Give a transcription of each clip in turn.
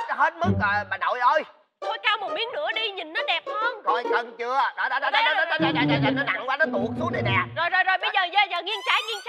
hết mức rồi bà nội ơi. Thôi cao một miếng nữa đi, nhìn nó đẹp hơn. Coi cân chưa? Đó nó nặng quá, nó tuột xuống đây nè. Rồi bây giờ nghiêng trái, nghiêng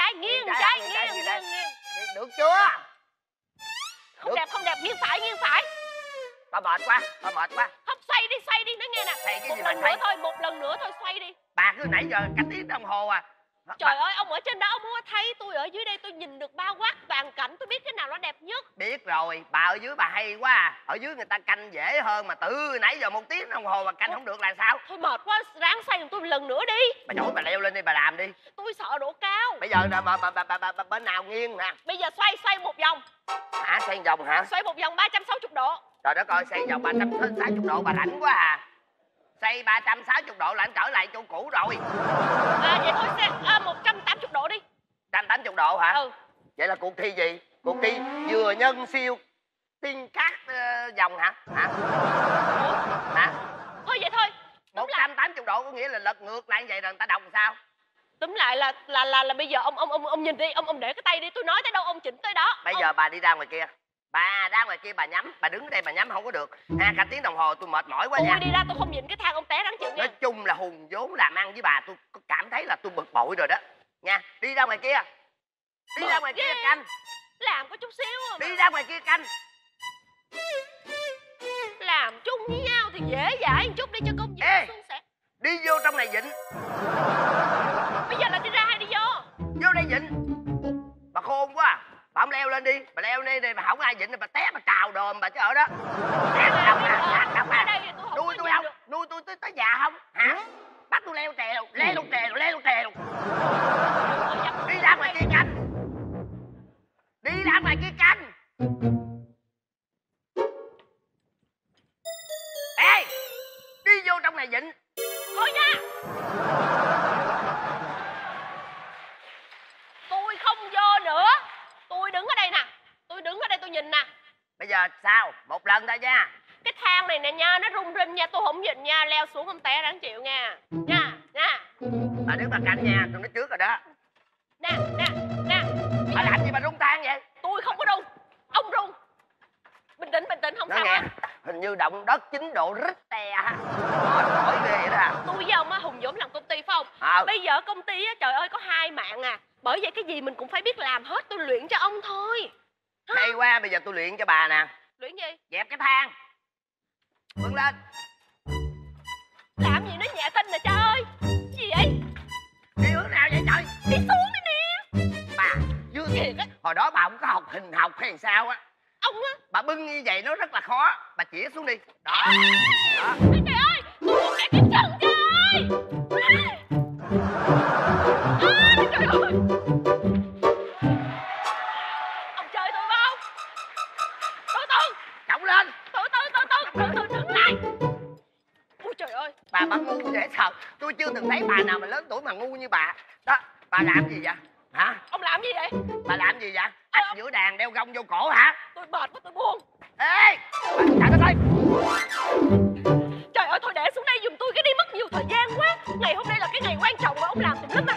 Được chưa? Không đẹp, nghiêng phải. Bà mệt quá. Không, xoay đi, nói nghe nè. Xoay cái một gì lần mà nữa thôi, một lần nữa thôi, xoay đi. Bà cứ nãy giờ cả tiếng đồng hồ à. Trời ơi, ông ở trên đó ông không có thấy, tôi ở dưới đây tôi nhìn được bao quát toàn cảnh, tôi biết cái nào nó đẹp nhất. Biết rồi, bà ở dưới bà hay quá à. Ở dưới người ta canh dễ hơn mà từ nãy giờ 1 tiếng đồng hồ mà canh không được là sao? Thôi mệt quá, ráng xoay giùm tôi một lần nữa đi. Bà giỏi bà leo lên đi, bà làm đi. Tôi sợ độ cao. Bây giờ là bà bên nào nghiêng nè? Bây giờ xoay một vòng. Hả, xoay vòng hả? Xoay một vòng 360 độ. Trời đất ơi, xoay vòng 360 độ bà rảnh quá à. Xoay 360 độ là anh trở lại chỗ cũ rồi. Vậy thôi xe 180 độ đi. 180 độ hả? Ừ. Vậy là cuộc thi gì? Cuộc thi vừa nhân siêu tiên cát vòng hả? Hả? Thôi vậy thôi. 180 độ có nghĩa là lật ngược lại vậy rồi người ta đồng sao? Túm lại là bây giờ ông nhìn đi, ông để cái tay đi, tôi nói tới đâu ông chỉnh tới đó. Bây giờ bà đi ra ngoài kia. Bà ra ngoài kia bà nhắm, bà đứng ở đây bà nhắm không có được. Cả tiếng đồng hồ tôi mệt mỏi quá nha. Tôi đi ra tôi không nhìn cái thang ông té rắn chịu nha. Nói chung là Hùng vốn làm ăn với bà tôi cảm thấy là tôi bực bội rồi đó. Nha, đi ra ngoài kia. Đi ra ngoài kia canh. Làm có chút xíu mà. Đi ra ngoài kia canh. Làm chung với nhau thì dễ dãi một chút đi cho công việc suôn sẻ. Đi vô trong này vịnh. Bây giờ là đi ra hay đi vô? Vô đây vịnh. Bà khôn quá à. Bà không leo lên đi. Bà leo lên đi, bà không ai vịnh rồi bà té bà cào đờm bà chứ ở đó. Nuôi tôi không? Nuôi tôi tới già không? Hả? Bắt tôi leo trèo. Đi ra ngoài kia canh. Đi ra ngoài kia canh. Ê, đi vô trong này vịnh. Thôi nha. Tôi không vô nữa. Tôi đứng ở đây nè. Tôi đứng ở đây tôi nhìn nè. Bây giờ sao? Một lần thôi nha. Cái thang này nè nha, nó rung rinh nha, tôi không nhìn nha, leo xuống không té ráng chịu nha. Nha. Bà đứng bà canh nha, tôi nói trước rồi đó. Nè. Bà làm gì mà rung thang vậy? Tôi không có rung. Ông rung. Bình tĩnh, không sao nghe. Hình như động đất 9 độ Richter ha. Mỏi ghê vậy đó. Tôi với ông á, Hùng vốn làm công ty phải không? Bây giờ công ty á, trời ơi có 2 mạng à. Bởi vậy cái gì mình cũng phải biết làm hết, tôi luyện cho ông thôi. Hay quá, bây giờ tôi luyện cho bà nè. Luyện gì? Dẹp cái thang. Vươn lên. Làm gì nó nhẹ tinh nè trời ơi. Gì vậy? Đi hướng nào vậy trời? Đi xuống đi nè. Bà, dư thiệt á. Hồi đó bà không có học hình học hay sao á. Ông á. Bà bưng như vậy nó rất là khó. Bà chĩa xuống đi. Đó. Trời ơi, tôi muốn cái chân trời ơi. Trời ơi. Ông chơi tôi không? Từ. Trọng lên. Từ đứng lại. Ôi trời ơi. Bà ngu dễ sợ. Tôi chưa từng thấy bà nào mà lớn tuổi mà ngu như bà. Đó, bà làm gì vậy? Hả? Ông làm gì vậy? Bà làm gì vậy? Ách giữa đàn đeo gông vô cổ hả? Tôi mệt quá tôi buông. Ê! Trời đất ơi! Trời ơi thôi để xuống đây giùm tôi, cái đi mất nhiều thời gian quá. Ngày hôm nay là cái ngày quan trọng mà ông làm tùm lum à.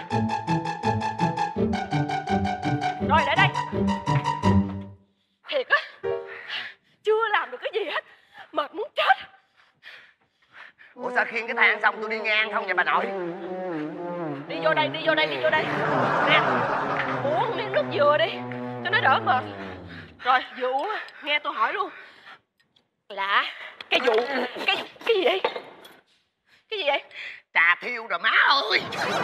Rồi để đây. Thiệt á. Chưa làm được cái gì hết. Mệt muốn chết. Ủa sao khiêng cái thang xong tôi đi ngang không vậy bà nội? Đi vô đây. Nè, uống miếng nước dừa đi cho nó đỡ mệt. Rồi vừa uống nghe tôi hỏi luôn. Là cái gì vậy? Cái gì vậy? Trà thiêu rồi má ơi.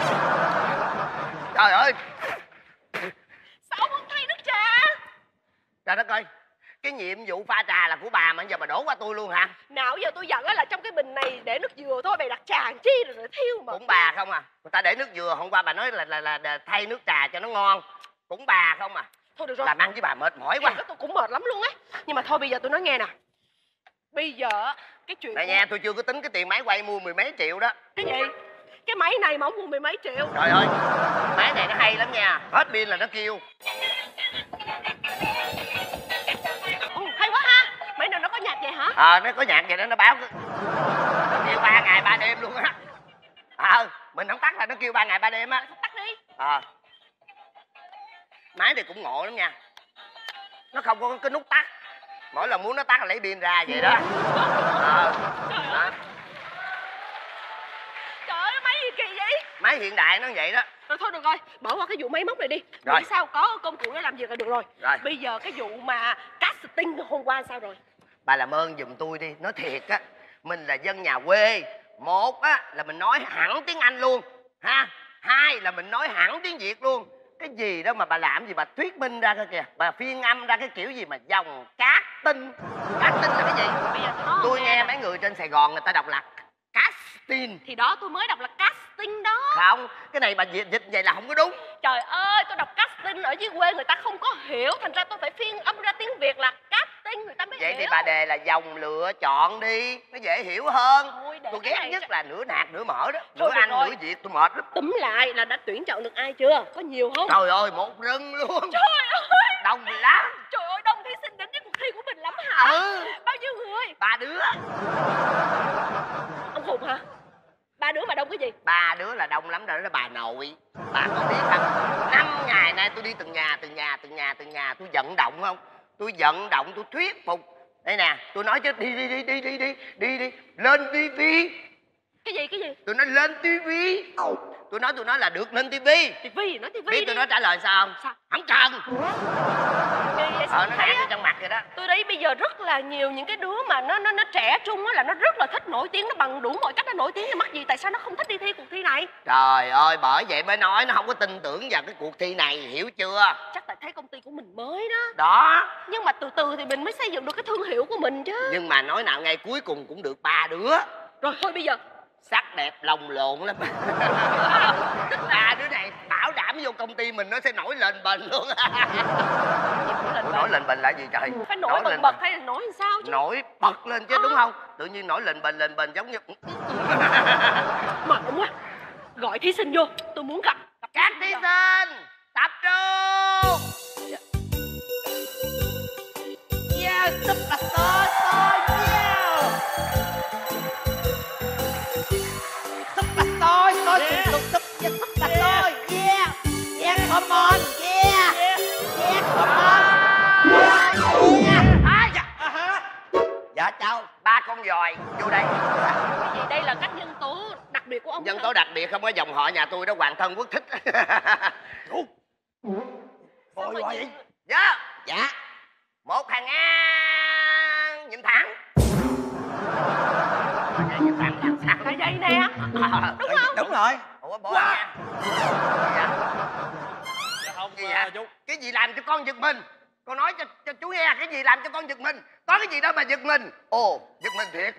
Trời ơi. Sao ông không thay nước trà? Trời đất ơi. Cái nhiệm vụ pha trà là của bà mà giờ bà đổ qua tôi luôn hả? Nào giờ tôi dặn là trong cái bình này để nước dừa thôi, bày đặt trà làm chi rồi thiêu mà. Cũng bà không à. Người ta để nước dừa, hôm qua bà nói là thay nước trà cho nó ngon. Cũng bà không à. Thôi được rồi. Làm ăn với bà mệt mỏi quá. Tôi cũng mệt lắm luôn á. Nhưng mà thôi bây giờ tôi nói nghe nè. Bây giờ cái chuyện này nha, tôi chưa có tính cái tiền máy quay mua 10 mấy triệu đó. Cái gì? Cái máy này mà ông mua 10 mấy triệu? Trời ơi, máy này nó hay lắm nha. Hết pin là nó kêu. Hay quá ha. Máy nào nó có nhạc vậy hả? Nó có nhạc vậy đó, nó báo nó kêu 3 ngày 3 đêm luôn á. Mình không tắt là nó kêu 3 ngày 3 đêm á. Tắt đi. Máy này cũng ngộ lắm nha. Nó không có cái nút tắt. mỗi lần muốn nó tắt là lấy pin ra vậy đó. Đó. Trời ơi, máy gì kỳ vậy? Máy hiện đại nó vậy đó. Rồi thôi được rồi, bỏ qua cái vụ máy móc này đi. Rồi. Nghĩ sao có công cụ để làm việc là được rồi. Rồi. Bây giờ cái vụ mà casting hôm qua sao rồi? Bà làm ơn giùm tôi đi. Nói thiệt á, mình là dân nhà quê. Một á là mình nói hẳn tiếng Anh luôn ha. Hai là mình nói hẳn tiếng Việt luôn. Cái gì đó mà bà làm gì bà thuyết minh ra cơ kìa. Bà phiên âm ra cái kiểu gì mà dòng cát tinh. Cát tinh là cái gì? Bây giờ Tôi nghe mấy người trên Sài Gòn người ta đọc là casting. thì đó tôi mới đọc là casting đó. Không, cái này bà dịch vậy là không có đúng. Trời ơi, tôi đọc casting ở dưới quê người ta không có hiểu, thành ra tôi phải phiên âm ra tiếng Việt là casting người ta mới Vậy hiểu. thì bà đề là dòng lựa chọn đi, nó dễ hiểu hơn. Thôi, để Tôi cái ghét này nhất cho- là nửa nạc nửa mỡ đó. Thôi Nửa được Anh rồi. nửa Việt tôi mệt lắm. Túm lại là đã tuyển chọn được ai chưa? Có nhiều không? Trời ơi, một rừng luôn. Trời ơi, Đông lắm. trời ơi, đông thí sinh đến với cuộc thi của mình lắm hả? Ừ. Bao nhiêu người? 3 đứa. Ông Hùng hả? 3 đứa mà đông cái gì? 3 đứa là đông lắm rồi đó bà nội. Bà có biết không? 5 ngày nay tôi đi từng nhà tôi vận động không? Tôi vận động, tôi thuyết phục. Đây nè, tôi nói chứ đi lên tivi. Cái gì? Tôi nói lên tivi. Tôi nói là được lên tivi. Tivi, nói tivi Biết đi. tôi nói trả lời sao không? Sao? Không cần. Kỳ vậy sao Nó thấy nạt á? vô trong mặt rồi đó. Tôi thấy bây giờ rất là nhiều những cái đứa mà nó trẻ trung á là nó rất là thích nổi tiếng, nó bằng đủ mọi cách nó nổi tiếng, thì mắc gì tại sao nó không thích đi thi cuộc thi này? Trời ơi, bởi vậy mới nói nó không có tin tưởng vào cái cuộc thi này, hiểu chưa? Chắc tại thấy công ty của mình mới đó. Đó. Nhưng mà từ từ thì mình mới xây dựng được cái thương hiệu của mình chứ. Nhưng mà nói nào ngay cuối cùng cũng được 3 đứa. Rồi thôi bây giờ Sắc đẹp lồng lộn lắm. 3 đứa này bảo đảm vô công ty mình nó sẽ nổi lên bền luôn. Nổi lên bền là gì trời? phải nổi bật lên bật bền. hay là nổi làm sao chứ? Nổi bật lên chứ đúng không? Tự nhiên nổi lên bền giống như Mệt quá. Gọi thí sinh vô, tôi muốn gặp các thí sinh tập trung. Yeah, súp là tôi yeah. Súp là tôi sụp súp yeah, súp là tôi yeah. Yeah, come on yeah. Yeah, come on yeah. Dạ chào. 3 con dòi vô đây. cái gì? Đây là các nhân tố đặc biệt của ông. Nhân hả? tố đặc biệt không có dòng họ nhà tôi đó, hoàng thân quốc thích. Sao mà vậy? Dạ. Dạ. Một hàng ngang nhìn thẳng. Nhìn thẳng làm sao? Tại đây nè. Đúng không? Đúng rồi. Ủa bỏ nha. Dạ. Dạ không, Gì vậy? chú. Cái gì làm cho con giật mình? Con nói cho chú nghe, cái gì làm cho con giật mình? Có cái gì đó mà giật mình? Ồ, giật mình thiệt.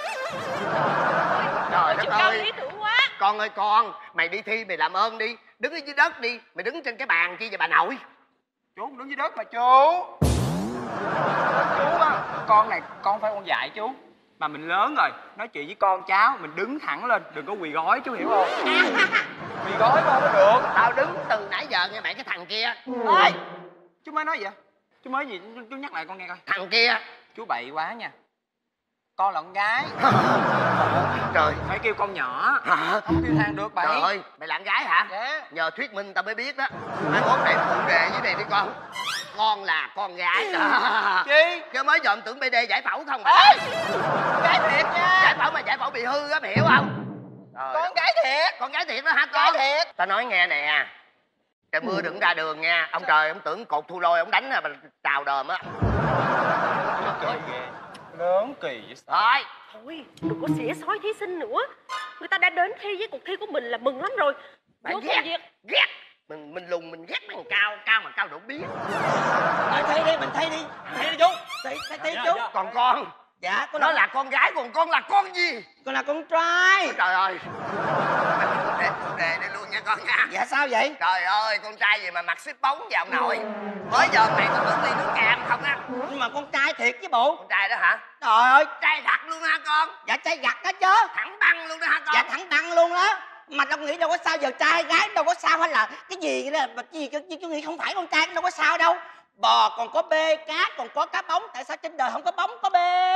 Trời đất Chiều cao ơi. lý tưởng quá. Con ơi con, mày đi thi mày làm ơn đi. Đứng ở dưới đất đi. Mày đứng trên cái bàn chi vậy bà nội? Chú không đứng dưới đất mà chú. Chú á, con này con phải con dạy chú. Mà mình lớn rồi, nói chuyện với con cháu mình đứng thẳng lên, đừng có quỳ gối, chú hiểu không? Quỳ gối không có được. Tao đứng từ nãy giờ nghe mày cái thằng kia. Ê, chú mới nói gì vậy? Chú mới gì? Chú nhắc lại con nghe coi. Thằng kia. Chú bậy quá nha. Con là con gái, Trời. phải kêu con nhỏ. Hả? Không kêu thang được bậy. Trời ơi, mày làm gái hả? Dạ. Nhờ thuyết minh tao mới biết đó. Mai mốt để phụ đề dưới này đi con. Con là con gái đó. Chi? Chứ mới giờ tưởng BD giải phẫu không bà. Gái thiệt nha. Giải phẫu mà giải phẫu bị hư á, mày hiểu không? Trời Con ơi. gái thiệt. Con gái thiệt đó hả Gái con? thiệt. Tao nói nghe nè. Trời mưa đừng ra đường nha. Ông trời ông tưởng cột thu lôi ông đánh mà trào đờm á. Kỳ ghê. Lớn kỳ vậy sao? Thôi. Thôi, đừng có xỉa xói thí sinh nữa. Người ta đã đến thi với cuộc thi của mình là mừng lắm rồi. Mày Vô ghét. công việc. Ghét. Mình lùn mình ghét mấy thằng cao mà cao độ biết. Mình thi đi, mình thi đi. Thi đi chú. Thi chú. Còn con. Dạ, con Nó là con gái còn con là con gì? con là con trai. Trời ơi. Để phụ đề đây luôn nha con nha. Dạ sao vậy? Trời ơi, con trai gì mà mặc xếp bóng vào ông nội. Mới giờ mày có tưởng ly nước cam không á? Nhưng mà con trai thiệt chứ bộ. Con trai đó hả? Trời ơi. Trai thật luôn hả con? Dạ trai gặt đó chứ. Thẳng băng luôn đó hả con? Dạ thẳng đăng luôn đó. Mà đâu nghĩ đâu có sao, giờ trai gái đâu có sao, hay là cái gì đó mà cái gì chứ nghĩ không phải con trai đâu có sao đâu. Bò còn có bê, cá còn có cá bóng, tại sao trên đời không có bóng có bê?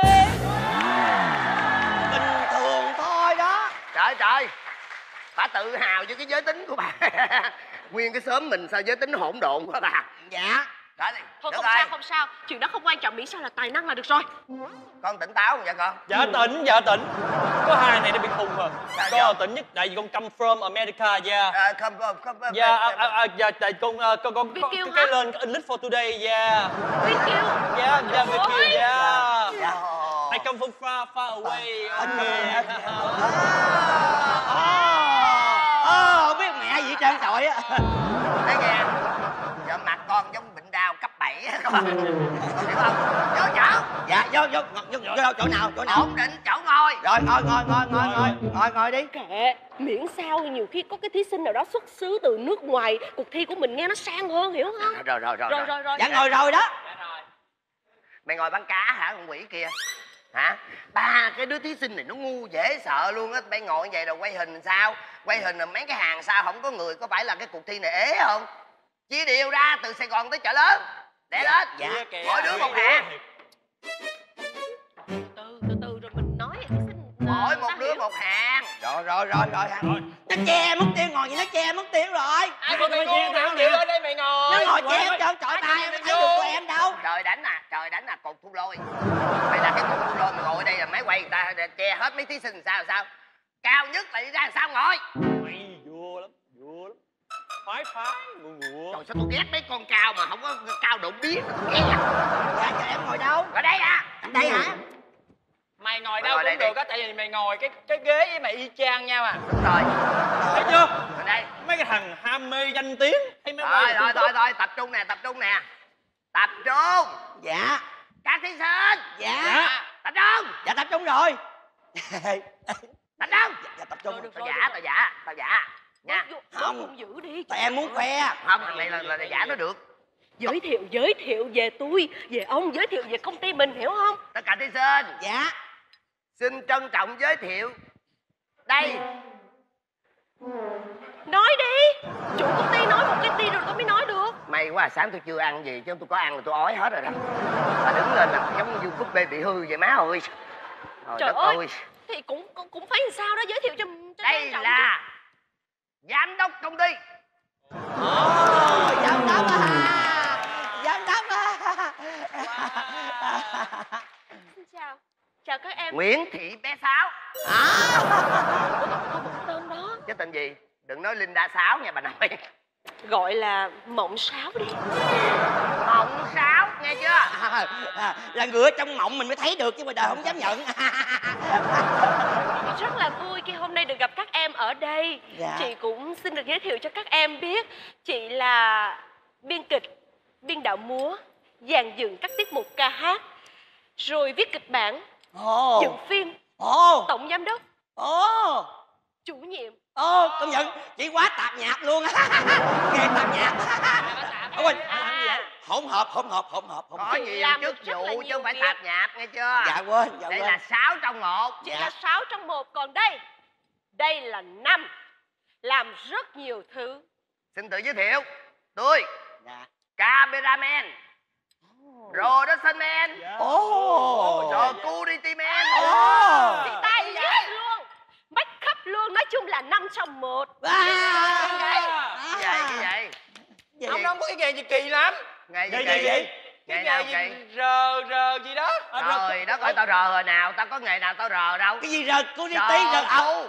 Bình thường thôi đó. Trời trời. Bà tự hào với cái giới tính của bà. Nguyên cái xóm mình sao giới tính hỗn độn quá bà. Dạ. Đó đi. Thôi Được không rồi. sao không sao, chuyện đó không quan trọng, miễn sao là tài năng là được rồi. Con tỉnh táo không vậy con? Dạ tỉnh. Có hai này nó bị khùng rồi. Sao Con vậy? là tỉnh nhất tại vì con come from America, yeah. Không. Dạ, tại con Việt có kiều cái hả? lên English for today, yeah. Việt kiều. Yeah, Việt kiều, yeah. Dạ. I come from far away. Không biết mẹ gì hết trơn trọi á. Thấy nghe? Giờ mặt con giống bệnh đau cấp 7 á con. Con hiểu không? Vô chỗ. Dạ vô chỗ nào Ổn định chỗ ngồi. rồi ngồi đi. Kệ, miễn sao nhiều khi có cái thí sinh nào đó xuất xứ từ nước ngoài, cuộc thi của mình nghe nó sang hơn, hiểu không? Rồi. Rồi. Dạ ngồi rồi đó. Mày ngồi bán cá hả con quỷ kia? Hả? Ba cái đứa thí sinh này nó ngu dễ sợ luôn á. Mày ngồi vậy rồi quay hình sao? Quay hình rồi mấy cái hàng sau không có người, có phải là cái cuộc thi này ế không? Chia đều ra từ Sài Gòn tới chợ lớn. Để lên. Dạ. Mỗi đứa một hàng. Từ từ rồi mình nói thí sinh. Mỗi một ta đứa hiểu. Dạ. một hàng. Rồi. Nó che mất tiêu ngồi vậy, nó che mất tiêu rồi. Ai mà mày ngu nào chịu ở đây mày ngồi. Nó ngồi che hết trơn trọi ba em thấy được của em đâu. Trời đánh à, cột thu lôi. Mày là cái cột thu lôi, mày ngồi ở đây là máy quay người ta che hết mấy thí sinh sao? Cao nhất là đi ra sao ngồi. Mày vô lắm. Phái, ngựa. Trời sao tôi ghét mấy con cao mà không có cao đụng biết. Ghét à. Dạ cho em ngồi đâu? Ở đây à. Ở đây hả? Mày ngồi Mày đâu ngồi đây cũng đi. được á, tại vì mày ngồi cái ghế với mày y chang nhau à. Đúng rồi. Thấy chưa? Ở đây. Mấy cái thằng ham mê danh tiếng hay mấy quay Thôi, tập trung nè. Tập trung. Dạ. Các thí sinh. Dạ. Tập trung. Dạ tập trung rồi. Tập trung. Dạ tập trung. Tao giả. Nha. Không. Không giữ đi. Tại em muốn khoe. Không, thằng này là giả nó được. Giới thiệu về tôi, về ông, giới thiệu về công ty mình, hiểu không? Tất cả thí sinh Dạ. xin trân trọng giới thiệu. Đây. Nói đi. Chủ công ty nói một cái tin rồi tôi mới nói được. May quá, sáng tôi chưa ăn gì chứ tôi có ăn là tôi ói hết rồi đó. Bà đứng lên là giống như cúp bê bị hư vậy má ơi. Trời đất ơi. Thì cũng phải làm sao đó, giới thiệu cho Đây trang trọng là giám đốc công ty. Giám đốc à. chứ. Chào các em. Nguyễn Thị Bé Sáu. Tên đó Cái tên gì? Đừng nói Linda Sáu nha bà nội. gọi là Mộng Sáo đi. Mộng Sáu nghe chưa? Là ngựa trong mộng mình mới thấy được chứ ngoài đời không dám nhận. Rất là vui khi hôm nay được gặp các em ở đây. Dạ. Chị cũng xin được giới thiệu cho các em biết, chị là biên kịch, biên đạo múa, dàn dựng các tiết mục ca hát, rồi viết kịch bản, dựng phim, tổng giám đốc, chủ nhiệm. Công nhận chị quá tạp nhạp luôn á. Nghe tạp nhạp. Quên, hỗn hợp. Có nhiều làm chức được rất là vụ chứ nhiều không phải việc. tạp nhạp nghe chưa? Dạ quên. Đây là 6 trong 1. Chỉ là 6 trong 1, còn đây là 5. Làm rất nhiều thứ. Xin tự giới thiệu. Tôi Dạ. Cameraman, Production Man, Security Man. Tay viết luôn, make up luôn, nói chung là 5 trong 1. Cái gì? Ông có cái nghề gì kỳ lắm. Ngày Nghề gì gì? kỳ? Cái Ngày nào nghề kỳ? gì rờ gì đó. Trời đất ơi, tao rờ hồi nào? Tao có nghề nào tao rờ đâu. Cái gì rờ cô đi tí rờ Đó.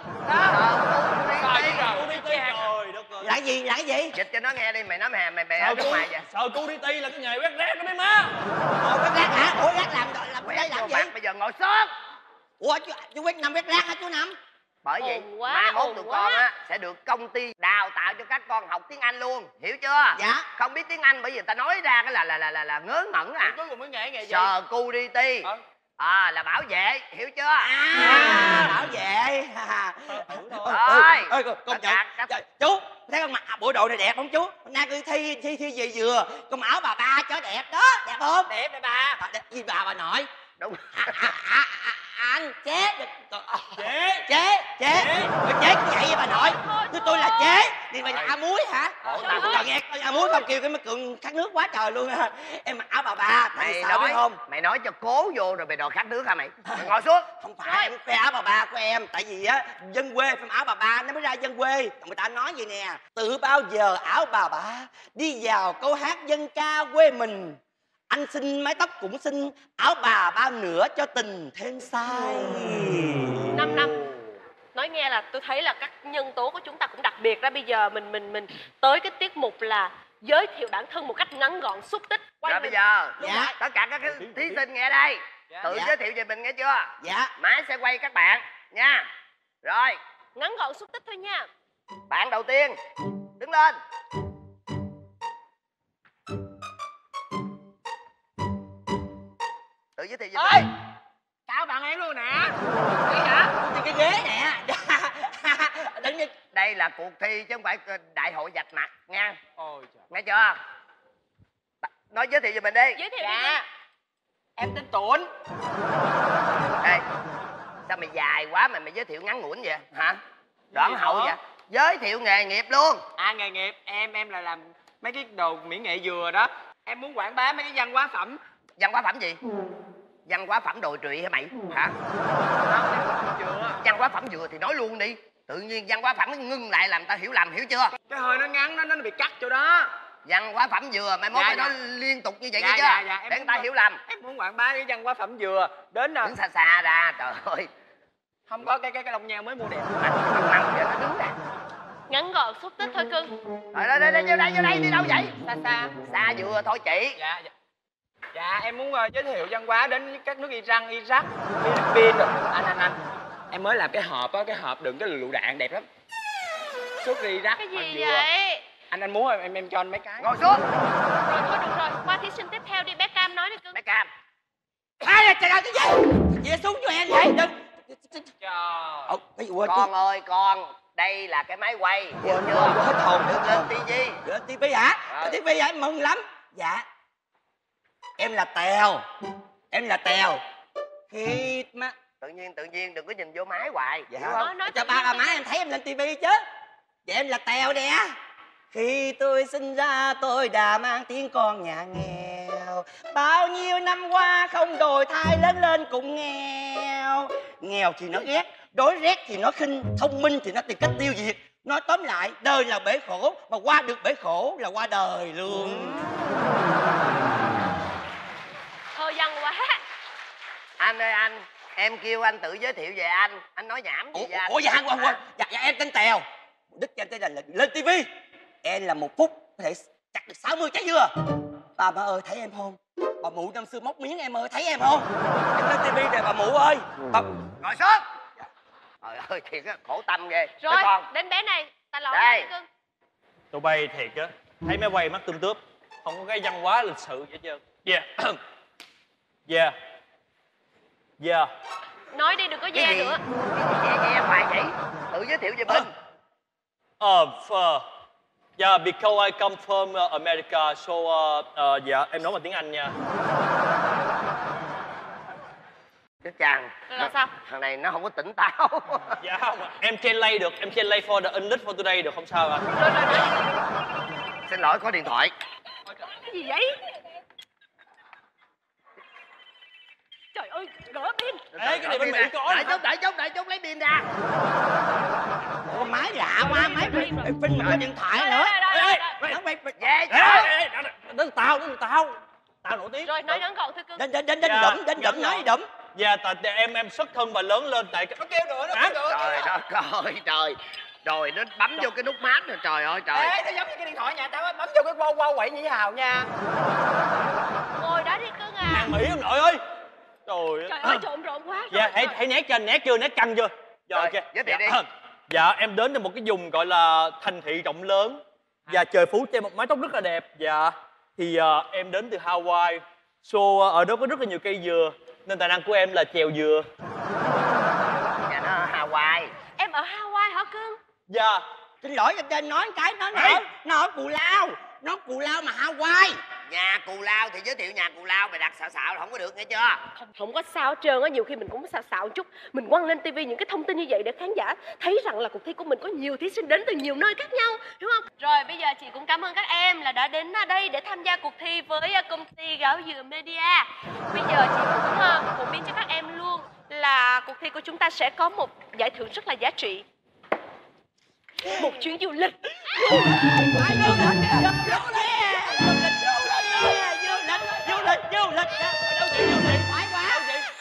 Trời đất ơi. là cái gì? Dịch cho nó nghe đi, mày nói mày ở Sợ nước ngoài vậy. security là cái nghề quét rác đó mấy má. Quét rác hả? Ủa rác làm Quét đây vô làm gì? mặt bây giờ ngồi xuống. Ủa chú quét nằm quét rác hả chú Năm? Bởi vậy Ồn quá, mai mốt ồn tụi quá. con á sẽ được công ty đào tạo cho các con học tiếng Anh luôn, hiểu chưa? Dạ. Không biết tiếng Anh bởi vì ta nói ra cái là ngớ ngẩn à. Cuối cùng mới nghề gì? Security. Là bảo vệ, hiểu chưa? Bảo vệ. Rồi. Con chú thấy con mặc bộ đồ này đẹp không chú? Hôm nay tôi thi về vừa, con áo bà ba cho đẹp đó, đẹp không? Đẹp đây bà. Gì bà nội? Đúng. Anh chế Chế. chế cũng vậy bà nội. Chứ tôi là chế thì mày là A Muối hả? Trời nghe A Muối không kêu cái mấy cường khát nước quá trời luôn. Em mặc áo bà ba tại Mày sao biết không? mày nói cho cố vô rồi mày đòi khát nước hả mày? Mày ngồi xuống. Không phải em khoe áo bà ba của em, tại vì á dân quê phải mặc áo bà ba nó mới ra dân quê. Người ta nói vậy nè: từ bao giờ ảo bà bả đi vào câu hát dân ca quê mình. Anh xin mái tóc cũng xin áo bà bao nữa cho tình thêm say. 5 năm. Nói nghe là tôi thấy là các nhân tố của chúng ta cũng đặc biệt đó. Bây giờ mình tới cái tiết mục là giới thiệu bản thân một cách ngắn gọn, xúc tích. Rồi bây giờ Dạ. tất cả các cái thí sinh nghe đây, tự Dạ. giới thiệu về mình nghe chưa? Dạ. Máy sẽ quay các bạn nha. Rồi, Ngắn gọn xúc tích thôi nha. bạn đầu tiên đứng lên. Tự giới thiệu về Ơi, mình. chào bạn em luôn nè. Đấy hả? Thì cái ghế nè. Đừng đi. Đây là cuộc thi chứ không phải đại hội giặt mặt nha. Ôi trời. Nghe chưa? Nói giới thiệu về mình đi. Giới thiệu đi. Dạ. Em tên Tuấn. Ê, sao mày dài quá mà mày giới thiệu ngắn ngủn vậy hả? Đoạn Gì hậu hả? vậy? Giới thiệu nghề nghiệp luôn. Nghề nghiệp em là làm mấy cái đồ mỹ nghệ dừa đó. Em muốn quảng bá mấy cái văn hóa phẩm. Văn hóa phẩm gì? Văn hóa phẩm đồi trụy hả mày? Hả? Dừa. Văn hóa phẩm dừa thì nói luôn đi. Tự nhiên văn hóa phẩm ngưng lại làm ta hiểu lầm, hiểu chưa? Cái hơi nó ngắn, nó bị cắt chỗ đó. Văn hóa phẩm dừa mày mốt Dạ, phải dạ. nói liên tục như vậy Dạ, nghe chưa? dạ, dạ, em để người ta muốn- hiểu lầm. Em muốn quảng bá cái văn hóa phẩm dừa. Đến Đứng xa xa ra, trời ơi. không có cái lông nheo mới mua đẹp. Măng giờ nó đứng nè. Ngắn gọn xúc tích thôi cưng. Rồi đây, vô đây, đi đâu vậy? Xa xa. Xa dừa thôi chị. Dạ, dạ. Dạ, em muốn giới thiệu văn hóa đến các nước Iran, Iraq, Philippines rồi. Anh. Em mới làm cái hộp á, cái hộp đựng cái lựu đạn đẹp lắm. Xuất đi Iraq. Cái bằng gì dừa. vậy? Anh muốn em cho anh mấy cái. Ngồi xuống. Rồi thôi được rồi. Qua thí sinh tiếp theo đi. Bé Cam nói đi cưng. Bé Cam. Trời ơi, cái gì? Về xuống cho em vậy. Đừng. Trời. Ồ, cái gì quên Con ơi con, đây là cái máy quay, hiểu quên chưa? hết hồn Được lên tivi. Lên tivi hả? Ờ. Tivi hả? Em mừng lắm. Dạ. Em là Tèo. Em là Tèo. Khi mà Tự nhiên đừng có nhìn vô máy hoài. dạ Hiểu không? Nói cho tự ba nhiên má em thấy em lên tivi chứ. Dạ em là Tèo nè. Khi tôi sinh ra tôi đã mang tiếng con nhà nghèo. Bao nhiêu năm qua không đổi thay lớn lên cũng nghèo. Nghèo thì nó ghét, đói rét thì nó khinh, thông minh thì nó tìm cách tiêu diệt. Nói tóm lại đời là bể khổ, mà qua được bể khổ là qua đời luôn. Hơi văn quá. Anh ơi anh, em kêu anh tự giới thiệu về anh nói nhảm gì vậy anh? Ủa dạ quên. Dạ em tên Tèo. Mục đích em tên là lên tivi. Em là một phút có thể chặt được 60 trái dừa. Bà má ơi thấy em không? Bà mụ năm xưa móc miếng em ơi thấy em không? Em lên tivi rồi bà mụ ơi. Bà... Ngồi xuống. Trời ơi thiệt á, khổ tâm ghê. Rồi, Mấy con. đến bé này. Ta lỗi Đây. đi cưng. Tụi bay thiệt á, thấy máy quay mắt tươm tướp, không có cái văn hóa lịch sự gì hết trơn. Yeah. Yeah. Nói đi, đừng có Cái ve gì? nữa. Nghe hoài vậy? Tự giới thiệu về mình. Yeah, because I come from America, so dạ em nói bằng tiếng Anh nha. Cái chàng. Là sao? Thằng này nó không có tỉnh táo. Dạ không ạ. Em translate được, em translate for the English for today được không sao ạ? Rồi. Xin lỗi có điện thoại. Cái gì vậy? Trời ơi, gỡ pin. Ê, cái này bên Mỹ có nè. Đợi chút lấy pin ra. Ủa, máy lạ quá, máy phim một cái điện thoại nữa. Rồi. Nó bay- Về Ê, chứ. đó là tao nổi tiếng. Rồi, nói ngắn gọn thôi cưng. Đến Dạ, đụm dạ, nói dạ. đụm. Dạ, tại em xuất thân và lớn lên tại cái... Nó kêu nữa, Hả? Trời đất ơi trời. Rồi nó bấm vô cái nút mát rồi trời ơi trời. Ê, nó giống như cái điện thoại nhà tao á, bấm vô cái quay quậy như hào nha. Ngồi đó đi cưng à. Hàng Mỹ ông nội ơi. Trời Trời ơi, trộn rộn quá. Dạ, Rồi. hãy nét cho, nét chưa, nét căng chưa? Rồi, ok. giới thiệu đi. Dạ, em đến từ một cái vùng gọi là thành thị rộng lớn và trời phú cho em một mái tóc rất là đẹp. Dạ, thì em đến từ Hawaii. So, ở đó có rất là nhiều cây dừa nên tài năng của em là chèo dừa. Dạ nó Hawaii. Em ở Hawaii hả cưng? Dạ. Xin lỗi cho trên nói cái nó ở Cù Lao. Nó Cù Lao mà Hawaii. Nhà Cù Lao thì giới thiệu nhà Cù Lao, mày đặt xạo là không có được nghe chưa? Không có sao hết trơn á. Nhiều khi mình cũng xạo một chút. Mình quăng lên tivi những cái thông tin như vậy để khán giả thấy rằng là cuộc thi của mình có nhiều thí sinh đến từ nhiều nơi khác nhau, đúng không? Rồi bây giờ chị cũng cảm ơn các em là đã đến đây để tham gia cuộc thi với công ty Gạo Dừa Media. Bây giờ chị cũng phổ biến cho các em luôn là cuộc thi của chúng ta sẽ có một giải thưởng rất là giá trị. một chuyến du lịch. Du lịch. Phải quá.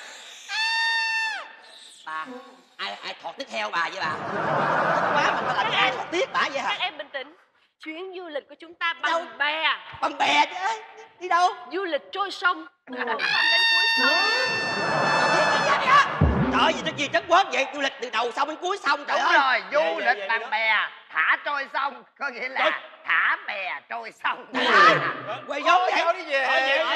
Bà, ai thọt tiếp theo bà vậy bà? Thích quá mà phải làm ai thọt tiếp bà vậy hả? Các em bình tĩnh. Chuyến du lịch của chúng ta bằng bè. Bằng bè chứ. Đi đâu? Du lịch trôi sông từ đầu sông đến cuối sông. Trời gì gì chất quớt vậy? Du lịch từ đầu sông đến cuối sông. Trời Đúng ơi. rồi, du lịch bằng bè thả trôi sông, có nghĩa là thả bè trôi sông. Quay giống vậy. Đi về.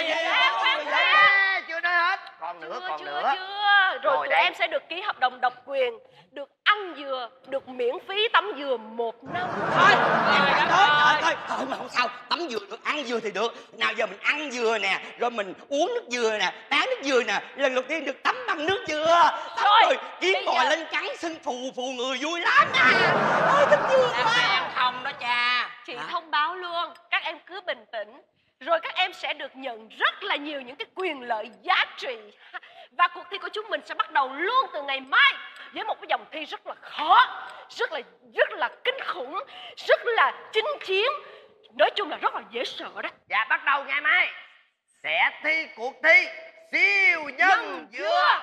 Chưa nói hết, còn nữa. Chưa. Rồi tụi em sẽ được ký hợp đồng độc quyền, được ăn dừa, được miễn phí tắm dừa 1 năm. Thôi mà không sao, tắm dừa được, ăn dừa thì được. Nào giờ mình ăn dừa nè, rồi mình uống nước dừa nè, tán nước dừa nè, lần đầu tiên được tắm bằng nước dừa. Rồi kiến bò lên cắn sưng phù người vui lắm à. Ôi thích dừa quá. Không đó cha. Chị thông báo luôn, các em cứ bình tĩnh. Rồi các em sẽ được nhận rất là nhiều những cái quyền lợi giá trị. Và cuộc thi của chúng mình sẽ bắt đầu luôn từ ngày mai với một cái vòng thi rất là khó, rất là kinh khủng, rất là chinh chiến. Nói chung là rất là dễ sợ đó. Và bắt đầu ngày mai sẽ thi cuộc thi siêu nhân dừa.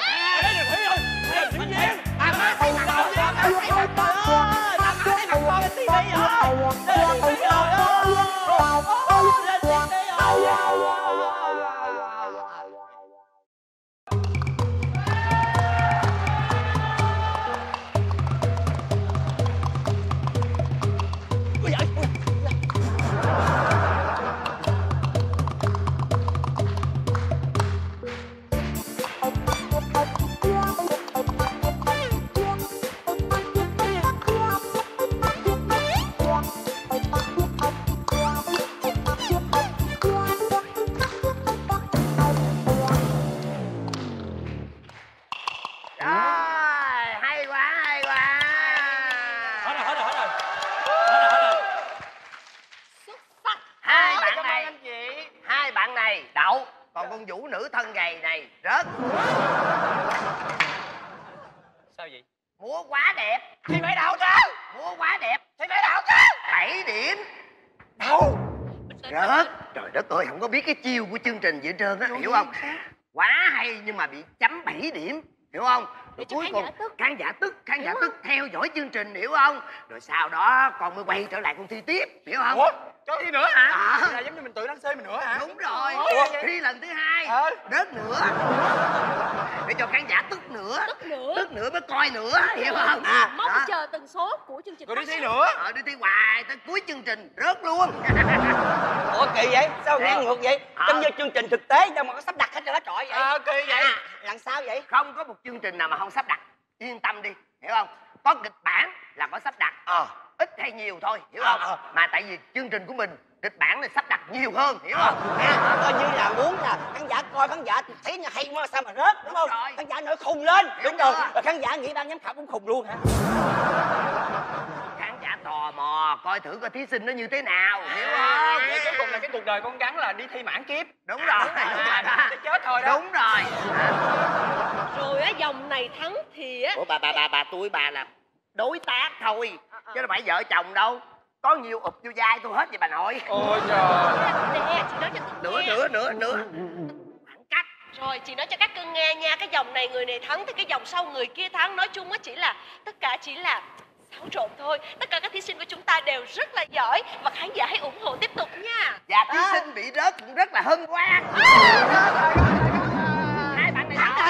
Hai bạn này đậu, còn con Vũ nữ thân gầy này rớt. Sao vậy? Múa quá đẹp Thì phải đậu chứ. múa quá đẹp Thì phải đậu chứ. 7 điểm. Đâu rớt. Trời đất ơi, không có biết cái chiêu của chương trình gì hết trơn á, hiểu không? Quá hay nhưng mà bị chấm 7 điểm, hiểu không? Rồi cuối cùng khán giả tức theo dõi chương trình, hiểu không? Rồi sau đó con mới quay trở lại con thi tiếp, hiểu không? Ủa? Cho thi nữa hả? À. Là giống như mình tự đang chơi mình nữa hả? Đúng rồi. Ủa? Thi lần thứ 2 rớt nữa để cho khán giả tức nữa mới coi nữa, hiểu không? Mong chờ tần số của chương trình. Rồi đi thi nữa. Đi thi hoài tới cuối chương trình rớt luôn. Ủa kỳ vậy? Sao nghe ngược vậy? Trong như chương trình thực tế đâu mà có sắp đặt hết trơn á trọi vậy? Kỳ vậy. Làm sao vậy? Không có một chương trình nào mà không sắp đặt, yên tâm đi, hiểu không? Có kịch bản là có sắp đặt, ít hay nhiều thôi, hiểu không? Mà tại vì chương trình của mình kịch bản này sắp đặt nhiều hơn, hiểu không? Coi như là muốn là khán giả coi, khán giả thấy là hay quá sao mà rớt, đúng không? Rồi. Khán giả nổi khùng lên. Đúng rồi. rồi. Rồi khán giả nghĩ ban giám khảo cũng khùng luôn hả? Khán giả tò mò coi thử coi thí sinh nó như thế nào, hiểu không? Vậy cuối cùng là cái cuộc đời con gắn là đi thi mãn kiếp. Đúng rồi. Cái chết thôi đó. Đúng rồi. Rồi á, dòng này thắng thì á. Ủa bà tôi bà là đối tác thôi, chứ đâu phải vợ chồng đâu. Có nhiều ụp vô vai tôi hết vậy bà nội. Ôi trời. Nè, chị nói cho tôi nghe. Nữa khoảng cách. Rồi chị nói cho các cưng nghe nha, cái dòng này người này thắng thì cái dòng sau người kia thắng. Nói chung á tất cả chỉ là xáo trộn thôi. Tất cả các thí sinh của chúng ta đều rất là giỏi và khán giả hãy ủng hộ tiếp tục nha. Và thí sinh bị rớt cũng rất là hân hoan. Hai bạn này thắng rồi.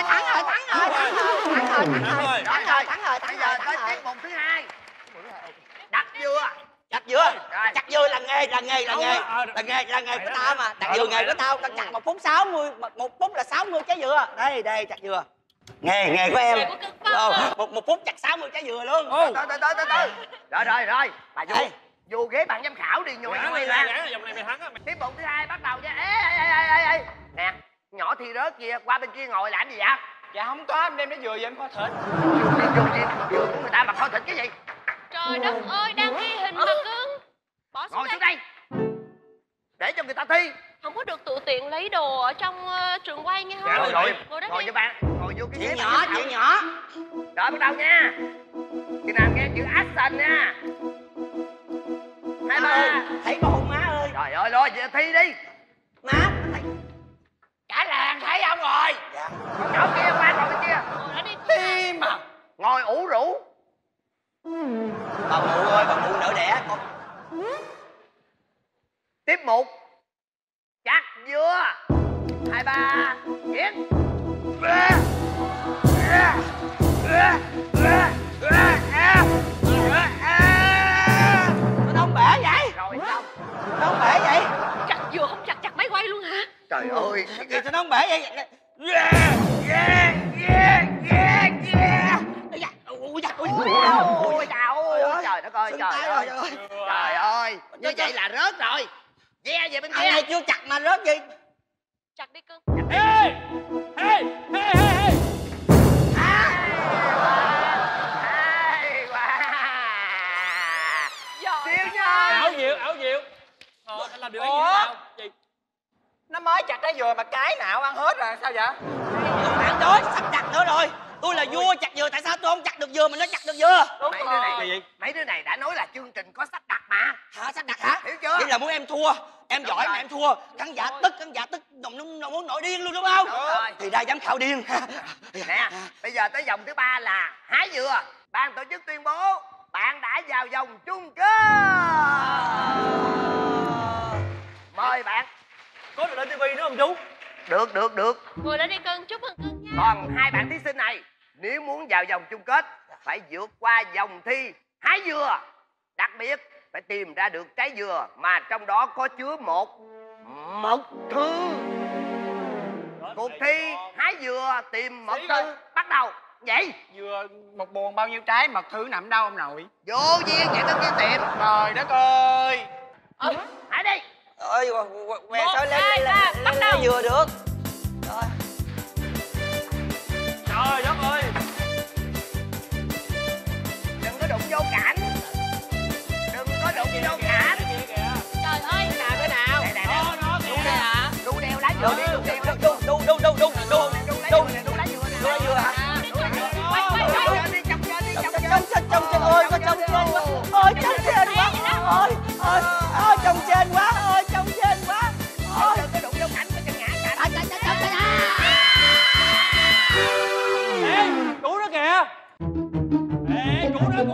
Bây giờ tới tiết mục thứ 2. Đặt dừa. Chặt dừa là nghề của tao mà. Chặt dừa nghề của tao chặt 1 phút 60, 1 phút là 60 trái dừa. Đây chặt dừa. Nghề của em. Một phút chặt 60 trái dừa luôn. Từ. Rồi. Bà vô ghế ban giám khảo đi, nhồi ra. Dòng này mày thắng á. Tiết mục thứ 2 bắt đầu nha. Ê. Nè, nhỏ thi rớt kìa, qua bên kia ngồi làm gì vậy? Dạ không có, em đem cái dừa về em kho thịt. Dừa của người ta mà kho thịt cái gì? Trời đất ơi, đang ghi hình mà cưng. Bỏ xuống Ngồi xuống đây. đây. Để cho người ta thi. Không có được tự tiện lấy đồ ở trong trường quay nghe không? Dạ, Ngồi cho bạn, ngồi vô cái ghế Chuyện nhỏ. Rồi bắt đầu nha. Khi nào nghe chữ action nha. giờ thi đi. Má Cả làng thấy ông rồi. Con nhỏ kia qua ngồi bên kia. thi mà. Ngồi ủ rũ. Bà mụ ơi, bà mụ nỡ đẻ con. Tiếp mục chắc dưa. 2, 3 diễn. Nó đông bể vậy? Rồi xong. Đông bể vậy? Chặt dừa không chặt máy quay luôn hả? Trời ơi. Kìa sao đông bể vậy? Ôi trời đất ơi, trời ơi. Trời ơi, như vậy là rớt rồi. Ve về bên Thằng kia. này chưa chặt mà rớt gì? Chặt đi cưng. Ê! Ê! Ê! Ê! Hay quá. Giỏi Siêu quá. nhân. Ảo diệu. Anh làm điều ấy như thế nào? Gì? Nó mới chặt trái dừa mà cái nào ăn hết rồi sao vậy? Phản đối, sắp chặt nữa rồi. Tôi là vua chặt dừa, tại sao tôi không chặt được dừa mà nó chặt được dừa? Mấy đứa này đã nói là chương trình có sắp đặt mà. Hả, sắp đặt hả? Hiểu chưa? Vậy là muốn em thua. Em Đúng giỏi rồi. mà em thua. Khán giả tức, nó muốn nổi điên luôn đúng không? Đúng rồi. Thì ra giám khảo điên. Nè, bây giờ tới vòng thứ 3 là hái dừa. Ban tổ chức tuyên bố bạn đã vào vòng chung kết. Mời bạn. Có được lên TV nữa không chú? Được. Ngồi lên đi cưng, chúc mừng cưng nha. Còn 2 bạn thí sinh này, nếu muốn vào vòng chung kết phải vượt qua vòng thi hái dừa. Đặc biệt phải tìm ra được trái dừa mà trong đó có chứa một mật thư. Cuộc thi hái dừa tìm mật thư bắt đầu. Vậy Dừa một buồng bao nhiêu trái, mật thư nằm đâu ông nội? vô duyên vậy tới kia tìm. Trời đất ơi. Hãy đi. Ơi, què Một, sao hai, ba, bắt đầu. dừa được. Rồi. Trời đất ơi. Đừng có đụng vô cảnh. Đừng có đụng vô cảnh. Trời ơi, Cái nào? Đây. đúng đây hả? Đu đeo lá dừa đi. Đu đeo lá dừa. Đu dừa hả? Trong trên ơi, có trong trên quá. Ôi trong trên quá. Ôi trong trên quá. Đừng có đụng vô cảnh có chân ngã cảnh. Ê! Cứu nó kìa! Ê! Cứu nó!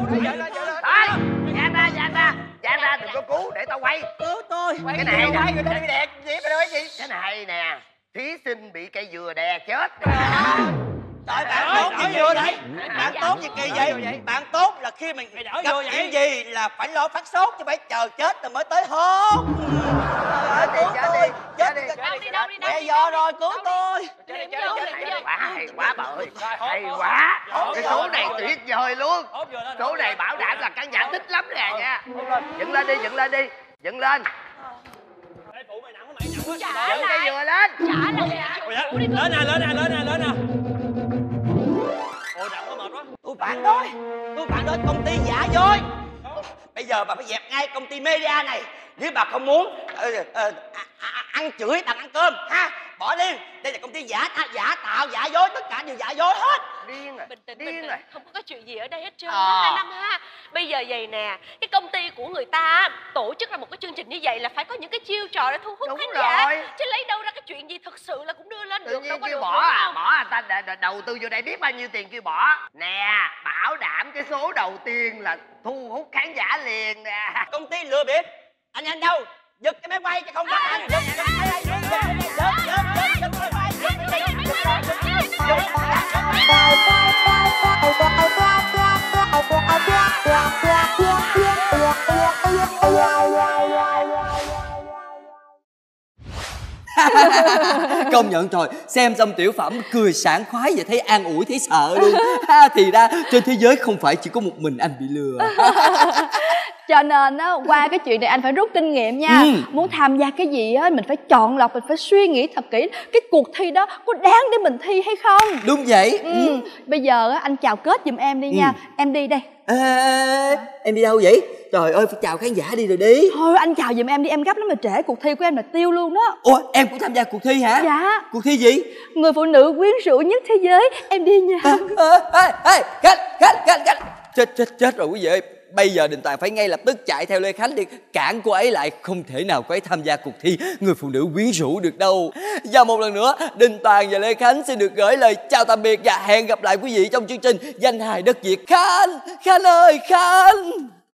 Dàn ra đừng có cứu để tao quay. Cứu tôi. Cái này nè. Người ta đi đẹp gì mà nói gì? Cái này nè, thí sinh bị cây dừa đè chết. Trời, bạn tốt gì vậy đây? Bạn tốt gì kỳ vậy? Bạn tốt là khi mình gặp chuyện gì là phải lo phát sốt chứ phải chờ chết rồi mới tới hốt. Cứu tôi. Chết đi. Đâu đi. Mẹ do rồi, cứu tôi. Hay quá bà ơi. Hay quá. Cái số này tuyệt vời luôn. Số này bảo đảm là khán giả thích lắm nè nha. Dựng lên đi. Dựng lên. Ê, phụ mày nặng quá, mày nặng quá. Trả Dựng cây lại. dừa lên. Trả lại hả? Lên nè. Ôi nặng quá, mệt quá. Tôi phản đối công ty giả dối. Bây giờ bà phải dẹp ngay công ty media này. Nếu bà không muốn ăn chửi bằng ăn cơm ha, bỏ đi. Đây là công ty giả tạo, giả dối, tất cả đều giả dối hết. Điên rồi. Bình tĩnh, rồi. không có chuyện gì ở đây hết trơn á Năm ha. Bây giờ vậy nè, cái công ty của người ta tổ chức ra một cái chương trình như vậy là phải có những cái chiêu trò để thu hút Đúng khán rồi. giả, chứ lấy đâu ra cái chuyện gì thật sự là cũng đưa lên Tự được, đâu nhiên có kêu được. bỏ ta đầu tư vô đây biết bao nhiêu tiền kêu bỏ. Nè, bảo đảm cái số đầu tiên là thu hút khán giả liền nè. Công ty lừa bịp. Anh đâu? Giật cái máy quay chứ không bắt anh. Giật cái máy quay. Công nhận rồi, xem xong tiểu phẩm cười sảng khoái và thấy an ủi, thấy sợ luôn. Thì ra trên thế giới không phải chỉ có một mình anh bị lừa. Cho nên á, qua cái chuyện này anh phải rút kinh nghiệm nha. Muốn tham gia cái gì á, mình phải chọn lọc, mình phải suy nghĩ thật kỹ cái cuộc thi đó có đáng để mình thi hay không. Đúng vậy. Bây giờ á, anh chào kết giùm em đi nha. Em đi đây. Ê, em đi đâu vậy? Trời ơi, phải chào khán giả đi rồi đi. Thôi anh chào giùm em đi, em gấp lắm mà trễ cuộc thi của em là tiêu luôn đó. Ủa, em cũng tham gia cuộc thi hả? Dạ. Cuộc thi gì? Người phụ nữ quyến rũ nhất thế giới. Em đi nha. Cắt. Chết rồi quý vị ơi. Bây giờ Đình Toàn phải ngay lập tức chạy theo Lê Khánh để cản cô ấy lại. Không thể nào cô ấy tham gia cuộc thi người phụ nữ quyến rũ được đâu. Và một lần nữa, Đình Toàn và Lê Khánh xin được gửi lời chào tạm biệt và hẹn gặp lại quý vị trong chương trình Danh hài đất Việt. Khánh, Khánh ơi, Khánh.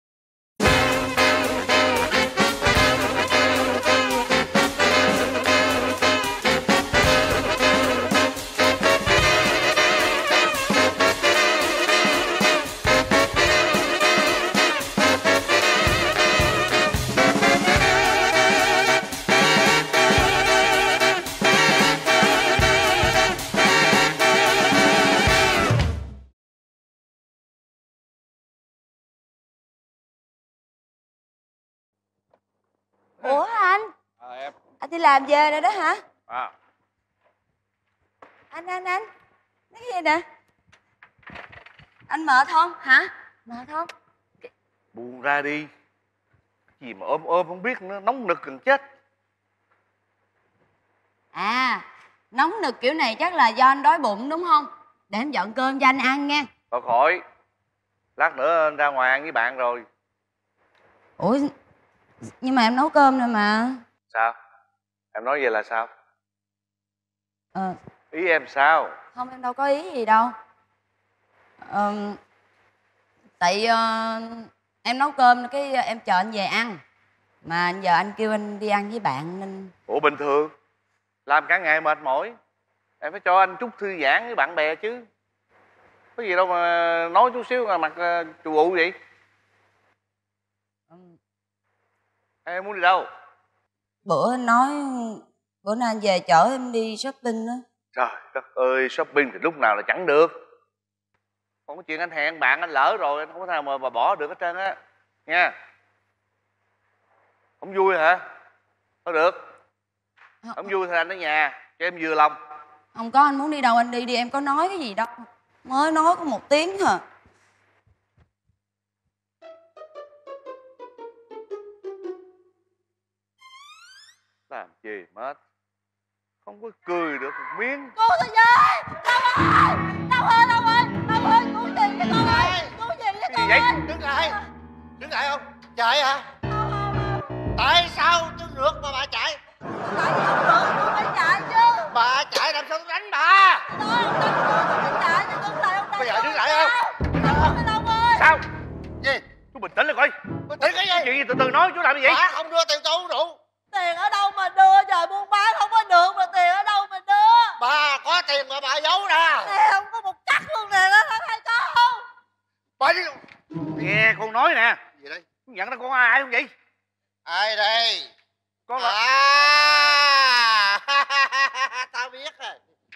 Ủa anh? Em. Anh đi làm về rồi đó hả? À. Anh Nói cái gì nè? Anh mệt không? Hả? Mệt không? Buông ra đi. Gì mà ôm không biết nữa, nóng nực gần chết. À, nóng nực kiểu này chắc là do anh đói bụng đúng không? Để em dọn cơm cho anh ăn nha. Thôi khỏi. Lát nữa anh ra ngoài ăn với bạn rồi. Ủa, nhưng mà em nấu cơm rồi mà. Sao? Em nói vậy là sao? Ờ, Ý em sao? không, em đâu có ý gì đâu. Tại em nấu cơm cái em chờ anh về ăn. Mà giờ anh kêu anh đi ăn với bạn nên... Ủa bình thường. Làm cả ngày mệt mỏi. Em phải cho anh chút thư giãn với bạn bè chứ. Có gì đâu mà nói chút xíu mà mặt chù ụ vậy. Em muốn đi đâu? Bữa anh nói bữa nay anh về chở em đi shopping á. Trời đất ơi, shopping thì lúc nào là chẳng được. Còn có chuyện anh hẹn bạn anh lỡ rồi, anh không có nào mà bỏ được hết trơn á. Nha. Không vui hả? Thôi được. Không vui thì anh ở nhà, cho em vừa lòng. Không có, anh muốn đi đâu anh đi, em có nói cái gì đâu. Mới nói có 1 tiếng hả? Làm gì mất. Không có cười được một miếng. Cứu tôi với! Đâu ơi! Đâu ơi! Đâu ơi! Đâu ơi! Cứu gì với con ơi! Cứu gì với con vậy? ơi! Đứng lại. Đứng lại không? Chạy hả? Tại sao tôi rượt mà bà chạy? Tại vì ông rượt tôi phải chạy chứ. Bà chạy làm sao tôi đánh bà? Nói ông đánh tôi phải chạy chứ đứng lại ông đánh. Bây giờ đứng lại không? Ông ơi! Sao? Gì? Chú bình tĩnh lại coi. Bình tĩnh cái gì? Chuyện gì từ từ nói, chú làm gì vậy? Bà không đưa tiền tôi uống rượu. Tiền ở đâu mà đưa, giờ buôn bán không có được mà tiền ở đâu mà đưa. Bà có tiền mà bà giấu ra. Nè, không có một cắt luôn nè, nó hay có không? Bà đi. Nghe con nói nè. Gì đây? Nhận ra con ai không vậy? Ai đây? Con là... Tao biết rồi.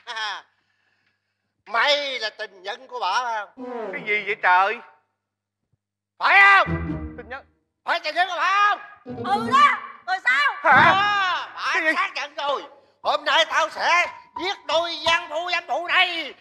Mày là tình nhân của bà phải không? Cái gì vậy trời? Phải không? Tình nhân... Phải tình nhân của bà không? Ừ đó, rồi sao? Hả? Bà xác nhận rồi. Hôm nay tao sẽ giết đôi giang phụ này.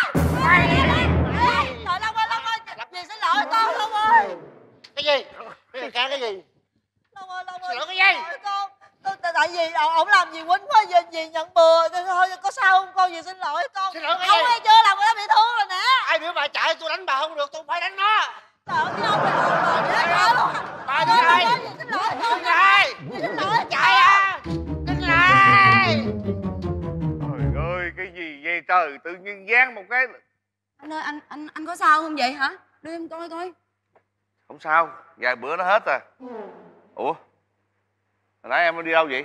Trời Long ơi, dì xin lỗi con Long ơi. Cái gì? Cái gì? Long ơi, Xin lỗi cái gì? xin lỗi con. Tại vì ổng làm gì quýnh quá, dì nhận bừa. Thôi có sao không con, dì xin lỗi con. Xin lỗi cái ông gì? nghe chưa, làm người ta bị thương rồi nè. Ai biểu bà chạy tôi đánh bà không được, tôi phải đánh nó. Trời ơi, cái ông này ồn rồi, dễ thở luôn. Bà đứng lại. Dì xin lỗi con. Đứng lại. Dì xin lỗi. Chạy à. Đứng lại. Trời ơi, cái gì vậy trời? Tự nhiên giáng một cái... Anh ơi, anh có sao không vậy hả? Đưa em coi coi. Không sao, vài bữa nó hết rồi. Ủa? Hồi nãy em đi đâu vậy?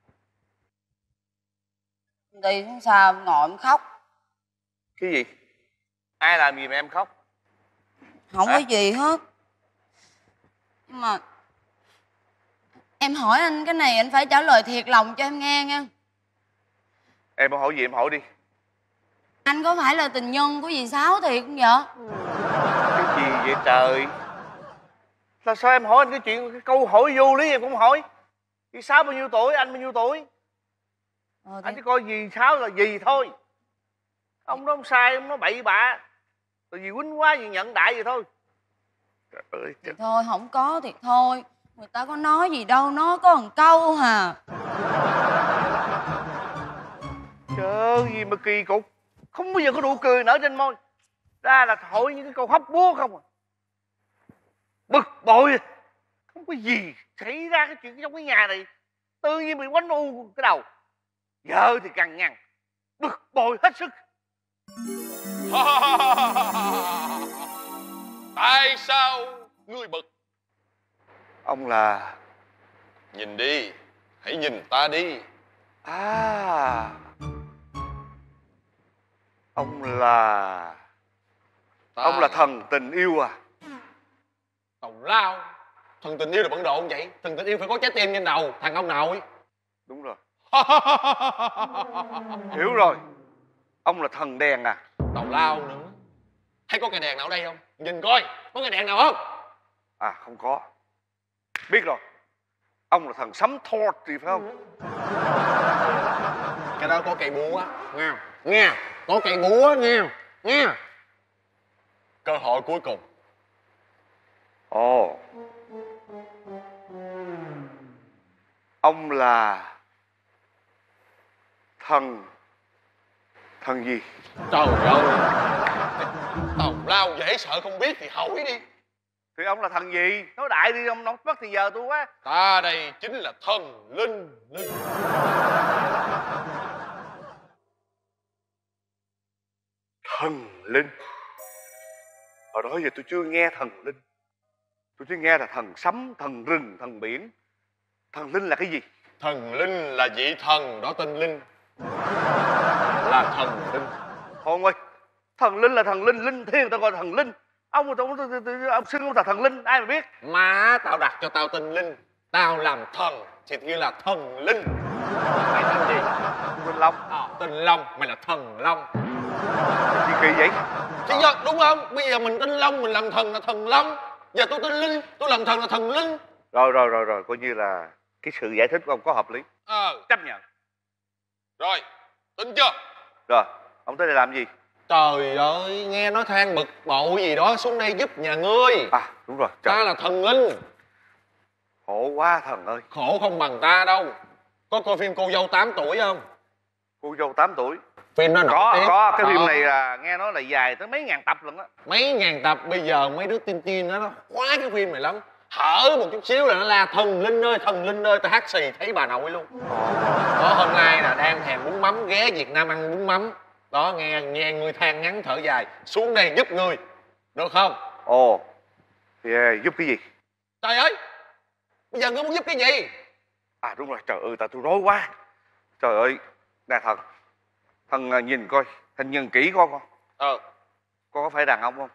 Đi không sao, ngồi em khóc. Cái gì? Ai làm gì mà em khóc? Không có gì hết. Nhưng mà em hỏi anh cái này anh phải trả lời thiệt lòng cho em nghe nha. Em hỏi gì em hỏi đi. Anh có phải là tình nhân của dì Sáu thiệt không vậy? Cái gì vậy trời? Là sao em hỏi anh cái chuyện, cái câu hỏi vô lý em cũng hỏi. Dì Sáu bao nhiêu tuổi, anh bao nhiêu tuổi? Anh chỉ coi dì Sáu là dì thôi. Ông đó không sai, ông nói bậy bạ. Rồi dì quýnh quá, dì nhận đại vậy thôi. Trời ơi trời. Thôi không có thiệt thôi. Người ta có nói gì đâu, nói có một câu hà. Trời ơi, gì mà kỳ cục. Không bao giờ có nụ cười nở trên môi. Ra là hỏi những cái câu hóc búa không à. bực bội. Không có gì xảy ra cái chuyện trong cái nhà này, tự nhiên bị quánh u cái đầu. Vợ thì cằn nhằn, bực bội hết sức. Tại sao ngươi bực? Ông là... Nhìn đi, hãy nhìn ta đi. À, ông là... Ông là thần tình yêu à? Tào lao. Thần tình yêu là bận rộn vậy. Thần tình yêu phải có trái tim trên đầu, thằng ông nội. Đúng rồi. Hiểu rồi. Ông là thần đèn à? Tào lao nữa. Thấy có cây đèn nào ở đây không? Nhìn coi, có cây đèn nào không? À, không có. Biết rồi. Ông là thần sấm Thor thì phải không? Cái đó có cây búa á, nghe không? Nghe, có cây búa nghe, nghe. Cơ hội cuối cùng. Ồ. Ông là... Thần gì? Trời ơi. Tào lao dễ sợ không biết thì hỏi đi. Thì ông là thần gì? Nói đại đi, ông mất thì giờ tôi quá. Ta đây chính là thần linh. Thần linh? Hồi đó giờ tôi chưa nghe thần linh. Tôi chỉ nghe là thần sấm, thần rừng, thần biển. Thần linh là cái gì? Thần linh là vị thần đó tên Linh. Là thần linh. Thôi ơi, thần linh là thần linh, linh thiêng người ta gọi là thần linh. Ông xưng ông là thần linh, ai mà biết. Má tao đặt cho tao tên Linh, tao làm thần thì như là thần linh. Mày tên gì? Tên Long. Tên Long, mày là thần Long. Gì kỳ vậy? Chứ giờ đúng không? Bây giờ mình tên Long, mình làm thần là thần Long. Giờ tôi tên Linh, tôi làm thần là thần Linh. Rồi, coi như là cái sự giải thích của ông có hợp lý. Chấp nhận. Rồi, tin chưa? Rồi, ông tới đây làm gì? Trời ơi, nghe nói than bực bội gì đó, xuống đây giúp nhà ngươi. À, đúng rồi. Trời. Ta là thần linh. Khổ quá thần ơi. Khổ không bằng ta đâu. Có coi phim Cô dâu 8 tuổi không? Cô dâu 8 tuổi. Phim nó nổi tiếng. Có, cái phim này là nghe nói là dài tới mấy ngàn tập lần á. Mấy ngàn tập, bây giờ mấy đứa tin nó khoái cái phim này lắm. Hở một chút xíu là nó la thần linh ơi, tao hát xì thấy bà nội luôn. Đó, hôm nay là đang thèm bún mắm, ghé Việt Nam ăn bún mắm. Đó, nghe ngươi than ngắn thở dài, xuống đây giúp ngươi, được không? Ồ, thì giúp cái gì? Trời ơi, bây giờ ngươi muốn giúp cái gì? À đúng rồi, trời ơi, tại tôi rối quá. Trời ơi, nè thần nhìn coi, hình nhìn kỹ coi con. Con có phải đàn ông không?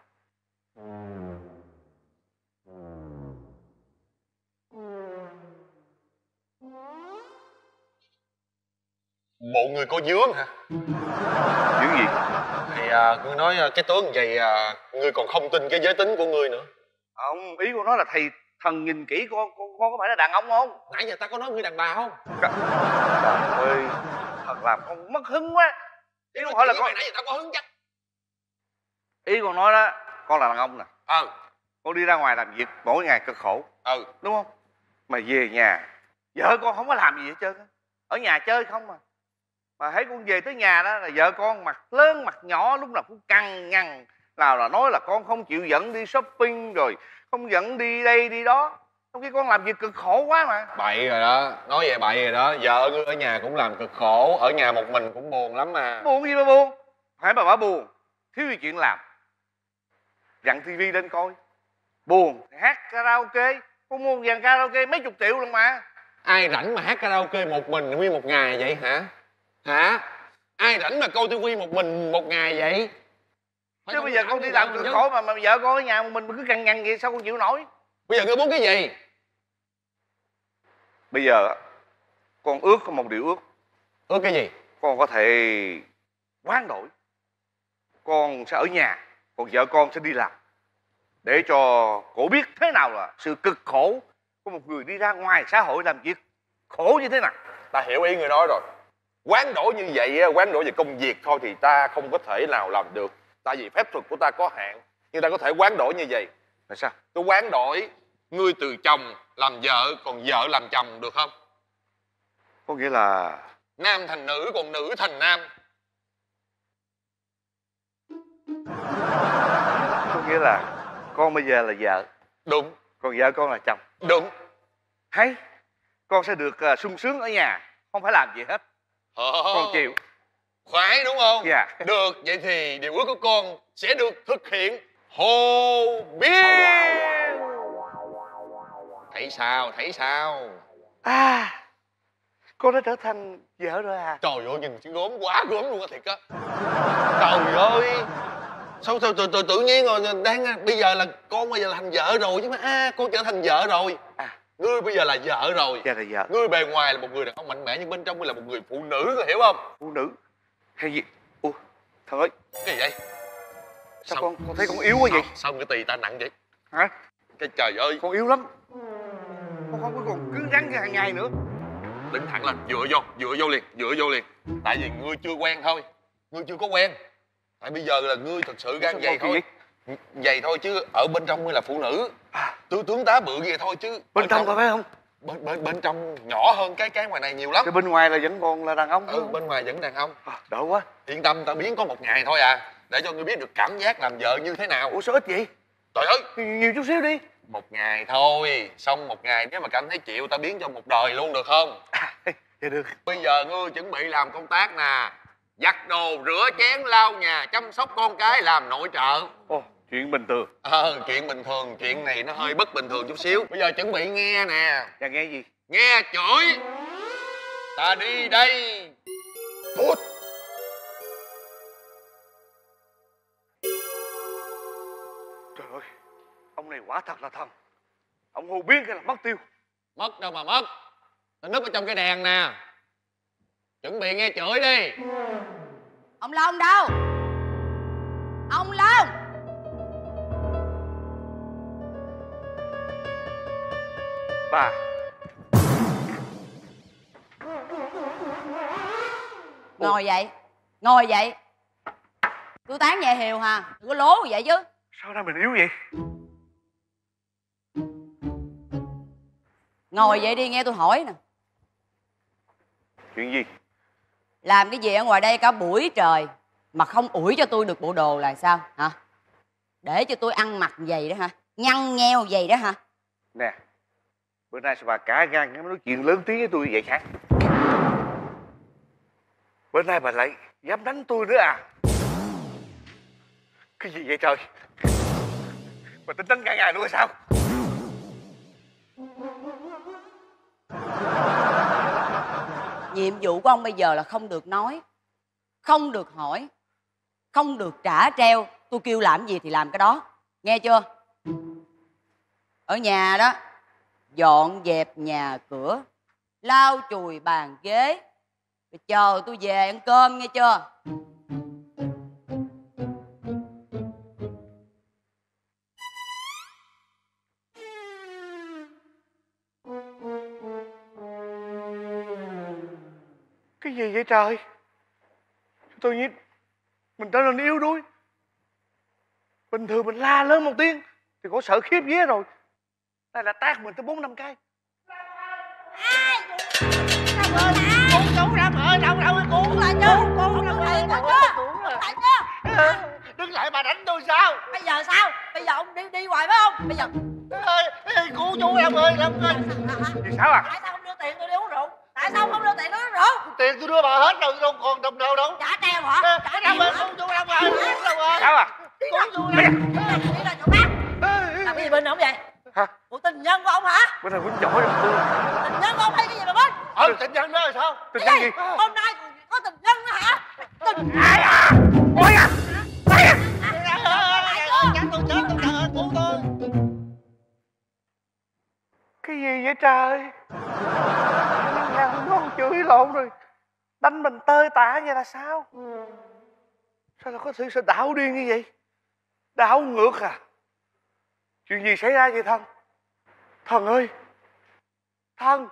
Bộ người có dướng hả? Dướng gì? Thì ngươi nói cái tướng vậy, ngươi còn không tin cái giới tính của ngươi nữa. Không, ý con nói là thầy thần nhìn kỹ con có phải là đàn ông không? Nãy giờ ta có nói ngươi đàn bà không? Trời ơi, thần làm con mất hứng quá. Ý con hỏi là con... Nãy giờ ta có hứng chắc. Ý con nói đó, con là đàn ông nè. Con đi ra ngoài làm việc mỗi ngày cực khổ. Đúng không? Mà về nhà, vợ con không có làm gì hết trơn á. Ở nhà chơi không mà thấy con về tới nhà đó là vợ con mặt lớn mặt nhỏ lúc nào cũng cằn nhằn, nào là nói là con không chịu dẫn đi shopping, rồi không dẫn đi đây đi đó, trong khi con làm việc cực khổ quá mà. Bậy rồi đó, nói vậy bậy rồi đó. Vợ ngươi ở nhà cũng làm cực khổ, ở nhà một mình cũng buồn lắm mà. Buồn gì mà buồn? Phải bà buồn, thiếu gì chuyện làm, dặn tivi lên coi. Buồn hát karaoke, con mua dàn karaoke mấy chục triệu lần mà. Ai rảnh mà hát karaoke một mình nguyên một ngày vậy hả? Ai rảnh mà coi tivi một mình một ngày vậy? Chứ bây giờ con đi làm cực khổ mà vợ con ở nhà một mình cứ cằn nhằn vậy sao con chịu nổi? Bây giờ ngươi muốn cái gì? Bây giờ con ước có một điều ước. Ước cái gì? Con có thể hoán đổi, con sẽ ở nhà, còn vợ con sẽ đi làm, để cho cổ biết thế nào là sự cực khổ của một người đi ra ngoài xã hội làm việc khổ như thế nào. Ta hiểu ý người nói rồi. Hoán đổi như vậy, hoán đổi về công việc thôi thì ta không có thể nào làm được, tại vì phép thuật của ta có hạn. Nhưng ta có thể hoán đổi như vậy. Là sao? Tôi hoán đổi ngươi từ chồng làm vợ, còn vợ làm chồng, được không? Có nghĩa là nam thành nữ, còn nữ thành nam. Có nghĩa là con bây giờ là vợ, đúng, Còn vợ con là chồng. Đúng. Hay, con sẽ được sung sướng ở nhà, không phải làm gì hết. Con chịu. Khoái đúng không? Dạ. Được, vậy thì điều ước của con sẽ được thực hiện. Hồ Biên. Thấy sao? À, con đã trở thành vợ rồi à? Trời ơi, nhìn chứ gớm quá gớm luôn á, thiệt á. Trời ơi, sao tự nhiên rồi bây giờ là con bây giờ là thành vợ rồi chứ mà. Con trở thành vợ rồi. Ngươi bây giờ là vợ rồi. Dạ là vợ. Ngươi bề ngoài là một người đàn ông mạnh mẽ nhưng bên trong ngươi là một người phụ nữ, có hiểu không? Phụ nữ hay gì? Ủa, thằng ơi, cái gì vậy? sao con thấy con yếu quá vậy? Sao cái tì ta nặng vậy? Hả? Cái trời ơi, Con yếu lắm. Con không có còn cứng rắn như hàng ngày nữa. đứng thẳng lên, dựa vô liền. Tại vì ngươi chưa quen thôi, ngươi chưa có quen. Tại bây giờ là ngươi thật sự gan dày thôi. Dày thôi chứ ở bên trong ngươi là phụ nữ. Tướng tá bự vậy thôi chứ. Bên trong có phải không? Bên trong nhỏ hơn cái ngoài này nhiều lắm. Cái bên ngoài là vẫn còn là đàn ông. Bên ngoài vẫn đàn ông. Đỡ quá. Yên tâm, tao biến có một ngày thôi à, để cho ngươi biết được cảm giác làm vợ như thế nào. Ủa sao ít vậy? Trời ơi, nhiều chút xíu đi. Một ngày thôi, xong một ngày nếu mà cảm thấy chịu tao biến cho một đời luôn được không? Dạ được. Bây giờ ngươi chuẩn bị làm công tác nè, giặt đồ, rửa chén, lau nhà, chăm sóc con cái, làm nội trợ. Ồ, chuyện bình thường. Chuyện bình thường, chuyện này nó hơi bất bình thường chút xíu. Bây giờ chuẩn bị nghe nè. Dạ nghe gì? Nghe chửi. Ta đi đây. Cút. Trời ơi, ông này quả thật là thần. Ông Hồ Biên cái là mất tiêu. Mất đâu mà mất. Nó núp ở trong cái đèn nè. Chuẩn bị nghe chửi đi. Ông Long đâu? Ông Long! Bà. Ngồi dậy. Tôi tán về Hiều hả? Đừng có lố vậy chứ. Sao ra mình yếu vậy? Ngồi dậy đi, nghe tôi hỏi nè. Chuyện gì? Làm cái gì ở ngoài đây cả buổi trời mà không ủi cho tôi được bộ đồ là sao hả? Để cho tôi ăn mặc vậy đó hả? Nhăn nheo vậy đó hả? Nè, bữa nay sao bà cả gan nó nói chuyện lớn tiếng với tôi vậy hả? Bữa nay bà lại dám đánh tôi nữa à? Cái gì vậy trời? Bà tính đánh cả ngày luôn hay sao? Nhiệm vụ của ông bây giờ là không được nói, không được hỏi, không được trả treo. Tôi kêu làm gì thì làm cái đó, nghe chưa? Ở nhà đó, dọn dẹp nhà cửa, lau chùi bàn ghế, rồi chờ tôi về ăn cơm, nghe chưa? Cái gì vậy trời? Tự nhiên mình trở nên yếu đuối. Bình thường mình la lớn một tiếng thì có sợ khiếp vía rồi. Đây là tát mình tới 4-5 cái. Chú Lâm ơi, đâu cứu lại chứ. Đứng lại bà đánh tôi sao? Bây giờ sao? Bây giờ ông đi hoài phải không? Bây giờ cứu chú Lâm ơi, Lâm ơi. Gì sao à? tại sao không đưa tiền tôi đi uống rượu? Tại sao không đưa tiền tôi uống rượu? Tiền tôi đưa bà hết rồi, đâu còn đồng nào đâu. Trả treo hả? Trả treo hả? Cứu chú Lâm ơi, cứu Lâm ơi. Sao à? Cứu chú Lâm. Đi ra chỗ khác. Làm cái gì bên ông vậy? Hả? Ủa tình nhân của ông hả? Bữa nay quýnh giỏi trong tôi. Tình nhân của ông hay cái gì mà bên? Tình nhân đó rồi sao? Tình nhân gì? Hôm nay có tình nhân nữa hả? Tình Ai à? Ôi à! Ai à! Tôi chết, tôi ơi, cứu tôi. Cái gì vậy trời? Nhà con chửi lộn rồi. Đánh mình tơi tả vậy là sao? Sao là có sự sao đảo điên như vậy? Đảo ngược à? Chuyện gì xảy ra vậy Thần? Thần ơi! Thần!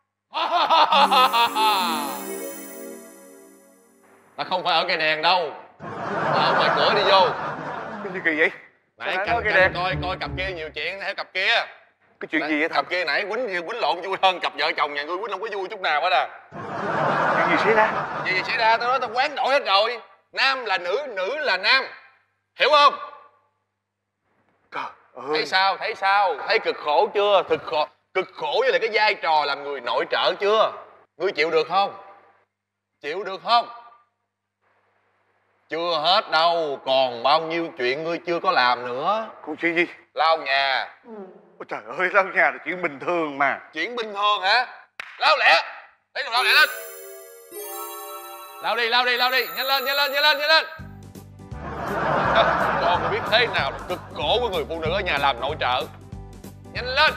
Ta không phải ở cây đèn đâu. Ta ở ngoài cửa đi vô. Cái gì kỳ vậy? Nãy Sao canh coi cặp kia nhiều chuyện theo cặp kia. Cái chuyện gì vậy Thần? Cặp kia nãy quýnh lộn vui hơn cặp vợ chồng nhà ngươi quýnh không có vui chút nào hết à. Chuyện gì xảy ra? Gì xảy ra? Tao nói tao quán đổi hết rồi. Nam là nữ, nữ là nam. Hiểu không? Trời Thấy sao, thấy sao? Thấy cực khổ chưa? Cực khổ với lại cái vai trò làm người nội trợ chưa? Ngươi chịu được không? Chịu được không? Chưa hết đâu, còn bao nhiêu chuyện ngươi chưa có làm nữa. Còn chuyện gì? Lau nhà. Ôi trời ơi, lau nhà là chuyện bình thường mà. Chuyện bình thường hả? Lau lẹ. Lấy đồ lau lẹ lên. Lau đi, lau đi, lau đi. Nhanh lên, nhanh lên, nhanh lên, nhanh lên. Con mới biết thế nào là cực khổ của người phụ nữ ở nhà làm nội trợ. Nhanh lên.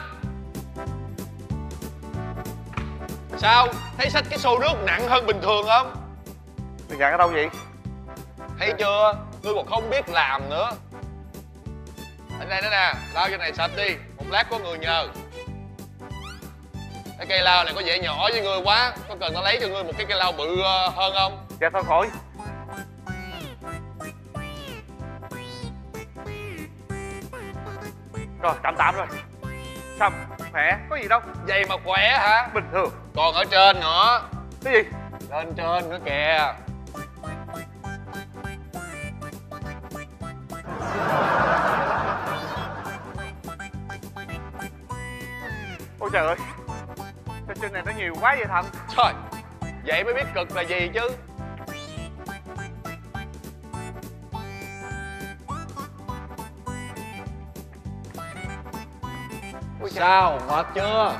Sao? Thấy xách cái xô nước nặng hơn bình thường không? Mày nhận ở đâu vậy? Thấy chưa? Ngươi còn không biết làm nữa. Ở đây nữa nè, lau cho này sạch đi. Một lát có người nhờ. Cái cây lau này có vẻ nhỏ với ngươi quá. Có cần tao lấy cho ngươi một cái cây lau bự hơn không? Dạ thôi khỏi. Rồi, tạm rồi. Xong, khỏe, có gì đâu. Vậy mà khỏe hả? Bình thường. Còn ở trên nữa. Cái gì? Lên trên nữa kìa. Ôi trời ơi, sao trên này nó nhiều quá vậy Thần? Trời, vậy mới biết cực là gì chứ. Sao, mệt chưa?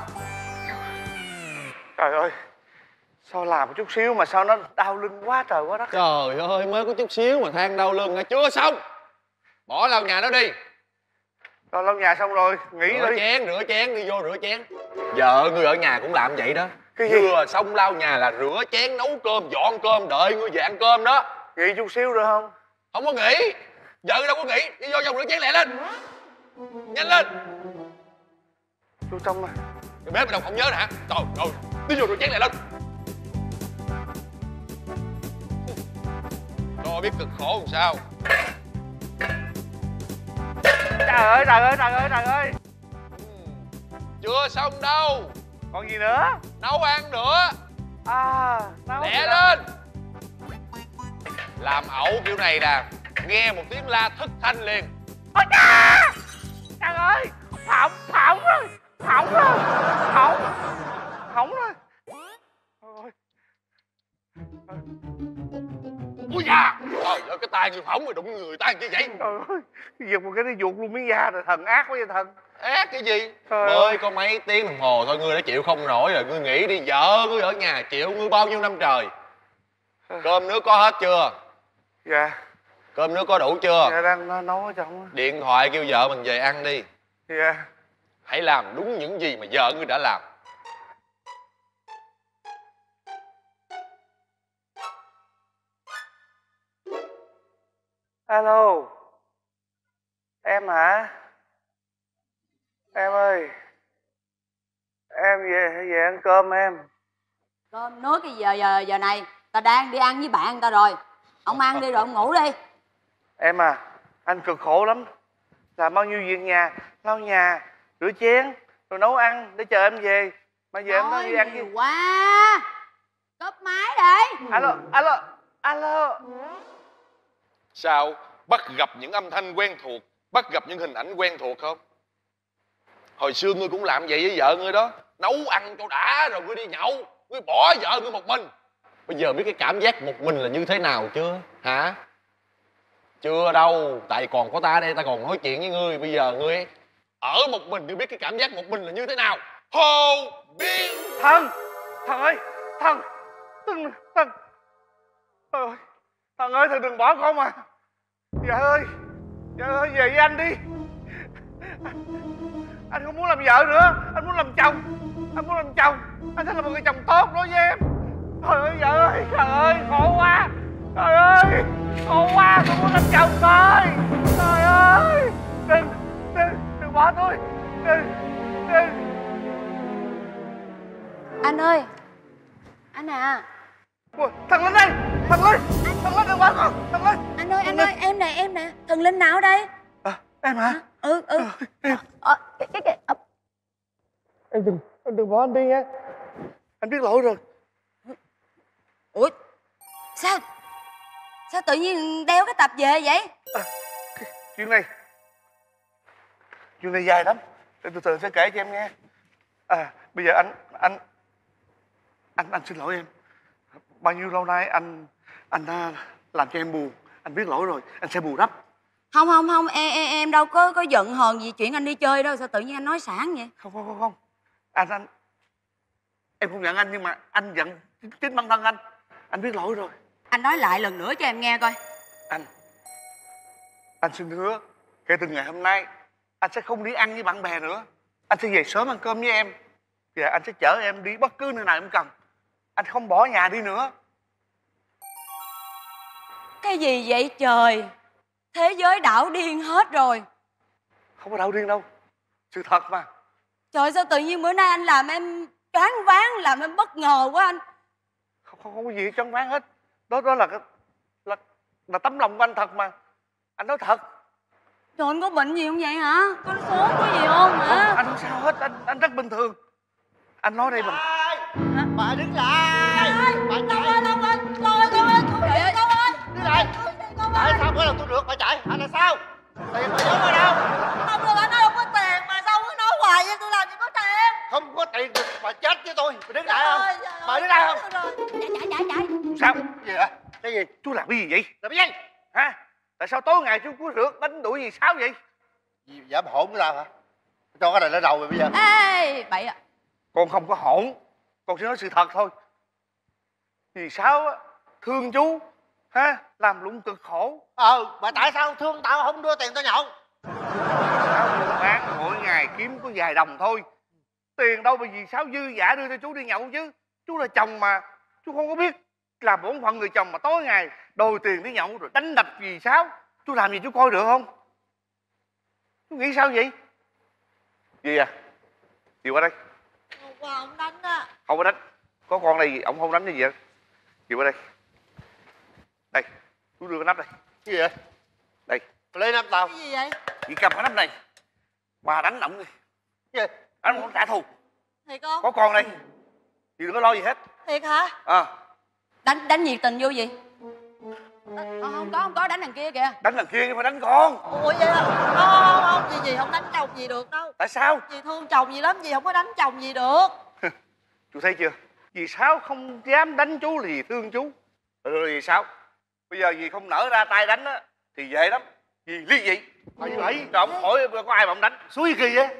Trời ơi, sao làm một chút xíu mà sao nó đau lưng quá trời quá đất. Trời ơi, mới có chút xíu mà than đau lưng hả? Chưa xong. Bỏ lau nhà đó đi. Rồi lau nhà xong rồi, nghỉ Rửa đi. chén, rửa chén, đi vô rửa chén. Vợ ngươi ở nhà cũng làm vậy đó. Cái gì? Vừa xong lau nhà là rửa chén, nấu cơm, dọn cơm, đợi ngươi về ăn cơm đó. Nghỉ chút xíu được không? Không có nghỉ. Vợ đâu có nghỉ. Đi vô trong rửa chén lẹ lên. Nhanh lên. Vô trong mà. Cái bếp mày đâu không nhớ nè hả? Trời ơi, đi vô rửa chén lẹ lên. Cho biết cực khổ làm sao. Trời ơi, trời ơi, trời ơi, trời ơi. Chưa xong đâu. Còn gì nữa? Nấu ăn nữa. À, nấu Lẹ gì lên. Làm ẩu kiểu này nè, nghe một tiếng la thất thanh liền. Ôi cha! Trời ơi, hỏng rồi, hỏng rồi, hỏng rồi. Ôi. Ui da! Trời ơi, cái tay người phỏng rồi đụng người ta làm chi vậy? Trời ơi, giật một cái nó vuột luôn miếng da rồi. Thần ác quá vậy Thần. Ác cái gì? Trời Mới ơi. có mấy tiếng đồng hồ thôi ngươi đã chịu không nổi rồi. Ngươi nghĩ đi, vợ ngươi ở nhà chịu ngươi bao nhiêu năm trời. Cơm nước có hết chưa? Dạ. Cơm nước có đủ chưa? Dạ đang nấu ở trong á. Điện thoại kêu vợ mình về ăn đi. Dạ. Hãy làm đúng những gì mà vợ ngươi đã làm. Alo. Em hả? Em ơi. Em về ăn cơm em. Cơm nước cái giờ này ta đang đi ăn với bạn ta rồi. Ông ăn đi rồi ông ngủ đi. Em à, anh cực khổ lắm. Làm bao nhiêu việc nhà, lau nhà, rửa chén, rồi nấu ăn để chờ em về. Mà giờ em nói đi ăn nhiều gì? quá. Cúp máy đi. Alo. Sao? Bắt gặp những âm thanh quen thuộc, bắt gặp những hình ảnh quen thuộc không? Hồi xưa ngươi cũng làm vậy với vợ ngươi đó. Nấu ăn cho đã rồi ngươi đi nhậu. Ngươi bỏ vợ ngươi một mình. Bây giờ biết cái cảm giác một mình là như thế nào chưa? Hả? Chưa đâu. Tại còn có ta ở đây, ta còn nói chuyện với ngươi. Bây giờ ngươi ở một mình, ngươi biết cái cảm giác một mình là như thế nào. Hồ Biên. Thần ơi, Thần ơi, Thần ơi, Thần đừng bỏ con mà. Dạ ơi, về với anh đi. Anh không muốn làm vợ nữa, anh muốn làm chồng. Anh sẽ là một người chồng tốt đối với em. Trời ơi, vợ ơi, trời ơi, khổ quá. Trời ơi, khổ quá, tôi muốn làm chồng thôi. Trời ơi, đừng bỏ tôi. Đừng. Anh ơi. Anh à. Ui, Thằng Linh đây, Thằng Linh đừng bỏ con, Thằng Linh. Anh ơi, em nè. Thần Linh nào ở đây? Em hả? Ừ. Em. Em đừng bỏ anh đi nha. Anh biết lỗi rồi. Ủa? Sao tự nhiên đeo cái tập về vậy? Chuyện này chuyện này dài lắm, để từ từ sẽ kể cho em nghe. Bây giờ anh xin lỗi em. Bao nhiêu lâu nay anh đã làm cho em buồn, anh biết lỗi rồi, anh sẽ bù đắp. Không, em đâu có giận hờn gì chuyện anh đi chơi đâu, sao tự nhiên anh nói sảng vậy? Không. Anh em không giận anh, nhưng mà anh giận chính bản thân anh. Anh biết lỗi rồi. Anh nói lại lần nữa cho em nghe coi. Anh xin hứa, kể từ ngày hôm nay anh sẽ không đi ăn với bạn bè nữa. Anh sẽ về sớm ăn cơm với em, và anh sẽ chở em đi bất cứ nơi nào em cần. Anh không bỏ nhà đi nữa. Cái gì vậy trời? Thế giới đảo điên hết rồi. Không có đảo điên đâu, sự thật mà. Trời, sao tự nhiên bữa nay anh làm em choáng váng, làm em bất ngờ quá anh. Không có gì choáng váng hết. Đó là tấm lòng của anh thật mà. Anh nói thật. Trời, anh có bệnh gì không vậy hả? Có sốt có gì không hả? Không, anh không sao hết, anh rất bình thường. Anh nói đây bằng... Bà đứng lại. Bà chạy. Đâu ơi, Đứng lại. Tại sao mỗi lần tôi được bà chạy? Hả là sao? Tiền bà giấu ở đâu? không được, anh nói không có tiền mà sao cứ nói hoài vậy, tôi làm gì có tiền. Không có tiền thì bà chết với tôi. Bà đứng lại không? Bà đứng lại không? Chạy. Sao? Cái gì vậy? Cái gì? Chú làm cái gì vậy? Làm cái gì? Hả? Tại sao tối ngày chú cứ rượt đánh đuổi gì sao vậy? Gì dám hỗn với tao hả? Cho cái này lên đầu rồi bây giờ. Ê, bậy ạ. Con không có hỗn, con chỉ nói sự thật thôi. Vì sao á, thương chú, ha, làm lụng cực khổ. Mà tại sao thương tao không đưa tiền tao nhậu? Sao buôn bán mỗi ngày kiếm có vài đồng thôi. Tiền đâu mà vì sao dư dả đưa cho chú đi nhậu chứ. Chú là chồng mà, chú không có biết làm bổn phận người chồng mà tối ngày đòi tiền đi nhậu rồi đánh đập vì sao. Chú làm gì chú coi được không? Chú nghĩ sao vậy? Gì à? Gì qua đây? Hôm qua ông đánh á. Không có đánh. Có con đây gì, ông không đánh cái gì vậy? Gì qua đây? Đây, chú đưa cái nắp đây. Cái gì vậy? Đây. Lấy nắp tao. Cái gì vậy? Chị cầm cái nắp này. Bà đánh ổng đi. Cái gì? Anh muốn trả thù. Thiệt không? Có con đây. Chị đừng có lo gì hết. Thiệt hả? Đánh nhiệt tình vô gì? Không có, đánh thằng kia kìa. Đánh thằng kia nhưng mà đánh con. Ủa vậy à? Không, gì không đánh chồng gì được đâu. Tại sao? Dì thương chồng gì lắm, dì không có đánh chồng gì được. Chú thấy chưa? Vì sao không dám đánh chú là vì thương chú. Rồi vì sao? Bây giờ vì không nở ra tay đánh á thì dễ lắm. Vì ly dị. Vậy vậy? Rồi ông hỏi có ai mà ông đánh? Suối kỳ vậy?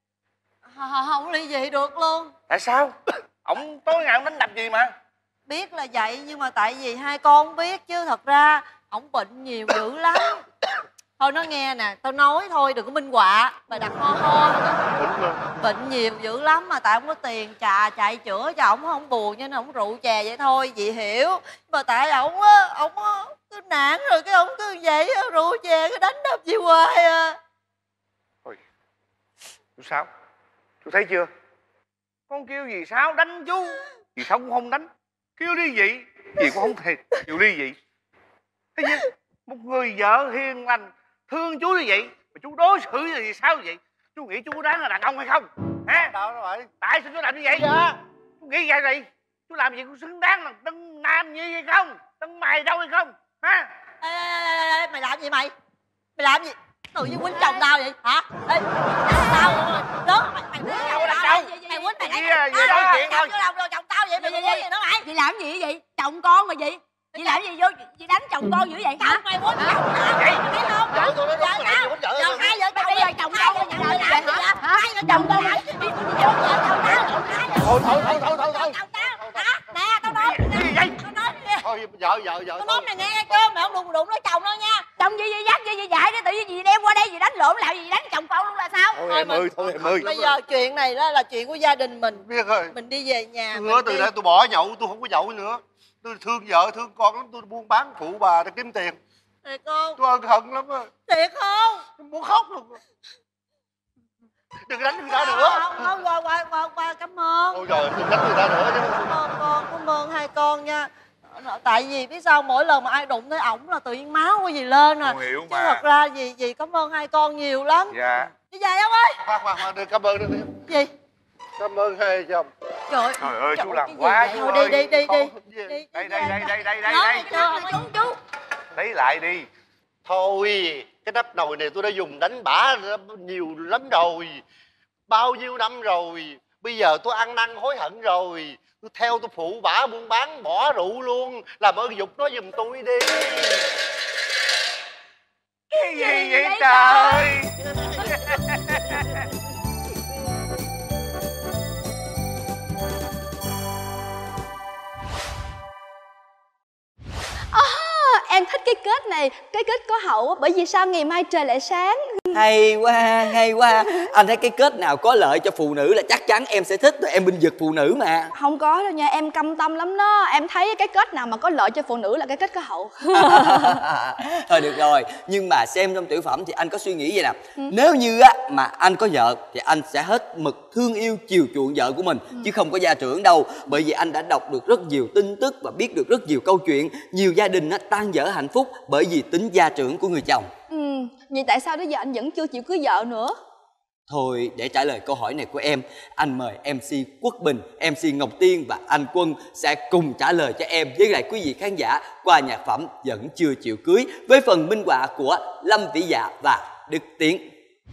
Không ly dị được luôn. Tại sao? Ông tối ngày ông đánh đập gì mà? Biết là vậy nhưng mà tại vì hai con không biết chứ thật ra ổng bệnh nhiều dữ lắm. Thôi nó nghe nè, tao nói thôi đừng có minh họa. Bà đặt ho bệnh nhiều dữ lắm mà tại không có tiền chạy chữa cho ổng, không buồn cho nên ổng rượu chè vậy thôi, chị hiểu. Mà tại ổng cứ nản rồi cái ổng cứ vậy rượu chè cứ đánh đập chị hoài à. Thôi chú Sáu, chú thấy chưa? Con kêu dì Sáu đánh chú, dì Sáu cũng không đánh. Kêu ly dị, dì cũng không thể chịu ly dị. Thấy chưa? Một người vợ hiền lành thương chú như vậy mà chú đối xử như gì sao vậy? Chú nghĩ chú có đáng là đàn ông hay không? Hả? Đâu vậy? Tại sao chú làm như vậy? Chú nghĩ vậy gì? Chú làm gì cũng xứng đáng là Tân Nam như hay không? Tân Mày đâu hay không? Hả? Ê, mày làm gì mày? Mày làm gì? Tự nhiên quýnh chồng tao vậy hả? Ê, tao đó mày quýnh chồng tao mày quýnh mày vậy đó chuyện thôi. Chồng tao vậy mày quýnh gì nữa mày? Chị làm gì vậy? Chồng con mà gì? Chị làm gì vô? Chị đánh chồng con dữ vậy hả? Mày quýnh chồng tao vậy? biết không? Vợ tôi nó đúng rồi, quýnh vợ tôi. Hai vợ chồng Bây giờ chồng con hai nhận lại vậy hả? hai vợ chồng con mày Thôi. nè tao nói Gì vậy? Thôi vợ. tao nói mày nghe chưa, mày không đụng nói chồng đâu nha. Chồng gì dắt gì dạy đó, tự nhiên gì đem qua đây gì đánh lộn làm gì đánh chồng con luôn là sao? Thôi em ơi. Bây giờ chuyện này đó là chuyện của gia đình mình. Biết rồi. Mình đi về nhà. Tôi hứa từ đây tôi bỏ nhậu, tôi không có nhậu nữa. Tôi thương vợ, thương con lắm, tôi buôn bán phụ bà để kiếm tiền. Thiệt không? Tôi ân hận lắm á. Thiệt không? Tôi muốn khóc luôn. Đừng đánh người ta nữa. Không, qua cảm ơn. Ôi trời, đừng đánh người ta nữa chứ. Cảm ơn hai con nha. Tại vì biết sao mỗi lần mà ai đụng tới ổng là tự nhiên máu của dì lên à. Con hiểu chứ mà. thật ra dì cảm ơn hai con nhiều lắm. Dạ. Đi về ông ơi. Khoan, đừng cảm ơn đi. Gì? Cảm ơn hai chồng. Trời ơi chú làm cái gì quá vậy? chú Thôi ơi. đi. Đây. Nói chú. Lấy lại đi. Thôi, cái nắp nồi này tôi đã dùng đánh bả nhiều lắm rồi. Bao nhiêu năm rồi. Bây giờ tôi ăn năn hối hận rồi. Tôi theo tôi phụ bả buôn bán, bỏ rượu luôn. Làm ơn giục nó giùm tôi đi. Cái gì vậy trời? Em thích cái kết này, cái kết có hậu á, bởi vì sao ngày mai trời lại sáng. Hay quá, hay quá. Anh thấy cái kết nào có lợi cho phụ nữ là chắc chắn em sẽ thích, rồi em binh vực phụ nữ mà. Không có đâu nha, em căm tâm lắm đó. Em thấy cái kết nào mà có lợi cho phụ nữ là cái kết có hậu. Thôi được rồi, nhưng mà xem trong tiểu phẩm thì anh có suy nghĩ vậy nè. Nếu như á mà anh có vợ thì anh sẽ hết mực thương yêu chiều chuộng vợ của mình, chứ không có gia trưởng đâu. Bởi vì anh đã đọc được rất nhiều tin tức và biết được rất nhiều câu chuyện nhiều gia đình á tan vỡ hạnh phúc bởi vì tính gia trưởng của người chồng. Vậy tại sao đến giờ anh vẫn chưa chịu cưới vợ nữa? Thôi, để trả lời câu hỏi này của em, anh mời MC Quốc Bình, MC Ngọc Tiên và anh Quân sẽ cùng trả lời cho em với lại quý vị khán giả qua nhạc phẩm Vẫn Chưa Chịu Cưới với phần minh họa của Lâm Vĩ Dạ và Đức Tiến.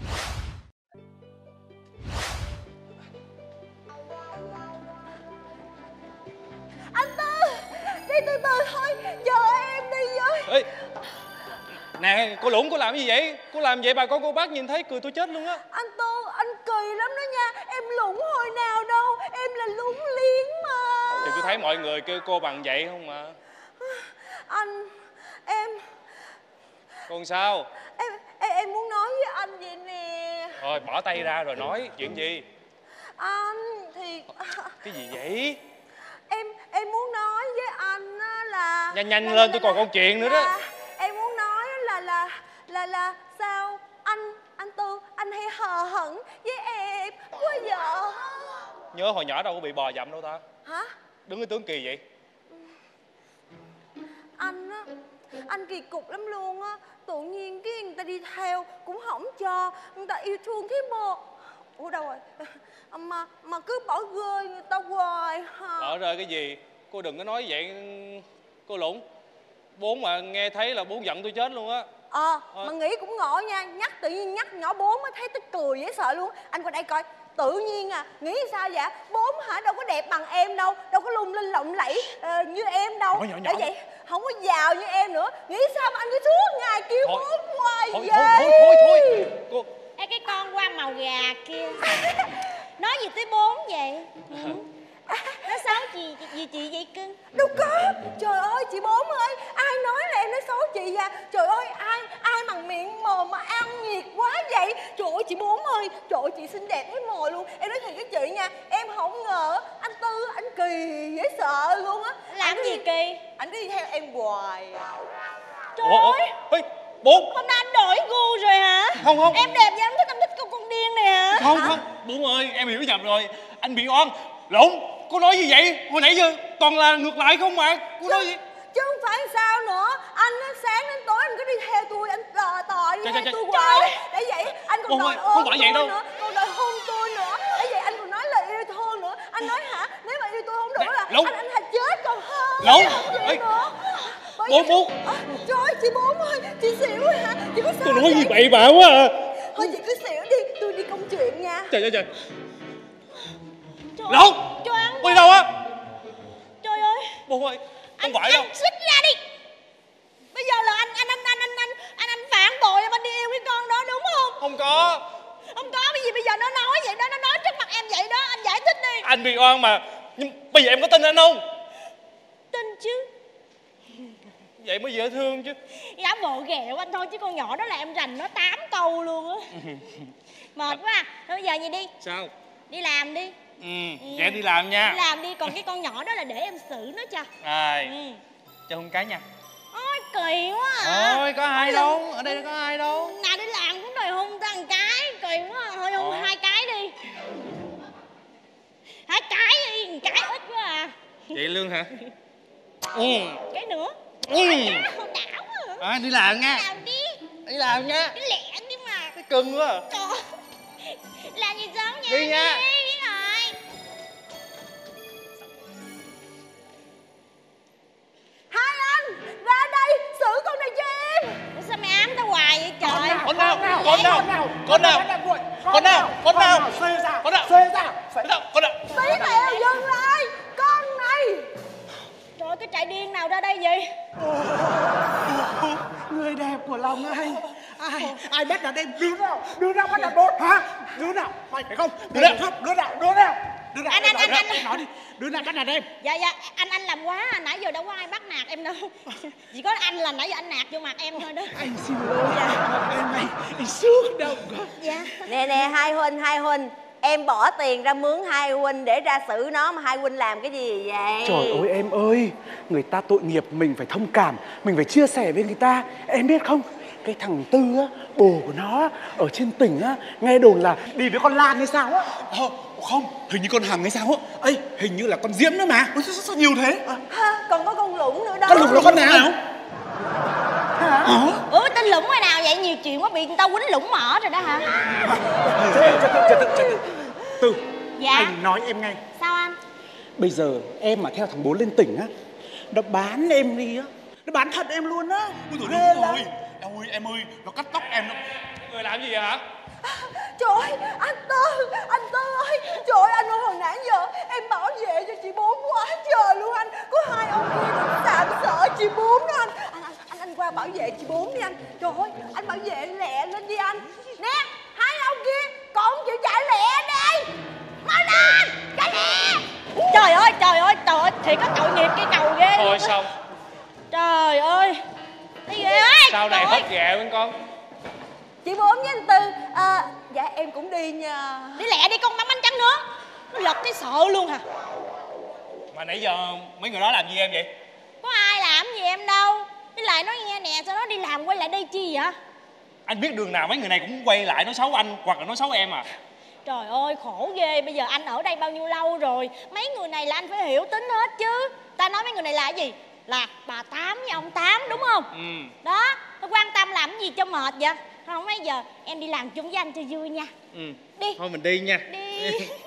Anh Tư, đi từ từ thôi, chờ em đi với. Ê, nè, cô Lũng, cô làm gì vậy? Cô làm vậy bà con cô bác nhìn thấy cười tôi chết luôn á. Anh Tư, anh kỳ lắm đó nha. Em Lũng hồi nào đâu, em là Lũng Liếng mà. Thì tôi thấy mọi người kêu cô bằng vậy không mà. Anh, em Còn sao? em muốn nói với anh vậy nè. Thôi bỏ tay ra rồi nói chuyện gì? Anh thì Cái gì vậy? em muốn nói với anh á là Nhanh lên, tôi còn câu chuyện nữa đó. Em muốn nói là sao anh Tư anh hay hờ hững với em quá vợ. Nhớ hồi nhỏ đâu có bị bò dặm đâu ta. Hả? Đứng cái tướng kỳ vậy. Anh á, anh kỳ cục lắm luôn á. Tự nhiên cái người ta đi theo cũng không cho, người ta yêu thương cái bộ. Ủa đâu rồi? Mà cứ bỏ rơi người ta hoài hả? Bỏ rơi cái gì? Cô đừng có nói vậy cô Lũng. Bốn mà nghe thấy là bốn giận tôi chết luôn á. Mà nghĩ cũng ngộ nha. Tự nhiên nhắc nhỏ bốn mới thấy tức cười dễ sợ luôn. Anh qua đây coi. Tự nhiên nghĩ sao vậy? Bốn hả? Đâu có đẹp bằng em đâu. Đâu có lung linh lộng lẫy như em đâu. Bởi vậy không có giàu như em nữa. Nghĩ sao mà anh cứ suốt ngày kêu bốn hoài vậy? Thôi cô... Ê, cái con qua màu gà kia nói gì tới bốn vậy? Nói xấu gì chị vậy cưng? Đâu có. Trời ơi chị Bốn ơi, ai nói là em nói xấu chị à? Trời ơi ai bằng miệng mồm mà ăn nhiệt quá vậy? Trời ơi chị Bốn ơi, trời ơi chị xinh đẹp thấy mồi luôn. Em nói thiệt với chị nha, em không ngờ anh Tư anh kỳ dễ sợ luôn á. Làm gì kỳ? Anh cứ đi theo em hoài. Trời ơi, Bốn. hôm nay anh đổi gu rồi hả? Không. Em đẹp vậy anh thích con điên này hả? Không, Bốn ơi, em hiểu nhầm rồi. Anh bị oan. Lũng, cô nói gì vậy? Hồi nãy giờ toàn là ngược lại không mà. Cô nói gì? Chứ không phải sao nữa. Anh sáng đến tối anh cứ đi theo tôi, anh tò đi theo tôi hoài. Để vậy anh còn đòi ôm tôi nữa, còn đòi hôn tôi nữa. Để vậy anh còn nói lời yêu thương nữa. Anh nói hả, nếu mà yêu tôi không được là anh thà chết còn hơn. Lũng, Bốn. Trời ơi chị Bốn ơi, chị xỉu hả? Chị có sao? Tôi nói gì bậy bạ quá à. Thôi chị cứ xỉu đi, tôi đi công chuyện nha. Trời. Lũng, cô đi đâu á? Trời ơi, Bốn ơi, không phải đâu. Anh xích ra đi. Bây giờ là anh phản bội em, anh đi yêu cái con đó đúng không? Không có. Không có cái gì, bây giờ nó nói vậy đó, nó nói trước mặt em vậy đó, anh giải thích đi. Anh bị oan mà, nhưng bây giờ em có tin anh không? Tin chứ. Vậy mới dễ thương chứ. Giả bộ ghẹo anh thôi chứ con nhỏ đó là em rành nó 8 câu luôn á. Mệt quá à. Thôi bây giờ gì đi. Sao? Đi làm đi. Vậy đi làm nha. Đi làm đi, còn cái con nhỏ đó là để em xử nó cho. Cho hôn cái nha. Ôi kỳ quá à. Thôi có ai đâu, ở đây có ai đâu. Nào đi làm cũng đòi hôn thằng cái, kỳ quá à. Thôi hôn 2 cái đi. 2 cái đi, 1 cái ít quá à. Vậy lương hả? Cái nữa. Không đảo à. Đi làm nha. Làm đi. Đi làm nha. Cái lẹ đi mà. Cái cưng quá à. Trời. Làm gì sớm nha. Đi nha. Đi rồi. Hai anh ra đây xử con này cho em. Ủa sao mày ăn? Con nào? Con nào? Con nào? Con nào? Xê ra. Con nào? Xê ra. Con nào? Tí tẹo dừng lại. Con này. Trời ơi, cái trại điên nào ra đây vậy? Người đẹp của lòng anh. Ai bắt đàn em? Đứa nào bắt đàn bốt hả? Đứa nào? Mày phải không? Đứa nào? Đứa nào? Anh nói đi. Đứa nào bắt đàn em? Dạ anh làm quá, nãy giờ đâu có ai bắt nạt em đâu. Chỉ có anh là nãy giờ anh nạt vô mặt em thôi đó. Anh xin lỗi. Em này, anh xúc động quá. Dạ. Nè hai huynh. Em bỏ tiền ra mướn hai huynh để ra xử nó mà hai huynh làm cái gì vậy? Trời ơi em ơi, người ta tội nghiệp mình phải thông cảm, mình phải chia sẻ với người ta. Em biết không, cái thằng Tư á, bồ của nó á, ở trên tỉnh á, nghe đồn là đi với con Lan hay sao á. Không, hình như con Hằng hay sao á. Ây, hình như là con Diễm nữa mà. Sao nhiều thế? Còn có con Lũng nữa đó. Con Lũng là con nào? Tên Lũng ngoài nào vậy? Nhiều chuyện quá, bị người ta quýnh Lũng mỏ rồi đó hả? Tư, Dạ. anh nói em nghe. Sao anh? Bây giờ em mà theo thằng Bốn lên tỉnh á, nó bán em đi á, nó bán thật em luôn á. Ôi trời ơi, em ơi, nó cắt tóc em nó. Người làm gì vậy hả? Trời ơi, anh Tư ơi. Trời ơi, anh ơi, hồi nãy giờ em bảo vệ cho chị Bốn quá trời luôn anh. Có hai ông kia đừng sạm sợ chị Bốn đó anh. Anh qua bảo vệ chị Bốn đi anh. Trời ơi, anh bảo vệ lẹ lên đi anh. Nè, hai ông kia, còn không chịu chạy lẹ đi. Mau lên, chạy lẹ. Trời ơi, thiệt có tội nghiệp cây cầu ghê. Thôi xong. Trời ơi. Thấy ghê ơi. Sau này hất ghẹ với con. Chị Bốn với anh Tư, dạ em cũng đi nha. Đi lẹ đi con, băm bánh trắng nướng. Nó lật cái sợ luôn hả? Mà nãy giờ mấy người đó làm gì em vậy? Có ai làm gì em đâu. Đi lại nói nghe nè, sao nó đi làm quay lại đây chi vậy? Anh biết đường nào mấy người này cũng quay lại nói xấu anh hoặc là nói xấu em à. Trời ơi, khổ ghê. Bây giờ anh ở đây bao nhiêu lâu rồi, mấy người này là anh phải hiểu tính hết chứ. Ta nói mấy người này là cái gì? Là bà Tám với ông Tám đúng không? Đó, tôi quan tâm làm cái gì cho mệt vậy? Không, bây giờ em đi làm chung với anh cho vui nha. Đi. Thôi mình đi nha. Đi.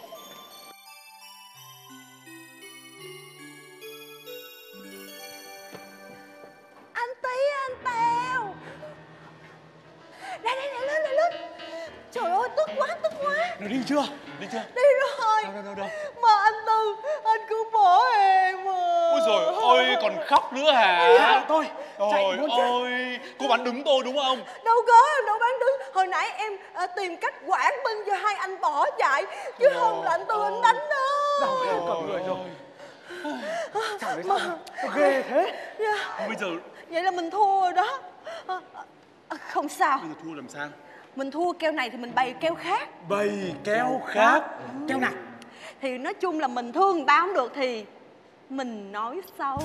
Anh Tí, anh Tèo. Đây, lên. Trời ơi, tức quá. Rồi đi chưa? Đi rồi. Đâu. Mà anh Tư, anh cứ bỏ em à. Ôi trời ơi, còn khóc nữa hả? Thôi, Trời ơi, cô bán đứng tôi đúng không? Đâu có, em đâu bán đứng. Hồi nãy em tìm cách quản binh cho hai anh bỏ chạy. Chứ không là anh Tư anh đánh đó. đau hết cả người rồi. Chẳng lẽ sao ghê thế? Bây giờ Vậy là mình thua rồi đó. Không sao. bây giờ thua làm sao? Mình thua keo này thì mình bày keo khác. Bày keo khác. Keo nào? Thì nói chung là mình thương người ta không được thì mình nói xấu.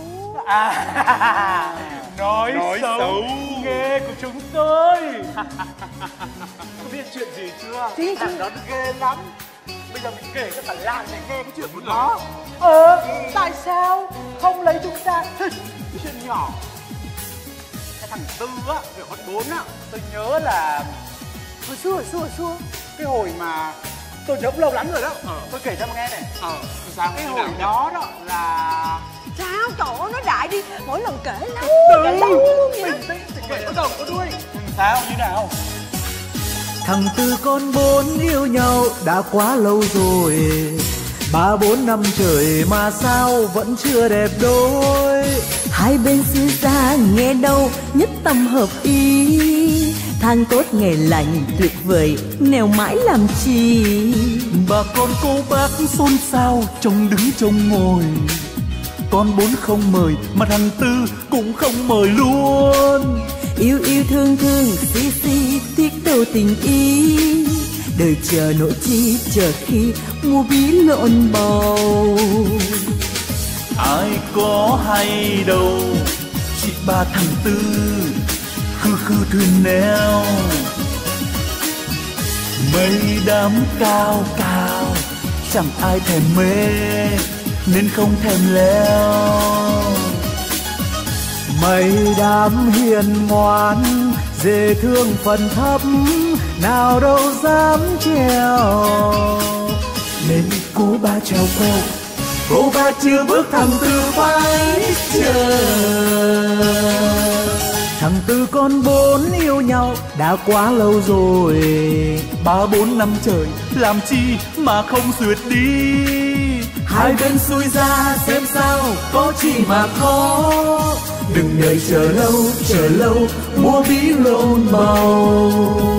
Nói xấu nghe của chúng tôi. Có biết chuyện gì chưa? Thằng đó ghê lắm. Bây giờ mình kể cho cả làng này nghe cái chuyện của nó. Tại sao không lấy chúng ta? Chuyện nhỏ. Cái thằng Tư á, ở Hot 4 á, tôi nhớ là hồi xưa cái hồi mà tôi nhớ cũng lâu lắm rồi đó. Tôi kể cho mà nghe này. Sao? Cái hồi đó là Sao? Trời ơi, nói đại đi. Mỗi lần kể lắm. Kể lâu luôn vậy đó. Kể có đầu có đuôi. Sao? Như nào? Thằng Tư con Bốn yêu nhau đã quá lâu rồi, 3-4 năm trời mà sao vẫn chưa đẹp đôi. Hai bên xin ra nghe đâu nhất tâm hợp ý, tháng tốt ngày lành tuyệt vời nèo mãi làm chi. Bà con cô bác xôn xao trông đứng trông ngồi, con Bốn không mời mà thằng Tư cũng không mời luôn. Yêu yêu thương thương si si tiếc đâu tình ý, đời chờ nỗi chi chờ khi mua bí lộn bầu. Ai có hay đâu chị ba thằng Tư khư thuyền neo, mây đám cao cao chẳng ai thèm mê nên không thèm leo. Mây đám hiền ngoan dễ thương phần thấp nào đâu dám trèo, nên cô ba trèo cô ba chưa bước thẳng từ vai chờ. Thằng Tư con Bốn yêu nhau đã quá lâu rồi, 3-4 năm trời làm chi mà không duyệt đi. Hai bên xuôi ra xem sao có chi mà khó, đừng đợi chờ lâu mua bí lộn bầu.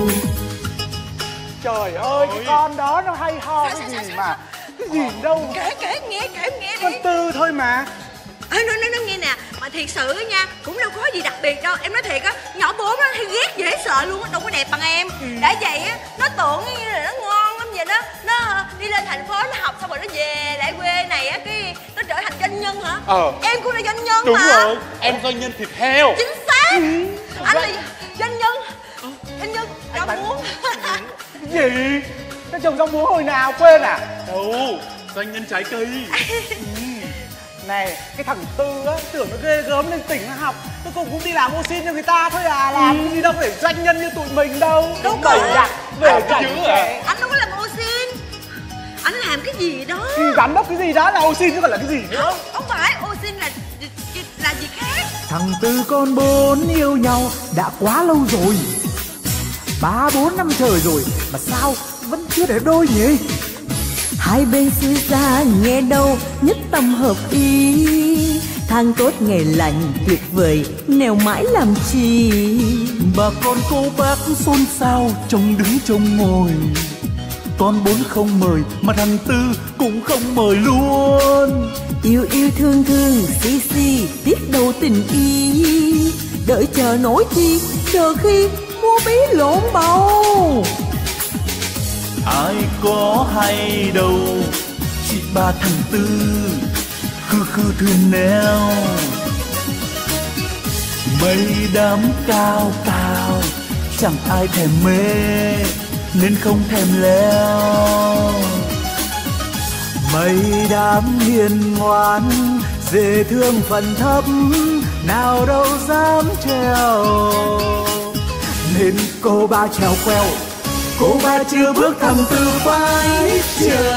Trời ơi, cái con đó nó hay ho cái gì mà. Cái gì đâu. Kể nghe đi. Con Tư thôi mà. Nó nghe nè, mà thiệt sự nha, cũng đâu có gì đặc biệt đâu. Em nói thiệt á, nhỏ Bốn nó hay ghét dễ sợ luôn á, đâu có đẹp bằng em. Đã vậy á, nó tưởng như là nó ngon lắm vậy đó. Nó đi lên thành phố nó học xong rồi nó về lại quê này á, cái nó trở thành doanh nhân hả? Em cũng là doanh nhân đúng mà. Đúng rồi, em doanh nhân thịt heo. Chính xác. Anh là doanh nhân rau muống. Cái gì? Nó trồng rau muống hồi nào quên à? Đâu, doanh nhân trái cây. Này, cái thằng Tư á, tưởng nó ghê gớm lên tỉnh nó học. Cuối cùng cũng đi làm ô xin cho người ta thôi à. Làm cái gì đâu phải doanh nhân như tụi mình đâu. Đâu có. Về cảnh Anh đâu có làm ô xin. Anh làm cái gì đó. Giám đốc cái gì đó là ô xin chứ còn là cái gì nữa. Không phải, ô xin là gì khác. Thằng Tư con Bốn yêu nhau đã quá lâu rồi, 3-4 năm trời rồi mà sao vẫn chưa để đôi nhỉ? Hai bên xuôi ra nghe đâu nhất tâm hợp ý, tháng tốt ngày lành tuyệt vời nèo mãi làm chi. Bà con cô bác xôn xao trông đứng trông ngồi, con Bốn không mời mà thằng Tư cũng không mời luôn. Yêu thương si tiếc đâu tình ý, đợi chờ nổi chi chờ khi mua bí lộn bầu. Ai có hay đâu chị ba thằng Tư khư thuyền neo, mây đám cao chẳng ai thèm mê nên không thèm leo. Mây đám hiền ngoan dễ thương phần thấp, nào đâu dám treo nên cô ba trèo queo. Cô ba chưa bước thằng Tư phải chờ.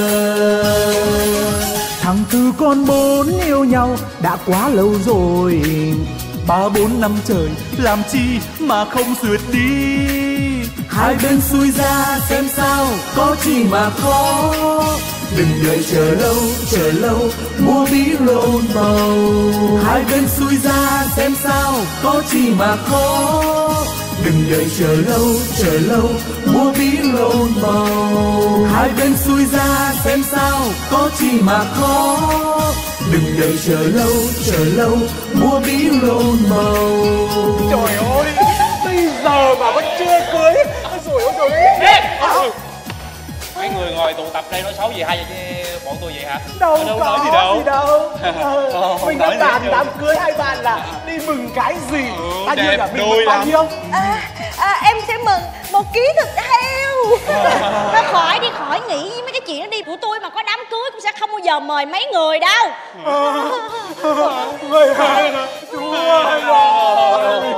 Thằng Tư con Bốn yêu nhau đã quá lâu rồi, 3-4 năm trời làm chi mà không duyệt đi. Hai bên xuôi ra xem sao có chi mà khó, đừng đợi chờ lâu mua bí lộn bầu. Hai bên xuôi ra xem sao có chi mà khó, đừng đợi chờ lâu mua bí lộn bầu. Hai bên xuôi ra xem sao có chi mà khó, đừng đợi chờ lâu mua bí lộn bầu. Trời ơi, bây giờ mà vẫn chưa cưới. Rồi ôi trời ơi. Mấy người ngồi tụ tập đây nói xấu gì hai bọn tôi vậy hả? Đâu có có gì đâu. Mình đã bàn đám cưới hai bạn là đi mừng cái gì. Bao nhiêu là mình mừng bao nhiêu? Em sẽ mừng 1 ký thịt heo. Nó khỏi nghĩ mấy cái chuyện đó đi. Tụi tôi mà có đám cưới cũng sẽ không bao giờ mời mấy người đâu. Người hai hả? Chú ơi.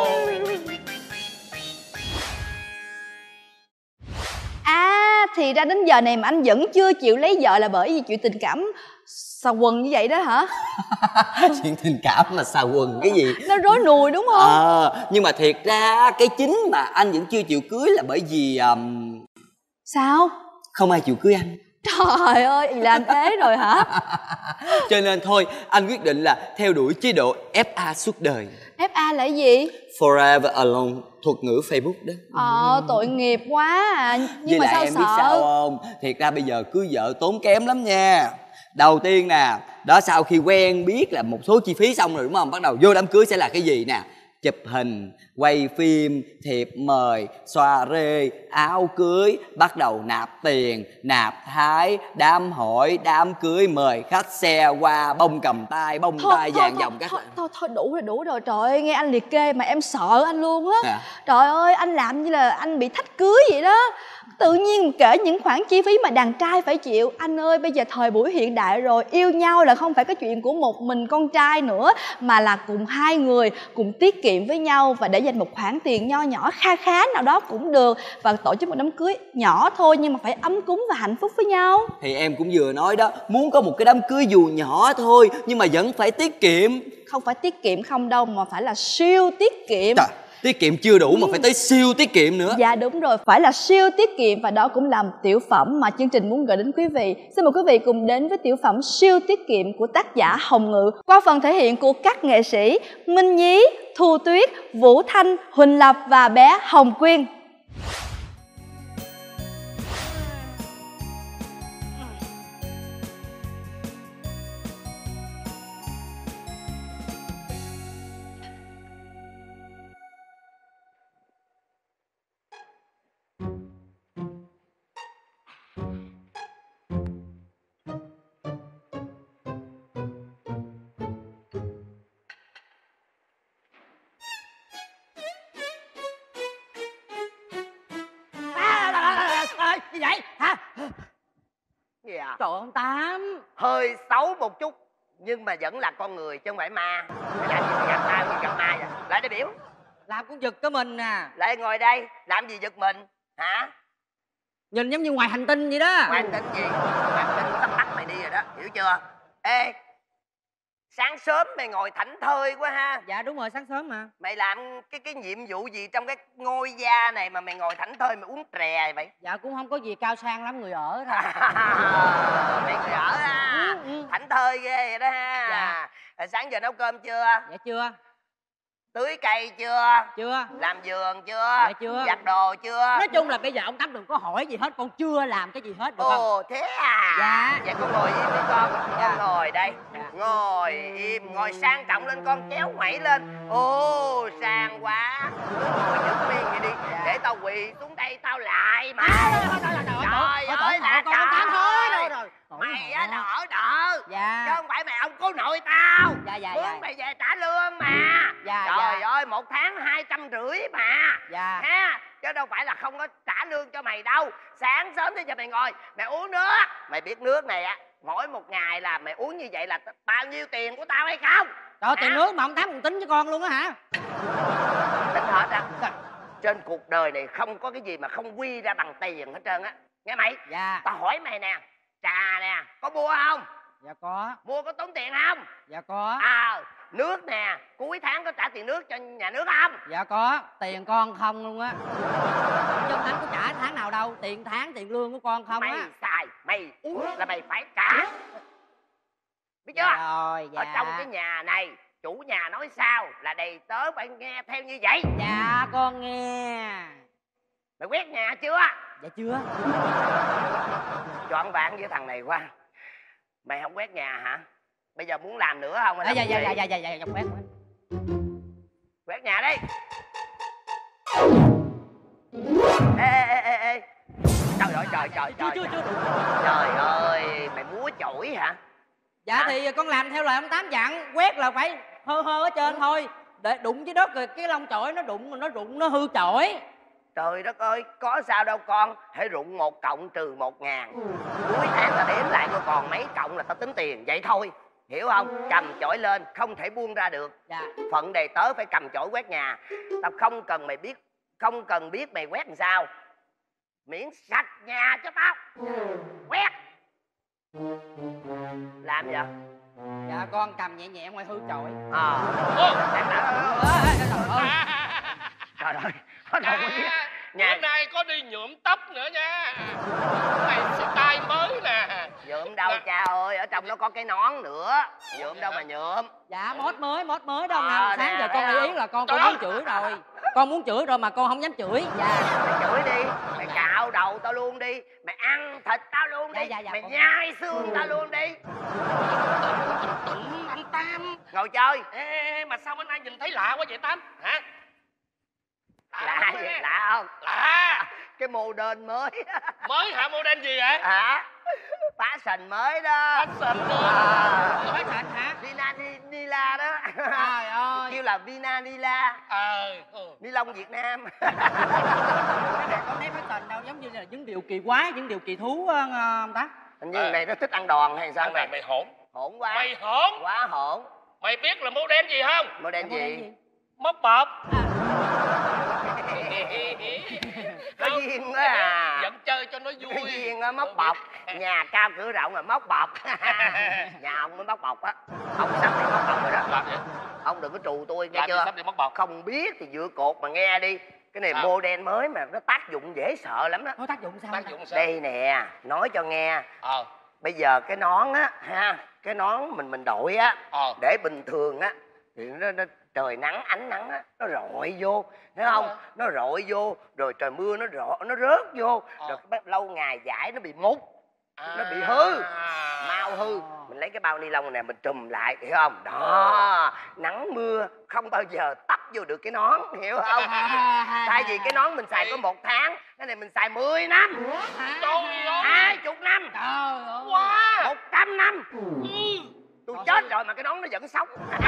Thì ra đến giờ này mà anh vẫn chưa chịu lấy vợ là bởi vì chuyện tình cảm xà quần như vậy đó hả? Chuyện tình cảm mà xà quần cái gì? Nó rối nùi đúng không? Nhưng mà thiệt ra cái chính mà anh vẫn chưa chịu cưới là bởi vì Sao? không ai chịu cưới anh. Trời ơi, là anh ế rồi hả? Cho nên thôi anh quyết định là theo đuổi chế độ FA suốt đời. FA là gì? Forever Alone, thuật ngữ Facebook đó. Tội nghiệp quá à. Nhưng với mà lại sao em sợ? biết sao không? Thiệt ra bây giờ cưới vợ tốn kém lắm nha. Đầu tiên nè, đó sau khi quen biết là một số chi phí xong rồi đúng không? Bắt đầu vô đám cưới sẽ là cái gì nè? Chụp hình, quay phim, thiệp mời, soirée, áo cưới, bắt đầu nạp tiền, nạp thái, đám hỏi, đám cưới, mời khách, xe qua, bông cầm tay, bông tay vàng vòng các bạn. Thôi đủ rồi. Trời ơi, nghe anh liệt kê mà em sợ anh luôn á. Trời ơi, anh làm như là anh bị thách cưới vậy đó. Tự nhiên kể những khoản chi phí mà đàn trai phải chịu. Anh ơi, bây giờ thời buổi hiện đại rồi, yêu nhau là không phải cái chuyện của một mình con trai nữa, mà là cùng hai người cùng tiết kiệm với nhau và để dành một khoản tiền nho nhỏ kha khá nào đó cũng được, và tổ chức một đám cưới nhỏ thôi nhưng mà phải ấm cúng và hạnh phúc với nhau. Thì em cũng vừa nói đó, muốn có một cái đám cưới dù nhỏ thôi nhưng mà vẫn phải tiết kiệm. Không phải tiết kiệm không đâu, mà phải là siêu tiết kiệm. Trời, tiết kiệm chưa đủ mà phải tới siêu tiết kiệm nữa. Dạ đúng rồi, phải là siêu tiết kiệm, và đó cũng là một tiểu phẩm mà chương trình muốn gửi đến quý vị. Xin mời quý vị cùng đến với tiểu phẩm siêu tiết kiệm của tác giả Hồng Ngự qua phần thể hiện của các nghệ sĩ Minh Nhí, Thu Tuyết, Vũ Thanh, Huỳnh Lập và bé Hồng Quyên. Gì vậy hả? Gì à? Trời ơi ông Tám, Hơi xấu một chút nhưng mà vẫn là con người chứ không phải ma. Mày làm gì mà gặp tao như gặp ma vậy? Lại đây biểu. làm con giật cái mình nè. Lại ngồi đây làm gì giật mình hả? Nhìn giống như ngoài hành tinh vậy đó. Ngoài hành tinh gì? Ngoài hành tinh sắp bắt mày đi rồi đó, hiểu chưa? Ê, sáng sớm mày ngồi thảnh thơi quá ha. Dạ đúng rồi, sáng sớm mà. Mày làm cái nhiệm vụ gì trong cái ngôi gia này mà mày ngồi thảnh thơi mày uống trà vậy? Dạ cũng không có gì cao sang lắm, người ở thôi. Mày người ở ha. Thảnh thơi ghê vậy đó ha. Dạ. Sáng giờ nấu cơm chưa? Dạ chưa. Tưới cây chưa? Chưa. Làm vườn chưa? Dạ chưa. Giặt đồ chưa? Nói chung là bây giờ ông Tám đừng có hỏi gì hết, con chưa làm cái gì hết được không? Ồ thế à? Dạ. Vậy con ngồi im đi con. Dạ. Con ngồi đây. Dạ. Ngồi im, ngồi sang trọng lên con, kéo ngoảy lên. Ồ sang quá. Cứ ngồi giữ nguyên vậy đi. Dạ. Để tao quỳ xuống đây tao lại mà. Trời ơi là con Tám thôi rồi. Mày á đỡ đỡ. Dạ. Chứ không phải mày ông cố nội tao. Dạ dạ Muốn dạ. mày về trả lương mà. Dạ, Trời dạ. ơi 1 tháng 250 mà. Dạ. Ha, chứ đâu phải là không có trả lương cho mày đâu. Sáng sớm tới giờ mày ngồi mày uống nước. Mày biết nước này á, mỗi một ngày là mày uống như vậy là bao nhiêu tiền của tao hay không? Trời, tiền nước mà ông Tám còn tính với con luôn á hả? Tính hết á. Trên cuộc đời này không có cái gì mà không quy ra bằng tiền hết trơn á. Nghe mày? Dạ. Tao hỏi mày nè, trà nè, có mua không? Dạ có. Mua có tốn tiền không? Dạ có. Nước nè, cuối tháng có trả tiền nước cho nhà nước không? Dạ có. Tiền con không luôn á. Chứ ông Tám có trả tháng nào đâu. Tiền tháng, tiền lương của con không á. Mày xài, mày uống là mày phải trả. Biết chưa? Dạ rồi, dạ. Ở trong cái nhà này, chủ nhà nói sao là đầy tớ phải nghe theo như vậy. Dạ con nghe. Mày quét nhà chưa? Dạ chưa. Chọn bạn với thằng này quá. Mày không quét nhà hả? Bây giờ muốn làm nữa không? Dạ quét. Quét nhà đi. Ê. Trời ơi trời. Chưa. Trời ơi, mày múa chổi hả? Dạ thì con làm theo lời ông Tám dặn. Quét là phải hơ ở trên thôi. Để đụng với đất rồi cái lông chổi nó đụng mà nó rụng nó hư chổi. Trời đất ơi, có sao đâu con. Hãy rụng 1 cộng trừ 1.000. Cuối tháng ta đếm lại coi còn mấy cộng là tao tính tiền. Vậy thôi, hiểu không? Cầm chổi lên, không thể buông ra được. Dạ. Phận đề tớ phải cầm chổi quét nhà. Tao không cần biết mày quét làm sao, miễn sạch nhà cho tao. Quét. Làm vậy? Dạ con cầm nhẹ nhẹ ngoài hư chổi. Trời ơi, bữa nay có đi nhuộm tóc nữa nha. Này style mới nè. Nhuộm đâu cha ơi, ở trong nó có cái nón nữa. Nhuộm đâu mà nhuộm. Dạ mốt mới đâu nào. Sáng giờ con để ý là con muốn chửi rồi. Con muốn chửi rồi mà con không dám chửi. Dạ. Mày chửi đi, mày cạo đầu tao luôn đi, mày ăn thịt tao luôn đi, mày nhai xương tao luôn đi. Tịnh anh Tám. Ngồi chơi. Ê, mà sao bữa nay nhìn thấy lạ quá vậy Tám? Hả? Lạ gì? Lạ không? Lạ. Cái modern mới. Mới hả? Modern gì vậy? Hả? Fashion mới đó. Fashion luôn. Fashion hả? Nila đó. Trời ơi. kêu là Vinanila. Ni lông Việt Nam. Cái này con nếp cái đâu giống như là những điều kỳ quái, những điều kỳ thú ông Tám. Hình như này nó thích ăn đòn hay sao? Thằng này mày hỗn. Hỗn quá. Mày hỗn. Quá hỗn. Mày biết là model gì không? Model gì? Móc bọp. Nó duyên quá à. Vẫn chơi cho nó vui. Nó duyên á, móc bọc. Nhà cao cửa rộng là móc bọc. Nhà ông mới móc bọc á. Ông sắp đi móc bọc rồi đó. Làm vậy? Ông đừng có trù tôi nghe Làm chưa? sắp đi móc bọc. Không biết thì dựa cột mà nghe đi. Cái này model mới mà nó tác dụng dễ sợ lắm đó. Nó tác dụng sao? Tác dụng sao? Đây nè, nói cho nghe. Bây giờ cái nón á ha, cái nón mình đội á, để bình thường á thì nó trời nắng ánh nắng á nó rọi vô, thấy không? Nó rọi vô rồi trời mưa nó rớt vô, rồi lâu ngày vải nó bị mục, nó bị hư, mau hư. Mình lấy cái bao ni lông này mình trùm lại, hiểu không? Đó, nắng mưa không bao giờ tấp vô được cái nón, hiểu không? Tại vì cái nón mình xài có 1 tháng, cái này mình xài 10 năm, 20 năm, wow, 100 năm. Tôi chết rồi mà cái nón nó vẫn sống.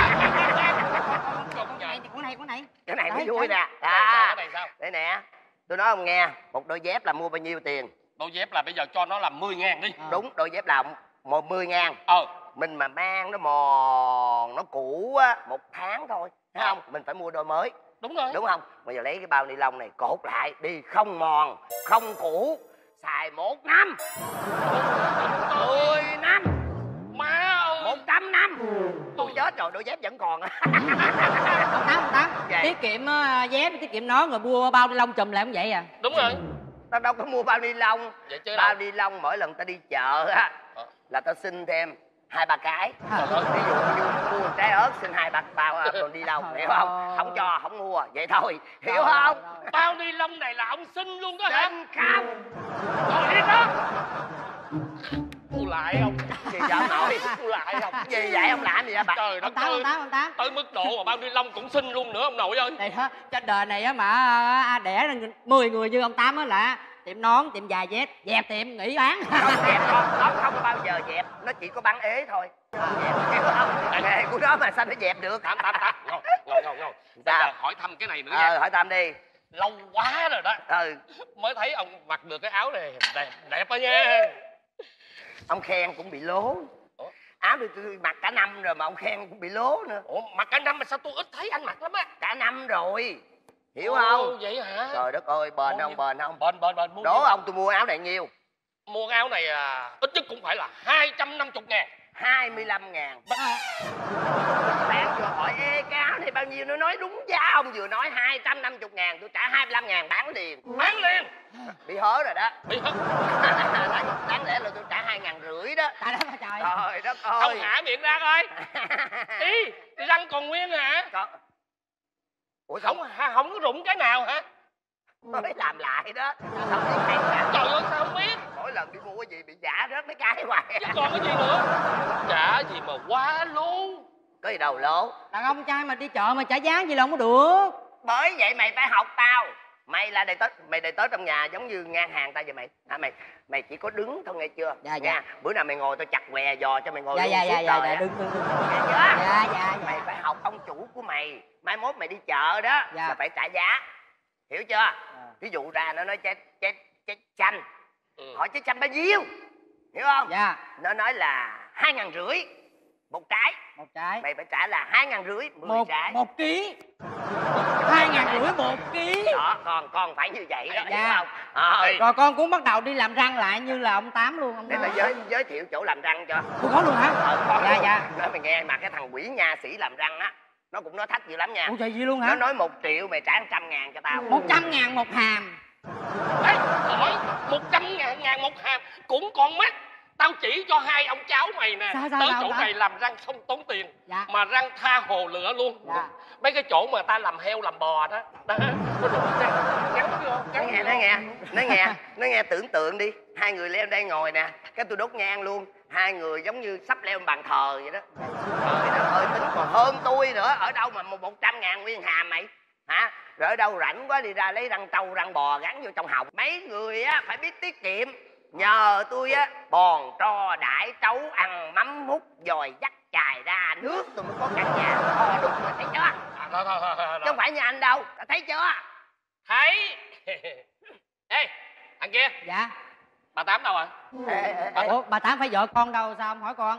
Cái này mới vui nè. Đây nè, tôi nói ông nghe, một đôi dép là mua bao nhiêu tiền? Đôi dép là bây giờ cho nó là 10.000 đi. Đúng, đôi dép là 10.000. Mình mà mang nó mòn, nó cũ á, 1 tháng thôi, thấy không? Mình phải mua đôi mới. Đúng rồi. Đúng không? Bây giờ lấy cái bao ni lông này cột lại đi, không mòn, không cũ, xài 1 năm, 10 năm, 100 năm. Tôi chết rồi, đôi dép vẫn còn. Ông Tám, tiết kiệm dép, tiết kiệm nón rồi mua bao ni lông chùm lại không vậy à? Đúng rồi. Tao đâu có mua bao ni lông. Bao ni lông mỗi lần tao đi chợ á là tao xin thêm 2-3 cái. Ví dụ như mua trái ớt xin 2-3 bao đồ ni lông, hiểu không? Không cho không mua, vậy thôi, hiểu không? Bao ni lông này là ông xin luôn đó hả? Xin không. Rồi đi đó. Tôi lại không? Gì vậy ông nội? Tôi lại không? Gì vậy ông làm gì vậy bà? Trời đất ơi. Ông Tám. Tới mức độ mà bao ni lông cũng xin luôn nữa ông nội ơi. Này đó, trên đời này á mà đẻ ra 10 người như ông Tám á là tiệm nón, tiệm giày dép, dẹp tiệm nghỉ bán. Không dẹp con, nó không bao giờ dẹp, nó chỉ có bán ế thôi. Dẹp, hiểu không? Nghề của nó mà sao nó dẹp được? Tám. Ngồi. Bây giờ hỏi thăm cái này nữa nha. Hỏi thăm đi. Lâu quá rồi đó. Mới thấy ông mặc được cái áo này đẹp đó nha. Ông khen cũng bị lố. Áo thì tôi mặc cả năm rồi mà ông khen cũng bị lố nữa. Ủa, mặc cả năm mà sao tôi ít thấy anh mặc lắm á? Cả năm rồi, hiểu không? Vậy hả? Trời đất ơi, bền không? Bền không? Bền. Đố ông tôi mua áo này nhiêu? Mua áo này ít nhất cũng phải là 250.000. 25.000. Bạn vừa hỏi ê cái áo này bao nhiêu, nó nói đúng giá. Ông vừa nói 250.000, tôi trả 25.000 bán liền. Bán liền? Bị hớ rồi đó. Bị hớ? Đáng lẽ là tôi trả 2.500 đó. Trời đất ơi. Ông hả miệng ra coi. Đi răng còn nguyên hả? Ủa không có rụng cái nào hả? Mới làm lại đó. Sao biết hay cả? Trời ơi sao không biết? Mỗi lần đi mua cái gì bị giả rớt mấy cái hoài. Chứ còn cái gì nữa? Trả gì mà quá lố. Có gì đâu lố. Đàn ông trai mà đi chợ mà trả giá gì là không có được. Bởi vậy mày phải học tao. Mày là đầy tớ, mày đầy tớ trong nhà giống như ngang hàng tao vậy mày. Mày chỉ có đứng thôi nghe chưa? Dạ. Bữa nào mày ngồi tao chặt què giò cho mày ngồi luôn suốt đời. Đứng. Nghe chưa? Mày phải học ông chủ của mày. Mai mốt mày đi chợ đó là phải trả giá. Hiểu chưa? Ví dụ ra nó nói trái chanh. Hỏi trái chanh bao nhiêu? Hiểu không? Dạ. Nó nói là 2.500 một trái. Mày phải trả là 2.500 10 trái. 1 ký. 2.500 1 ký. Đó, con phải như vậy đó, hiểu không? Rồi con cũng bắt đầu đi làm răng lại như là ông Tám luôn. Để tao giới thiệu chỗ làm răng cho. Có luôn hả? Dạ. Nói mày nghe mà cái thằng quỷ nha sĩ làm răng á, nó cũng nói thách dữ lắm nha. Ủa trời gì luôn hả? Nó nói 1 triệu mày trả 100.000 cho tao. 100.000 một hàm. Ê, hỏi 100.000 một hàm cũng còn mắc. Tao chỉ cho 2 ông cháu mày nè. Tới chỗ này làm răng không tốn tiền. Mà răng tha hồ lựa luôn. Mấy cái chỗ mà ta làm heo làm bò đó. Đó, nó rụng răng vô. Nói nghe tưởng tượng đi. 2 người leo đây ngồi nè, cái tôi đốt nhang luôn. 2 người giống như sắp leo bàn thờ vậy đó. Trời đất ơi, tính còn hơn tôi nữa. Ở đâu mà 100.000 nguyên hàm mày? Hả? Rồi ở đâu rảnh quá đi ra lấy răng trâu răng bò gắn vô trong họng. Mấy người á phải biết tiết kiệm. Nhờ tôi á bòn tro đãi trấu ăn mắm mút dòi dắt chài ra nước tôi mới có căn nhà to đùng mà thấy chưa? chứ không phải như anh đâu. Thấy chưa? Thấy. Ê, thằng kia. Dạ. Bà Tám đâu rồi? Ủa, bà Tám phải vợ con đâu, sao không hỏi con?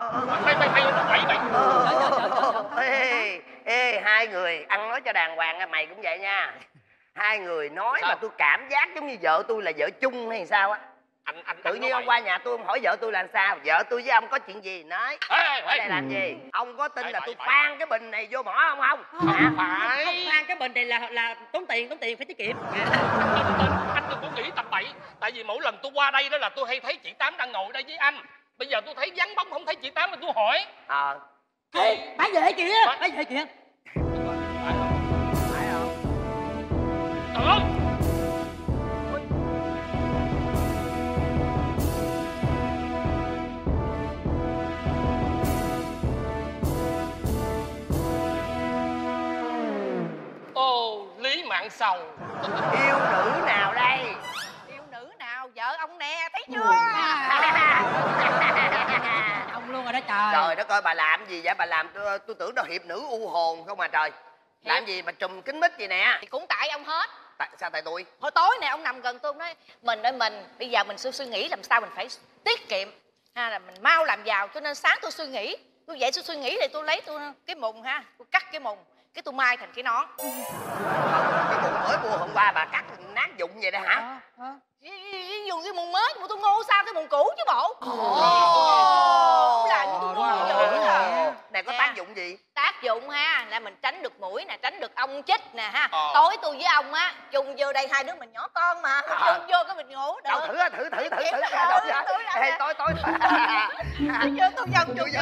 Ê, hai người ăn nói cho đàng hoàng, mày cũng vậy nha. Hai người nói sao? Mà tôi cảm giác giống như vợ tôi là vợ chung hay sao á. Tự nhiên ông qua nhà tôi, ông hỏi vợ tôi là sao? Vợ tôi với ông có chuyện gì nói. Ở đây làm gì? Ông có tin là tôi khoan cái bình này vô mỏ ông không? Không phải. Không khoan cái bình này là tốn tiền phải tiết kiệm. Anh đừng có nghĩ tầm bậy. Tại vì mỗi lần tôi qua đây đó là tôi hay thấy chị Tám đang ngồi đây với anh. Bây giờ tôi thấy vắng bóng không thấy chị Tám là tôi hỏi. Ê, bà về kìa. Bà về kìa. Phải không? Trời ơi. Lý Mạng Sầu. Yêu nữ nào đây? Yêu nữ nào? Vợ ông nè, thấy chưa? Ông luôn rồi đó trời. Trời đất ơi, bà làm gì vậy? Bà làm tôi tưởng đâu hiệp nữ u hồn không mà trời. Làm gì mà trùm kính mít gì nè? Thì cũng tại ông hết. Sao tại tôi? Hồi tối nè ông nằm gần tôi, ông nói mình bây giờ mình suy nghĩ làm sao mình phải tiết kiệm ha, là mình mau làm giàu. Cho nên sáng tôi suy nghĩ, tôi dậy tôi suy nghĩ thì tôi lấy cái mùng ha, tôi cắt cái mùng, cái tôi mai thành cái nón. Cái mùng mới mua hôm qua bà cắt nát dụng vậy đó hả? Dùng cái mùng mới mà tôi ngu sao cái mùng cũ chứ bộ. Làm tôi ngu dữ. Này có tác dụng gì? Tác dụng ha là mình tránh được muỗi nè, tránh được ong chích nè ha. Tối tôi với ông á chung vô đây, hai đứa mình nhỏ con mà, chung vô cái mình ngủ được. Đâu thử tối vô tôi dần vô.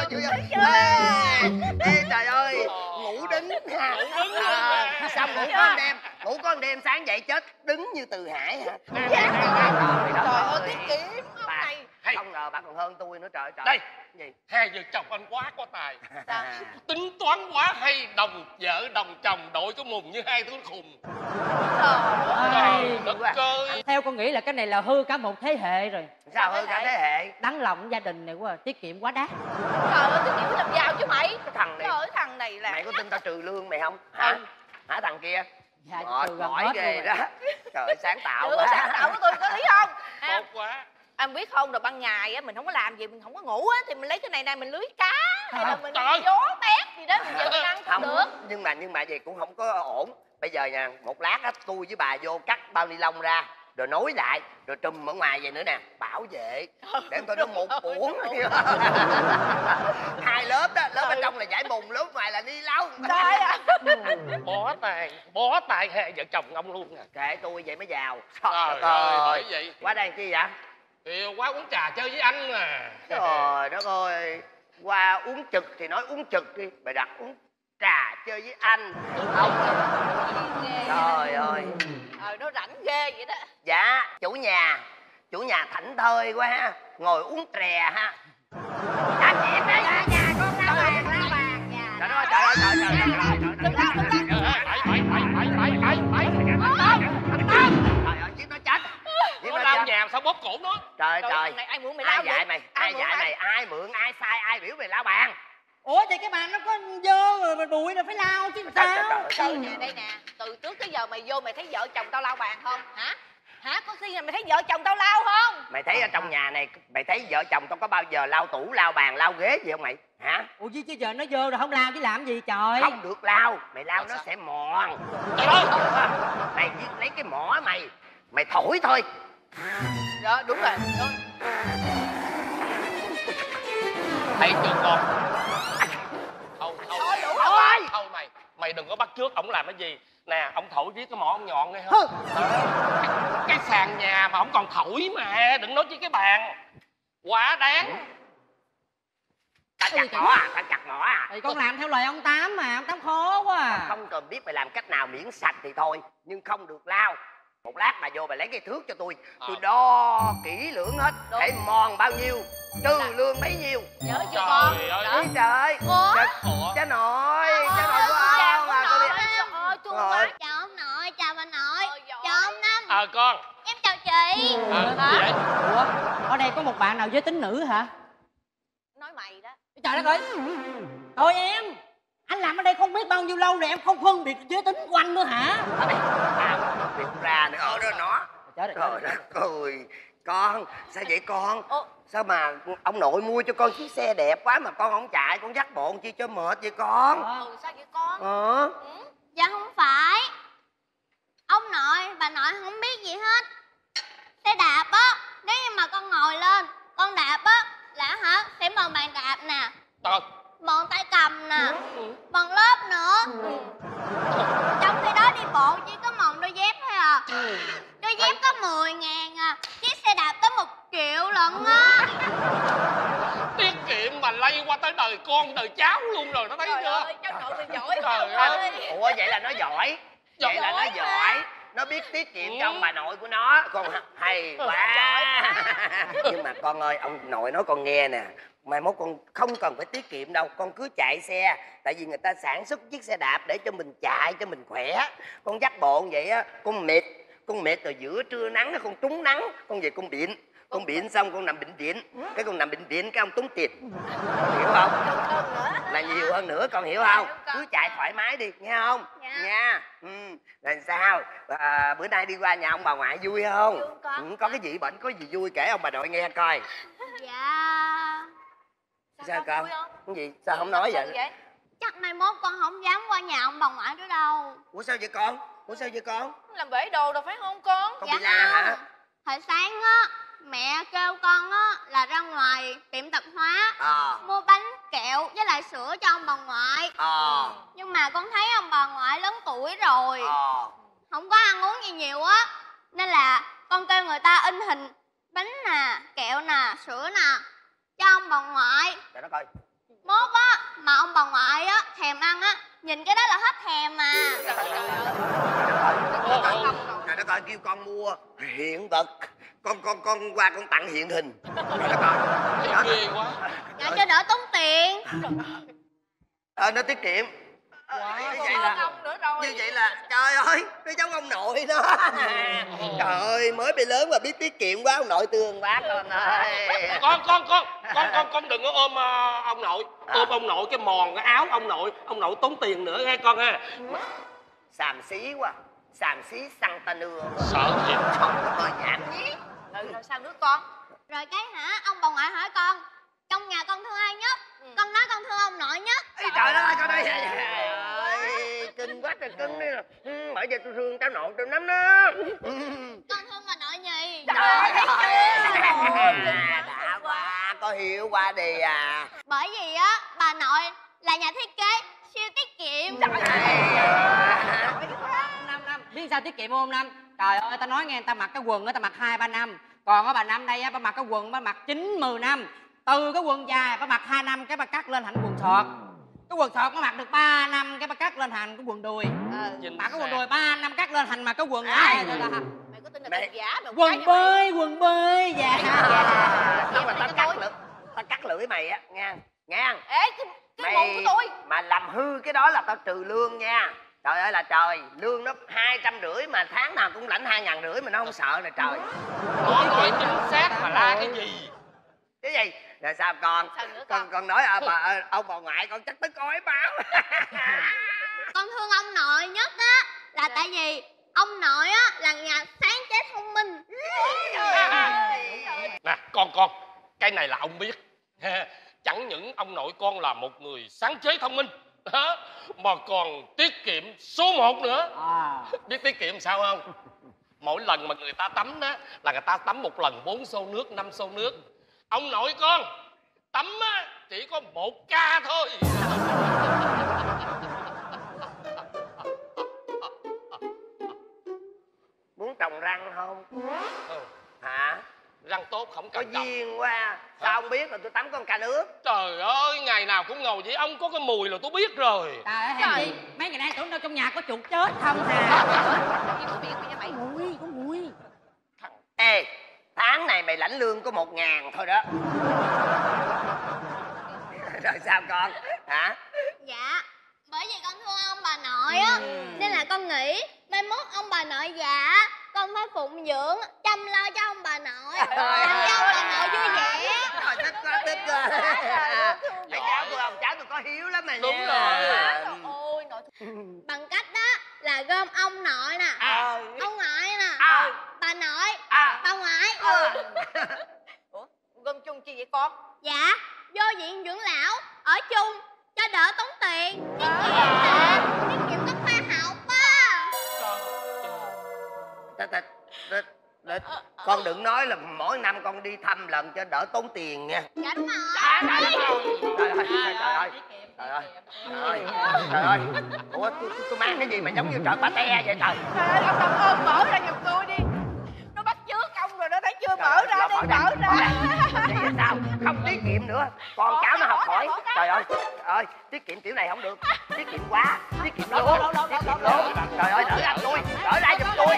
Ê trời ơi, ngủ đứng ha. Xong ngủ có một đêm sáng dậy chết đứng như Từ Hải hả? Trời ơi tiết kiệm ông này. Không ngờ bạn còn hơn tôi nữa trời. Đây gì? Hai vợ chồng anh quá có tài. Tính toán quá hay, đồng vợ đồng chồng đội cái mùng như hai đứa khùng. Trời đất ơi. Theo con nghĩ là cái này là hư cả một thế hệ rồi. Sao hư cả thế hệ? Đắng lòng gia đình này quá, tiết kiệm quá đắt. Trời ơi tiết kiệm làm giàu chứ mày. Cái thằng này. Trời ơi thằng này là. Mày có tin tao trừ lương mày không? Hả? Hả thằng kia? Dạ, mỏi ghê đó. Trời ơi sáng tạo quá. Sáng tạo của tôi có thấy không? Tốt quá. Anh biết không, là ban ngày á mình không có làm gì, mình không có ngủ á thì mình lấy cái này mình lưới cá hay là mình gió tét gì đó mình về mình ăn không được. Nhưng mà vậy cũng không có ổn. Bây giờ nha, một lát á tôi với bà vô cắt bao ni lông ra rồi nối lại rồi trùm ở ngoài vậy nữa nè, bảo vệ để tôi nó một uổng. Hai lớp đó, lớp bên trong là giải mùng, lớp ngoài là ni lông. Trời ơi. Bó tay hai vợ chồng ông luôn nè. Kệ tôi vậy mới giàu. Trời ơi, bởi vậy. Qua đây chi vậy? Thì qua uống trà chơi với anh nè. Trời đất ơi, qua uống trực thì nói uống trực đi, mày đặt uống trà chơi với anh. Ông trời ơi. Nó rảnh ghê vậy đó. Dạ, chủ nhà thảnh thơi quá ha, ngồi uống chè ha. Làm gì em đấy? Nhà con lao vàng. Trời ơi, đừng Trời ơi, giết nó chết. Nó lao nhà sao bóp cổ nó. Trời. Ai mượn mày lao? Ai dạy mày? Ai mượn, ai sai, ai biểu mày lao bàn? Ủa thì cái bàn nó có dơ rồi bụi rồi phải lao chứ sao? Trời nè, đây nè, từ trước tới giờ mày vô mày thấy vợ chồng tao lao bàn không? Hả? Có khi nào mày thấy vợ chồng tao lao không? Mày thấy ở trong nhà này, mày thấy vợ chồng tao có bao giờ lao tủ, lao bàn, lao ghế gì không mày? Hả? Ủa chứ giờ nó dơ rồi không lao chứ làm gì trời? Không được lao, mày lao nó sẽ mòn. Mày lấy cái mỏ mày thổi thôi. Đó, đúng rồi. Thấy chưa con? Thôi mày đừng có bắt chước ổng làm cái gì. Nè, ông thổi viết cái mỏ ông nhọn nghe không? Cái sàn nhà mà ổng còn thổi mà, đừng nói chi cái bàn. Quá đáng. Ta chặt mỏ à? Thì con làm theo lời ông Tám mà, ông Tám khó quá à. Không cần biết mày làm cách nào miễn sạch thì thôi, nhưng không được lao. Một lát bà vô bà lấy cái thước cho tôi đo kỹ lưỡng hết. Để mòn bao nhiêu, trừ lương bấy nhiêu. Nhớ chưa con? Trời. Cha nội của ông à. Chào ông nội, chào bà nội, chào ông Năm. Con. Em chào chị. Ủa, ở đây có một bạn nào giới tính nữ hả? Nói mày đó. Trời đất ơi. Thôi em. Anh làm ở đây không biết bao nhiêu lâu rồi, em không phân biệt giới tính của anh nữa hả? Biết ra nữa ở đó nó. Trời đất ơi, con sao vậy con? Sao mà ông nội mua cho con chiếc xe đẹp quá mà con không chạy, con dắt bộ chi cho mệt vậy con? Sao vậy con? Dạ không phải. Ông nội, bà nội không biết gì hết. Xe đạp á, nếu như mà con ngồi lên, con đạp á là hả sẽ bằng bàn đạp nè, bằng tay cầm nè, bằng lớp nữa. Trong khi đó đi bộ chỉ có mòn đôi dép thôi à. Đôi dép có 10.000 à, chiếc xe đạp tới 1 triệu lận á. Tiết kiệm mà lây qua tới đời con đời cháu luôn rồi, nó thấy chưa? Cháu nội thì giỏi. Trời ơi. Ủa vậy là nó giỏi. Vậy là nó giỏi. Nó biết tiết kiệm cho ông bà nội của nó. Con hay quá. Nhưng mà con ơi, ông nội nói con nghe nè, mai mốt con không cần phải tiết kiệm đâu, con cứ chạy xe. Tại vì người ta sản xuất chiếc xe đạp để cho mình chạy cho mình khỏe. Con dắt bộ vậy á, con mệt rồi giữa trưa nắng con trúng nắng, con về con biện xong con nằm bệnh viện. Cái con nằm bệnh viện cái ông túng tiền. Con hiểu không? Là nhiều hơn nữa, con hiểu không? Cứ chạy thoải mái đi, nghe không? Nha. Là sao? Bữa nay đi qua nhà ông bà ngoại vui không? Có cái gì bệnh, có gì vui kể ông bà nội nghe coi. Dạ. Sao con? Cái gì? Sao không nói vậy? Chắc mai mốt con không dám qua nhà ông bà ngoại nữa đâu. Ủa sao vậy con? Làm bể đồ rồi phải không con? Con bị la hả? Hồi sáng á, mẹ kêu con á là ra ngoài tiệm tạp hóa mua bánh kẹo với lại sữa cho ông bà ngoại. Nhưng mà con thấy ông bà ngoại lớn tuổi rồi, không có ăn uống gì nhiều á, nên là con kêu người ta in hình bánh nè, kẹo nè, sữa nè cho ông bà ngoại. Trời đất ơi. Mốt á mà ông bà ngoại á thèm ăn á, nhìn cái đó là hết thèm mà. Trời đất ơi, kêu con mua hiện vật. Con qua con tặng hiện hình. Trời đất ơi. Ghê quá. Dạ cho đỡ tốn tiền. Nó tiết kiệm. Như vậy là trời ơi, nó giống ông nội đó. Trời ơi, mới bị lớn mà biết tiết kiệm quá, ông nội thương quá con ơi. Con đừng có ôm ông nội. Ôm ông nội cái mòn cái áo ông nội tốn tiền nữa nghe con ha. Xàm xí quá. Xàm xí xăng ta nưa. Sợ gì? Không có nhạc. Rồi sao nữa con? Rồi cái hả, ông bà ngoại hỏi con trong nhà con thương ai nhất? Con nói con thương ông nội nhất. Trời đất ơi, con đây. Trời ơi, cưng quá trời cưng đi. Bởi vậy tôi thương cháu nội tôi lắm đó. Con thương bà nội nhì. Trời ơi, đã quá, có hiểu quá đi à. Bởi vì á, bà nội là nhà thiết kế siêu tiết kiệm. Biết sao tiết kiệm không Năm? Trời ơi, ta nói nghe, người ta mặc cái quần á, ta mặc 2-3 năm. Còn á bà Năm đây á, bà mặc cái quần, bà mặc 9-10 năm. Từ cái quần dài, bà mặc 2 năm, cái bà cắt lên thành quần sọt. Cái quần sọt nó mặc được 3 năm, cái bà cắt lên thành cái quần đùi. Mặc cái quần đùi 3 năm, cắt lên thành mà cái quần này. Mày có tin là tao giả mày Quần bơi, dạ. Nhưng mà tao cắt lưỡi mày á, nha. Ê, cái mồm của tôi. Mà làm hư cái đó là tao trừ lương nha. Trời ơi là trời, lương nó 250 mà tháng nào cũng lãnh 250 mà nó không sợ nè trời. Nói chính xác mà la cái gì? Cái gì? Rồi sao con? Con nói ông bà ngoại con chắc tới cõi báo. Con thương ông nội nhất á là tại vì ông nội á là nhà sáng chế thông minh. Nè con, cái này là ông biết. Chẳng những ông nội con là một người sáng chế thông minh mà còn tiết kiệm số 1 nữa. Biết tiết kiệm sao không? Mỗi lần mà người ta tắm đó là người ta tắm một lần 4 xô nước, 5 xô nước. Ông nội con tắm á chỉ có 1 ca thôi. Muốn trồng răng không? Hả? Răng tốt không có cần duyên quá. Sao không biết là tôi tắm con ca nước? Trời ơi, ngày nào cũng ngồi với ông có cái mùi là tôi biết rồi. Trời ơi, hèn chi mấy ngày nay tưởng đâu trong nhà có chuột chết không hà. Có mùi. Ê, tháng này mày lãnh lương có 1.000 thôi đó. Rồi sao con? Hả? Dạ, bởi vì con thương ông bà nội á, nên là con nghĩ mai mốt ông bà nội già con phải phụng dưỡng, chăm lo cho ông bà nội, làm cho ông bà nội vui vẻ. Thích quá. Cháu tôi có hiếu lắm mà. Đúng rồi. là gom ông nội nè, ông ngoại nè, bà nội, bà ngoại. Ủa, gom chung chi vậy con? Dạ, vô viện dưỡng lão ở chung cho đỡ tốn tiền. Tiết kiệm mà, tiết kiệm có khoa học á. Con đừng nói là mỗi năm con đi thăm lần cho đỡ tốn tiền nha. Dạ đúng rồi. Trời ơi. Ủa tôi mang cái gì mà giống như trợn pate vậy trời. Trời ơi, ông làm ơn mở ra giùm tôi đi. Nó bắt chước ông rồi, nó thấy chưa mở ra đi, mở ra. Vậy là sao? Không tiết kiệm nữa. Con cháu nó học hỏi. Trời ơi, tiết kiệm kiểu này không được. Tiết kiệm quá, tiết kiệm luôn. Trời ơi, đỡ anh tôi, đỡ lại giùm tôi.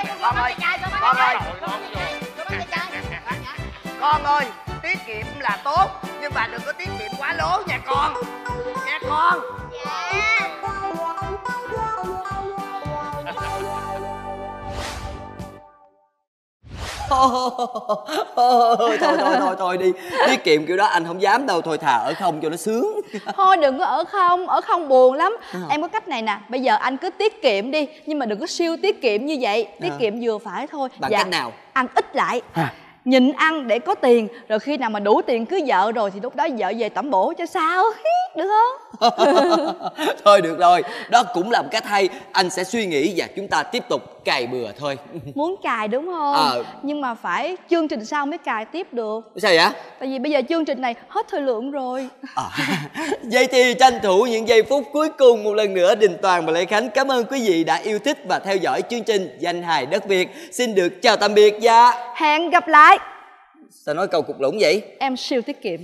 Con ơi, tiết kiệm là tốt, nhưng mà đừng có tiết kiệm quá lố nha con. Nha con. Dạ. Thôi đi. Tiết kiệm kiểu đó anh không dám đâu. Thôi thà ở không cho nó sướng. Thôi đừng có ở không buồn lắm. Em có cách này nè, bây giờ anh cứ tiết kiệm đi, nhưng mà đừng có siêu tiết kiệm như vậy. Tiết kiệm vừa phải thôi. Bằng cách nào? Ăn ít lại, nhịn ăn để có tiền, rồi khi nào mà đủ tiền cưới vợ rồi thì lúc đó vợ về tẩm bổ cho sao. Được không? Thôi được rồi, đó cũng là một cách hay. Anh sẽ suy nghĩ và chúng ta tiếp tục cày bừa thôi. Muốn cài đúng không? Nhưng mà phải chương trình sau mới cài tiếp được. Sao vậy? Tại vì bây giờ chương trình này hết thời lượng rồi. Vậy thì tranh thủ những giây phút cuối cùng, một lần nữa Đình Toàn và Lê Khánh cảm ơn quý vị đã yêu thích và theo dõi chương trình Danh hài đất Việt. Xin được chào tạm biệt và hẹn gặp lại. Sao nói câu cục lũng vậy? Em siêu tiết kiệm.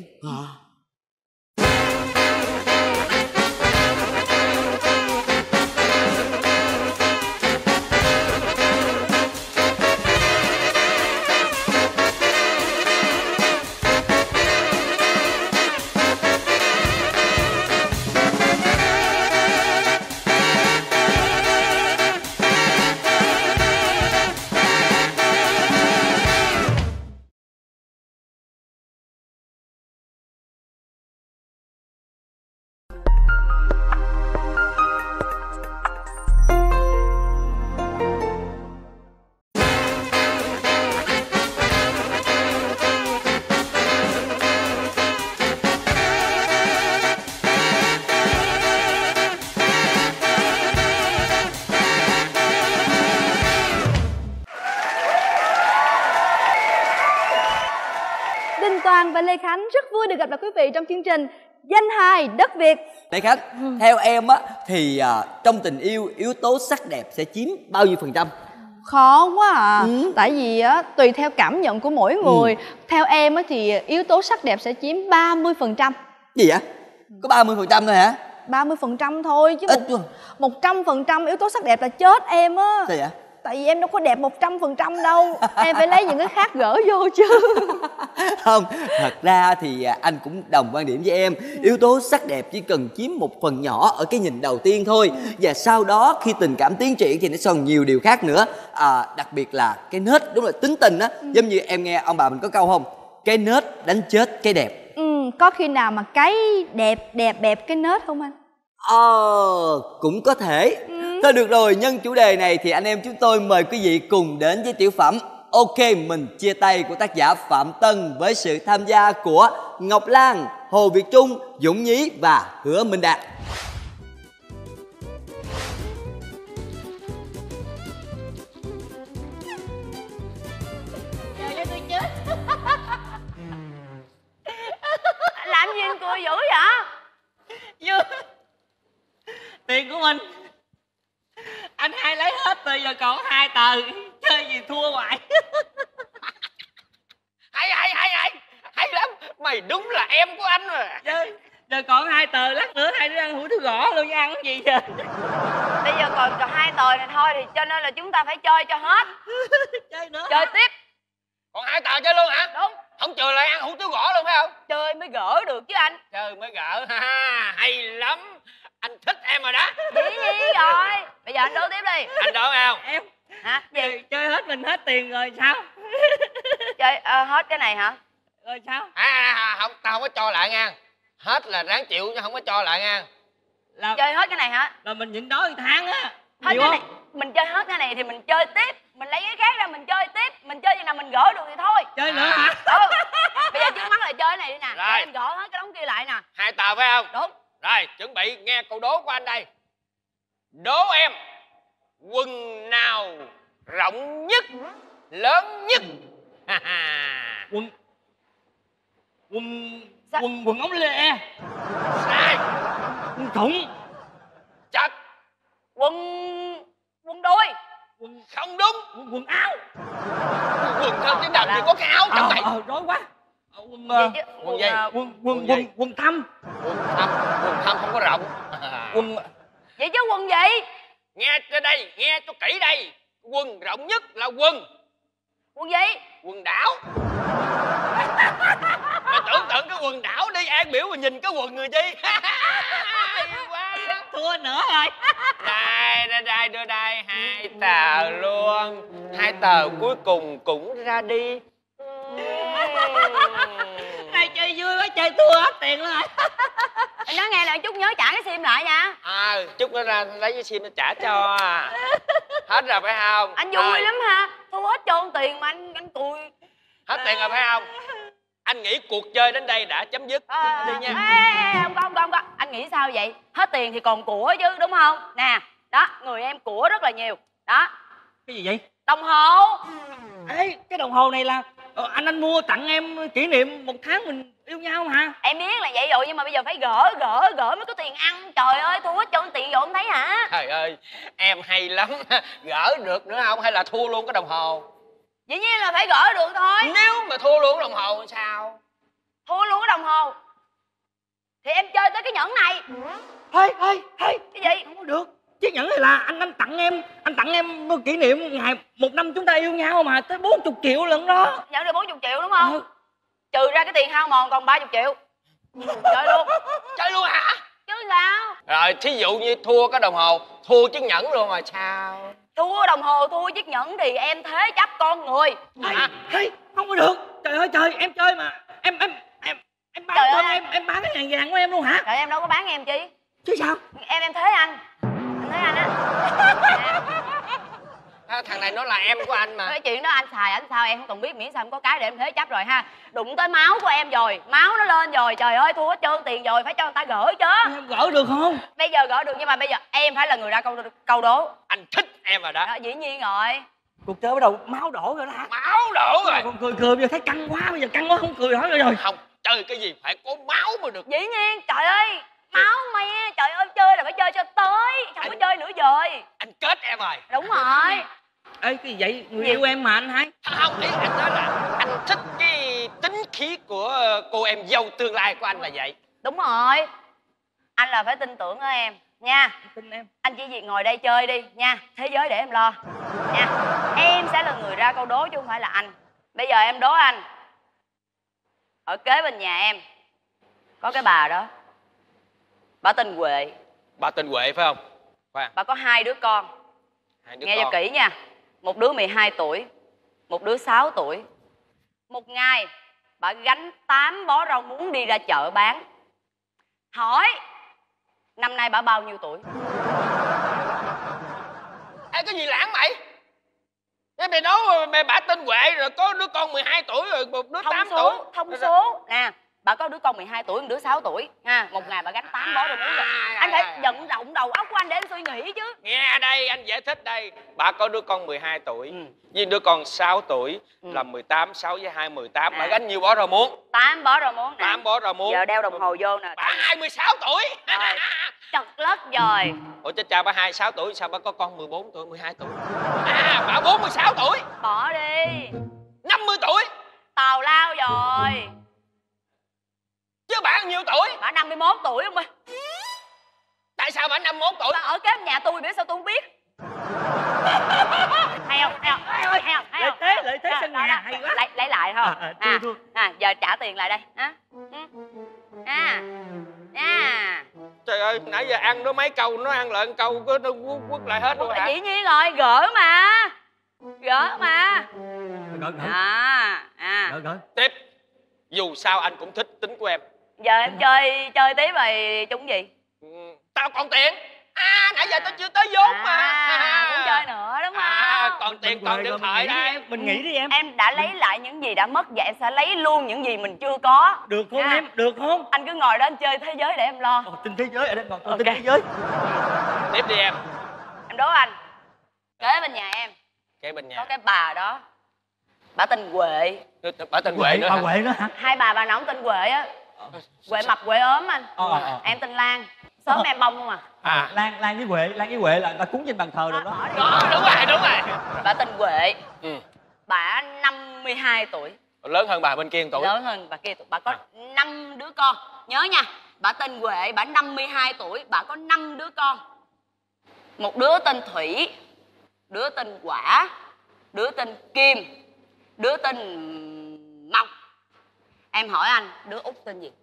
Toàn và Lê Khánh rất vui được gặp lại quý vị trong chương trình Danh hài đất Việt. Lê Khánh, theo em á thì trong tình yêu yếu tố sắc đẹp sẽ chiếm bao nhiêu phần trăm? Khó quá à. Tại vì á tùy theo cảm nhận của mỗi người. Theo em á thì yếu tố sắc đẹp sẽ chiếm 30%. Gì vậy? Có 30% thôi hả? 30% thôi chứ. Ít luôn. 100% yếu tố sắc đẹp là chết em á. Sao vậy? Tại vì em đâu có đẹp 100% đâu. Em phải lấy những cái khác gỡ vô chứ. Không, thật ra thì anh cũng đồng quan điểm với em. Yếu tố sắc đẹp chỉ cần chiếm một phần nhỏ ở cái nhìn đầu tiên thôi. Và sau đó khi tình cảm tiến triển thì nó còn nhiều điều khác nữa. Đặc biệt là cái nết, đúng là tính tình á. Giống như em nghe ông bà mình có câu không? Cái nết đánh chết cái đẹp. Có khi nào mà cái đẹp cái nết không anh? Cũng có thể. Thôi được rồi, nhân chủ đề này thì anh em chúng tôi mời quý vị cùng đến với tiểu phẩm Ok Mình Chia Tay của tác giả Phạm Tân, với sự tham gia của Ngọc Lan, Hồ Việt Trung, Dũng Nhí và Hứa Minh Đạt. Trời ơi tôi chết. Làm gì anh cười dữ vậy? Dư tiền của mình anh hai lấy hết rồi, giờ còn 2 tờ, chơi gì thua hoài. Hay lắm, mày đúng là em của anh rồi. Giờ còn 2 tờ, lát nữa hai đứa ăn hủ tiếu gõ luôn, chứ ăn cái gì giờ. Bây giờ còn 2 tờ này thôi, thì cho nên là chúng ta phải chơi cho hết. Chơi nữa chơi hả? Tiếp. Còn 2 tờ chơi luôn hả? Đúng. Không chơi lại ăn hủ tiếu gõ luôn phải không? Chơi mới gỡ được chứ anh. Chơi mới gỡ ha. Hay lắm, anh thích em rồi đó. Dĩ nhiên rồi. Bây giờ anh đố tiếp đi. Anh đố không? Em hả? Gì? Chơi hết mình hết tiền rồi sao? Chơi hết cái này hả? Rồi sao? Không, tao không có cho lại nha. Hết là ráng chịu chứ không có cho lại nha. Là... Chơi hết cái này hả? Là mình nhịn đói 1 tháng á. Hết cái này mình chơi hết cái này thì mình chơi tiếp, mình lấy cái khác ra mình chơi tiếp, mình chơi chừng nào mình gỡ được thì thôi. Chơi nữa hả? Bây giờ trước mắt là chơi cái này đi nè. Rồi. Để em gỡ hết cái đống kia lại nè. 2 tờ phải không? Đúng. Rồi, chuẩn bị nghe câu đố của anh đây. Đố em quần nào rộng nhất, lớn nhất? Quần ống lê. Sai. Quần thủng. Chật. Quần đùi. Không đúng. Quần áo. Quần thôi chứ làm gì có cái áo trong này. Rối quá. Quần gì? Quần thâm. Quần thâm không có rộng. Quần vậy chứ quần gì? Nghe cho đây, nghe cho kỹ đây. Quần rộng nhất là quần gì? Quần đảo. Mày tưởng tượng cái quần đảo đi, An biểu mà nhìn cái quần người chi. Quá. Thua nữa rồi. Đây, đưa đây 2 tờ luôn. 2 tờ cuối cùng cũng ra đi. Này chơi vui quá, chơi thua hết tiền luôn rồi. Anh nói nghe nè, chút nhớ trả cái sim lại nha. Chút nó ra lấy cái sim nó trả cho. Hết rồi phải không? Anh vui lắm ha, thua hết trơn tiền mà anh cười. Hết tiền rồi phải không? Anh nghĩ cuộc chơi đến đây đã chấm dứt. Đi nha. Không có. Anh nghĩ sao vậy? Hết tiền thì còn của chứ, đúng không? Nè, đó, người em của rất là nhiều. Đó. Cái gì vậy? Đồng hồ. Ê, cái đồng hồ này là anh mua tặng em kỷ niệm 1 tháng mình yêu nhau mà. Em biết là vậy rồi, nhưng mà bây giờ phải gỡ mới có tiền ăn. Trời ơi, thua hết trơn tiền rồi, không thấy hả? Trời ơi, em hay lắm. Gỡ được nữa không hay là thua luôn cái đồng hồ? Dĩ nhiên là phải gỡ được thôi. Nếu mà thua luôn cái đồng hồ thì sao? Thua luôn cái đồng hồ thì em chơi tới cái nhẫn này. Ê, cái gì? Không có được. Chiếc nhẫn này là anh tặng em kỷ niệm ngày 1 năm chúng ta yêu nhau mà tới 40 triệu lần đó. Nhận được 40 triệu đúng không? Trừ ra cái tiền hao mòn còn 30 triệu. Chơi luôn hả? Chứ sao? Rồi thí dụ như thua cái đồng hồ, thua chiếc nhẫn luôn rồi sao? Thua đồng hồ, thua chiếc nhẫn thì em thế chấp con người. Không có được. Trời ơi trời, em chơi mà. Em bán con em bán cái vàng của em luôn hả? Trời, em đâu có bán em chi. Chứ sao? Em thế anh. Em thế anh á. Thằng này nó là em của anh mà. Cái chuyện đó anh xài ảnh sao em không cần biết, miễn sao em có cái để em thế chấp rồi ha. Đụng tới máu của em rồi, máu nó lên rồi, trời ơi thua hết trơn tiền rồi, phải cho người ta gỡ chứ. Em gỡ được không? Bây giờ gỡ được nhưng mà bây giờ em phải là người ra câu đố. Anh thích em rồi đó. Dĩ nhiên rồi. Cuộc chơi bắt đầu máu đổ rồi đó hả? Máu đổ rồi. Còn cười bây giờ thấy căng quá, bây giờ căng quá không cười hỏi rồi. Không, chơi cái gì phải có máu mới được. Dĩ nhiên, trời ơi, máu me, trời ơi chơi là phải chơi cho tới, không có chơi nữa rồi. Anh kết em rồi. Đúng rồi. Ê, cái gì vậy? Người yêu em mà anh hay. Không, ý anh nói là anh thích cái tính khí của cô em dâu tương lai của anh là vậy. Đúng rồi. Anh là phải tin tưởng ở em nha. Tin em. Anh chỉ việc ngồi đây chơi đi nha, thế giới để em lo nha. Em sẽ là người ra câu đố chứ không phải là anh. Bây giờ em đố anh. Ở kế bên nhà em có cái bà đó, bà tên Huệ. Bà tên Huệ phải không? Khoan. Bà có 2 đứa con. Nghe cho kỹ nha. Một đứa 12 tuổi, một đứa 6 tuổi. Một ngày bà gánh 8 bó rau muống đi ra chợ bán. Hỏi năm nay bà bao nhiêu tuổi? Ê, cái gì lãng mày? Mày nói mày bà tên Huệ rồi có đứa con 12 tuổi rồi một đứa 8 tuổi. Thông số nè, bà có đứa con 12 tuổi, một đứa 6 tuổi ha. Một ngày bà gánh 8 bó rau muống rồi. Anh phải vận động đầu óc của anh để anh suy nghĩ chứ. Nghe đây, anh giải thích đây. Bà có đứa con 12 tuổi với đứa con 6 tuổi là 18, 6 với 2 18. Bà gánh nhiêu bó rau muống? 8 bó rau muống nè. 8 bó rau muống. Giờ đeo đồng hồ vô nè. Bà 26 tuổi. Rồi, chật lất rồi. Ủa chết cha, bà 26 tuổi sao bà có con 14 tuổi, 12 tuổi? Bà 46 tuổi. Bỏ đi. 50 tuổi. Tào lao rồi. Chứ bà bao nhiêu tuổi? Bà 51 tuổi không ơi. Tại sao bà 51 tuổi? Bà ở kế nhà tôi, biết sao tôi không biết. Hay không? Lợi thế sân nhà hay quá. Lấy lại không? Giờ trả tiền lại đây. Trời ơi, nãy giờ ăn nó mấy câu, nó ăn lại một câu nó quất lại hết luôn hả? Dĩ nhiên rồi, gỡ mà. Gỡ. Gỡ. Tiếp. Dù sao anh cũng thích tính của em. Giờ em chơi tiếp rồi trúng gì? Tao còn tiền. Nãy giờ tôi chưa tới vốn mà. Muốn chơi nữa đúng không? Còn tiền còn điện thoại đây. Mình nghĩ đi em. Em đã lấy lại những gì đã mất, và em sẽ lấy luôn những gì mình chưa có. Được không em? Được không? Anh cứ ngồi đó anh chơi thế giới để em lo. Tin thế giới ở đây còn tin thế giới. Tiếp đi em. Em đố anh. Kế bên nhà em Kế bên nhà có cái bà đó, bà tên Huệ. Bà tên Huệ nữa bà hả? Huệ nữa hả? Hai bà nào cũng tên Huệ á. Huệ mập Huệ ốm anh. Em tên Lan. Sớm em bông không à? Lan với Huệ là cúng trên bàn thờ rồi đó. Đúng rồi. Bà tên Huệ. Bà 52 tuổi. Lớn hơn bà bên kia 1 tuổi. Lớn hơn bà kia tuổi. Bà có 5 đứa con. Nhớ nha, bà tên Huệ, bà 52 tuổi, bà có 5 đứa con. Một đứa tên Thủy, đứa tên Quả, đứa tên Kim, đứa tên Mộc. Em hỏi anh, đứa út tên gì?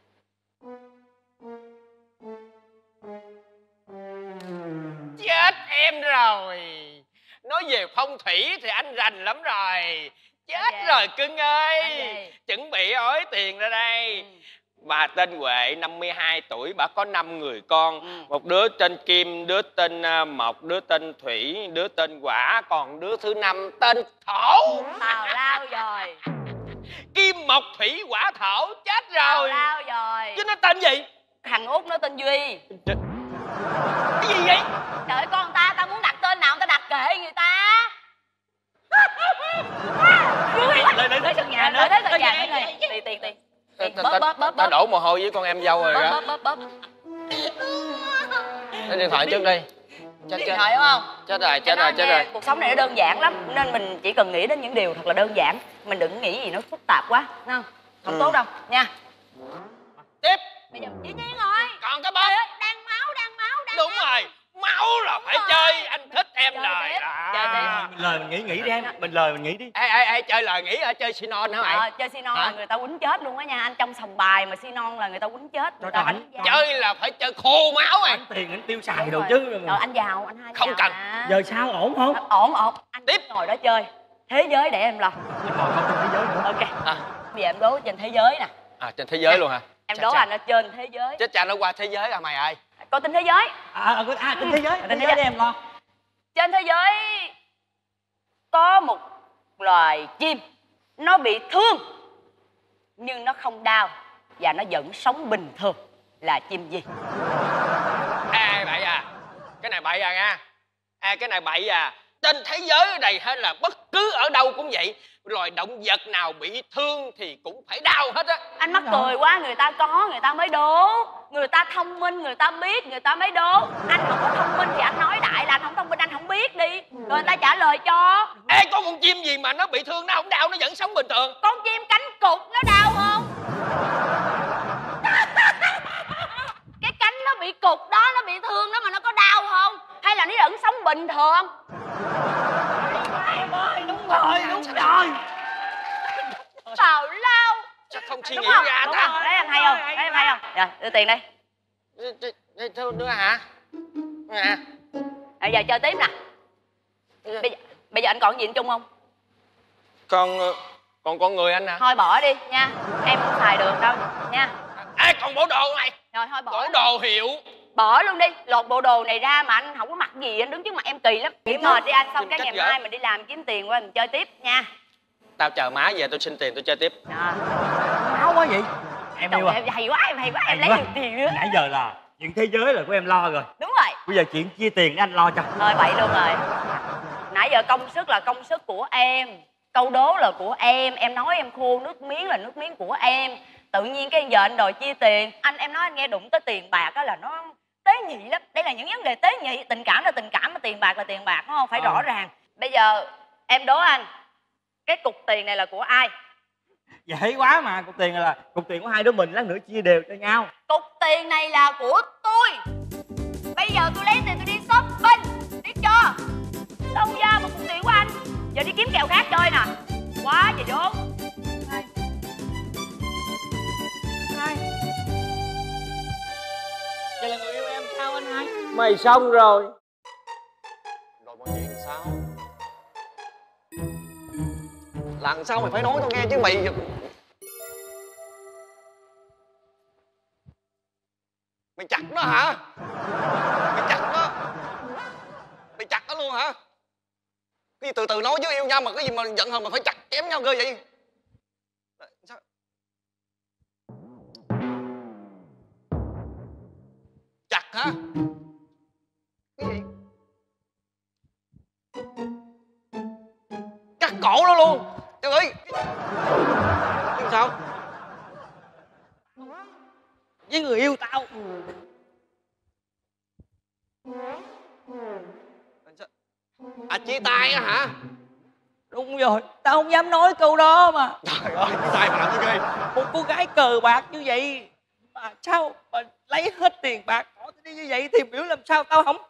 Chết em rồi. Nói về phong thủy thì anh rành lắm rồi. Chết rồi cưng ơi. Chuẩn bị ói tiền ra đây. Bà tên Huệ 52 tuổi, bà có 5 người con. Một đứa tên Kim, đứa tên Mộc, đứa tên Thủy, đứa tên Quả, còn đứa thứ 5 tên Thổ. Tào lao rồi. Kim, Mộc, Thủy, Quả, Thổ. Chết rồi. Tào lao rồi. Chứ nó tên gì? Thằng út nó tên Duy. Cái gì vậy? Trời con ta muốn đặt tên nào người ta đặt kệ người ta. Lấy sân nhà nữa. Lấy sân nhà nữa. Tiền. Bóp. Ta đổ mồ hôi với con em dâu rồi đó. Bóp. Lấy điện thoại trước đi. Điện thoại đúng không? Chết rồi. Cuộc sống này nó đơn giản lắm, nên mình chỉ cần nghĩ đến những điều thật là đơn giản. Mình đừng nghĩ gì nó phức tạp quá, đúng không? Không tốt đâu nha. Tiếp. Bây giờ dĩ nhiên rồi. Còn cái bóp. Đang máu. Đúng rồi. Máu là phải chơi. Anh thích em lời. Lời mình nghĩ đi em. Mình nghĩ đi. Ê, chơi lời nghĩ hả? Chơi Sinon hả mày? Chơi Sinon là người ta quýnh chết luôn á nha. Anh trong sòng bài mà Sinon là người ta quýnh chết. Người ta chơi là phải chơi khô máu mày. Anh tiền anh tiêu xài đồ chứ. Rồi anh giàu, anh hai không cần. Giờ sao ổn không? Ổn. Anh tiếp ngồi đó chơi. Thế giới để em lo. Không trên thế giới nữa. Ok. Bây giờ em đố trên thế giới nè. Trên thế giới luôn hả? Em đố anh ở trên thế giới. Chết cha nó qua thế giới à mày ơi. Có tin thế giới. Tin thế giới. Tin thế giới để em lo. Trên thế giới có một loài chim, nó bị thương nhưng nó không đau và nó vẫn sống bình thường. Là chim gì? Bậy à. Cái này bậy à nha. Cái này bậy à. Trên thế giới ở đây hay là bất cứ ở đâu cũng vậy. Loài động vật nào bị thương thì cũng phải đau hết á. Anh mắc cười quá, người ta có người ta mới đố. Người ta thông minh, người ta biết, người ta mới đố. Anh không có thông minh thì anh nói đại là anh không thông minh, anh không biết đi. Rồi người ta trả lời cho. Có con chim gì mà nó bị thương nó không đau, nó vẫn sống bình thường? Con chim cánh cụt nó đau không? Cái cánh nó bị cụt đó, nó bị thương đó mà nó có đau không? Hay là nó vẫn sống bình thường? Em ơi, đúng rồi. Tào lao. Sao không suy Đúng nghĩ không? ra Đúng ta? không? Thấy em hay không? Rồi, đưa tiền đây. Nữa hả? Bây giờ chơi tiếp nè. Bây giờ anh còn gì anh chung không? Còn con người anh hả? Thôi bỏ đi nha. Em không xài được đâu nha. Còn bộ đồ này. Rồi thôi bỏ. Bộ đồ hiệu. Bỏ luôn đi. Lột bộ đồ này ra mà anh không có mặc gì, anh đứng trước mặt em kỳ lắm. Nghỉ mệt đi anh, xong cái ngày mai mình đi làm kiếm tiền qua mình chơi tiếp nha. Tao chờ má về tôi xin tiền tôi chơi tiếp. Máu quá vậy. Em yêu à? Em hay quá, em lấy được tiền nữa. Nãy giờ là chuyện thế giới là của em lo rồi. Đúng rồi. Bây giờ chuyện chia tiền để anh lo cho. Thôi vậy luôn rồi. Nãy giờ công sức là công sức của em, câu đố là của em nói em khô nước miếng là nước miếng của em. Tự nhiên cái giờ anh đòi chia tiền. Em nói anh nghe đụng tới tiền bạc á là nó tế nhị lắm. Đây là những vấn đề tế nhị. Tình cảm là tình cảm, mà tiền bạc là tiền bạc, đúng không? Phải rõ ràng. Bây giờ em đố anh, cái cục tiền này là của ai? Dễ quá mà, cục tiền là cục tiền của hai đứa mình, lát nữa chia đều cho nhau. Cục tiền này là của tôi. Bây giờ tôi lấy tiền tôi đi shopping, biết chưa? Đâu ra mà cục tiền của anh. Giờ đi kiếm kèo khác chơi nè. Quá trời vốn. Vậy là người yêu em sao anh hai? Mày xong rồi. Rồi mọi chuyện sao? Lần sau mày phải nói tao nghe chứ mày... Mày chặt nó hả? Mày chặt luôn hả? Cái gì từ từ nói với yêu nhau mà cái gì mà giận hờn mà phải chặt chém nhau ghê vậy? Sao? Chặt hả? Cái gì? Cắt cổ nó luôn. Trời ơi. Nhưng sao? Với người yêu tao. À, chia tay á hả? Đúng rồi, tao không dám nói câu đó mà. Trời ơi, chia tay mà làm cái ghê. Một cô gái cờ bạc như vậy mà sao mà lấy hết tiền bạc bỏ đi như vậy thì biểu làm sao tao không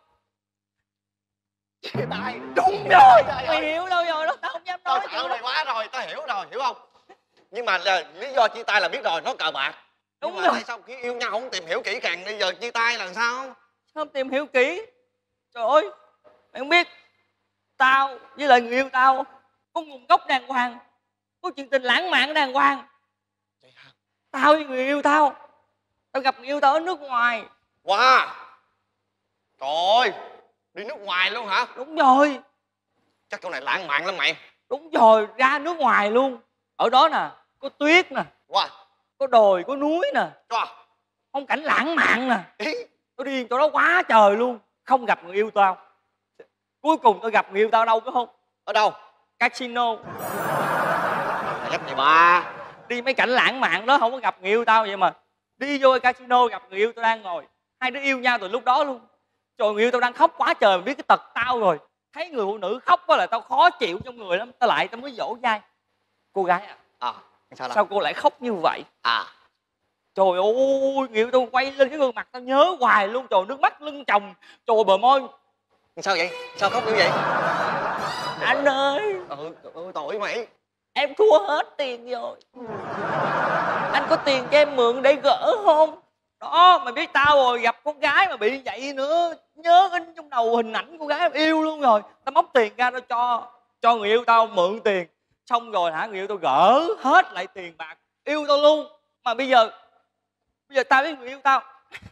chia tay? Đúng rồi, mày hiểu đâu rồi đó, tao không dám nói. Tao sợ mày quá rồi, tao hiểu rồi, hiểu không? Nhưng mà lý do chia tay là biết rồi, nó cờ bạc. Đúng nhưng rồi. mà tại sao khi yêu nhau không tìm hiểu kỹ càng, bây giờ chia tay là sao? Không tìm hiểu kỹ. Trời ơi, mày không biết tao với lại người yêu tao có nguồn gốc đàng hoàng, có chuyện tình lãng mạn đàng hoàng. Tao với người yêu tao gặp người yêu tao ở nước ngoài. Wow. Trời ơi, đi nước ngoài luôn hả? Đúng rồi. Chắc chỗ này lãng mạn lắm mày. Đúng rồi, ra nước ngoài luôn. Ở đó nè, có tuyết nè. Wow. Có đồi, có núi nè. Wow. Phong cảnh lãng mạn nè. Tôi đi chỗ đó quá trời luôn. Không gặp người yêu tao. Cuối cùng tôi gặp người yêu tao đâu biết không? Ở đâu? Casino. Đẹp vậy ba. Đi mấy cảnh lãng mạn đó không có gặp người yêu tao vậy mà đi vô casino gặp người yêu tao đang ngồi. Hai đứa yêu nhau từ lúc đó luôn. Trời, người yêu tao đang khóc quá trời, mà biết cái tật tao rồi. Thấy người phụ nữ khóc á là tao khó chịu trong người lắm. Tao mới dỗ dai. Cô gái à, sao cô lại khóc như vậy? Trời ơi, người yêu tao quay lên cái gương mặt tao nhớ hoài luôn. Trời, nước mắt lưng chồng. Trời, bờ môi. Sao vậy? Sao khóc như vậy? Anh ơi. Tội mày. Em thua hết tiền rồi. Anh có tiền cho em mượn để gỡ không? Đó, mày biết tao rồi, gặp con gái mà bị vậy nữa. Nhớ in trong đầu hình ảnh con gái em yêu luôn rồi. Tao móc tiền ra tao cho người yêu tao mượn tiền. Xong rồi người yêu tao gỡ hết lại tiền bạc yêu tao luôn. Mà bây giờ tao với người yêu tao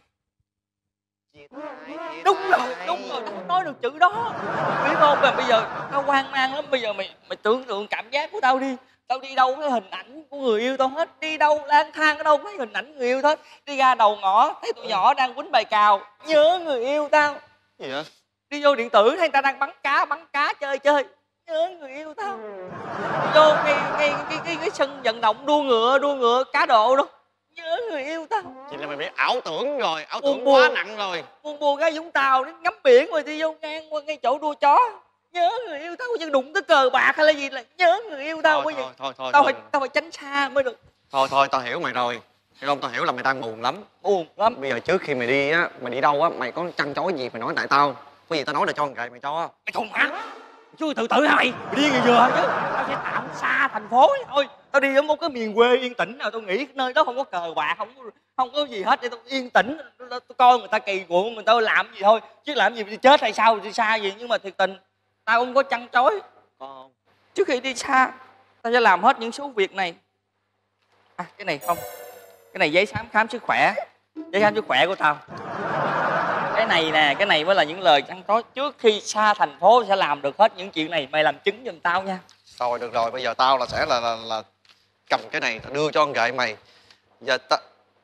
đúng rồi, tao không nói được chữ đó. Biết không, mà bây giờ tao hoang mang lắm. Bây giờ mày tưởng tượng cảm giác của tao đi. Tao đi đâu thấy hình ảnh của người yêu tao hết. Đi đâu lang thang ở đâu thấy hình ảnh người yêu hết. Đi ra đầu ngõ thấy tụi nhỏ đang quýnh bài cào, nhớ người yêu tao. Gì vậy? Đi vô điện tử thấy người ta đang bắn cá chơi, nhớ người yêu tao. Đi vô cái sân vận động đua ngựa cá độ đó, nhớ người yêu tao. Chị là mày bị ảo tưởng rồi, ảo tưởng quá nặng rồi. Buồn gái Vũng Tàu đến ngắm biển rồi đi vô ngang qua ngay chỗ đua chó, nhớ người yêu tao. Chứ đụng tới cờ bạc hay là gì là nhớ người yêu tao. Thôi, tao phải tránh xa mới được. Thôi, tao hiểu mày rồi. Hiểu không? Tao hiểu là mày đang buồn lắm. Buồn lắm. Bây giờ trước khi mày đi á, mày đi đâu á, mày có trăn trối gì mày nói tại tao. Có gì tao nói là cho một gậy mày cho. Mày thùng hả? Chứ tự tử hả mày? Mày đi người vừa chứ. Tao sẽ tạm xa thành phố thôi. Tao đi ở một cái miền quê yên tĩnh nào, tao nghĩ nơi đó không có cờ bạc, không có gì hết, để tao yên tĩnh. Tao coi người ta kỳ cuộn, người ta làm gì thôi. Chứ làm gì đi chết hay sao, đi xa gì. Nhưng mà thiệt tình tao không có trăn trối. Trước khi đi xa tao sẽ làm hết những số việc này. Cái này không. Cái này giấy khám sức khỏe. Giấy khám sức khỏe của tao. Cái này nè, cái này mới là những lời trăn trối. Trước khi xa thành phố sẽ làm được hết những chuyện này. Mày làm chứng giùm tao nha. Rồi, được rồi, bây giờ tao sẽ là cầm cái này tao đưa cho con gậy mày. Giờ tao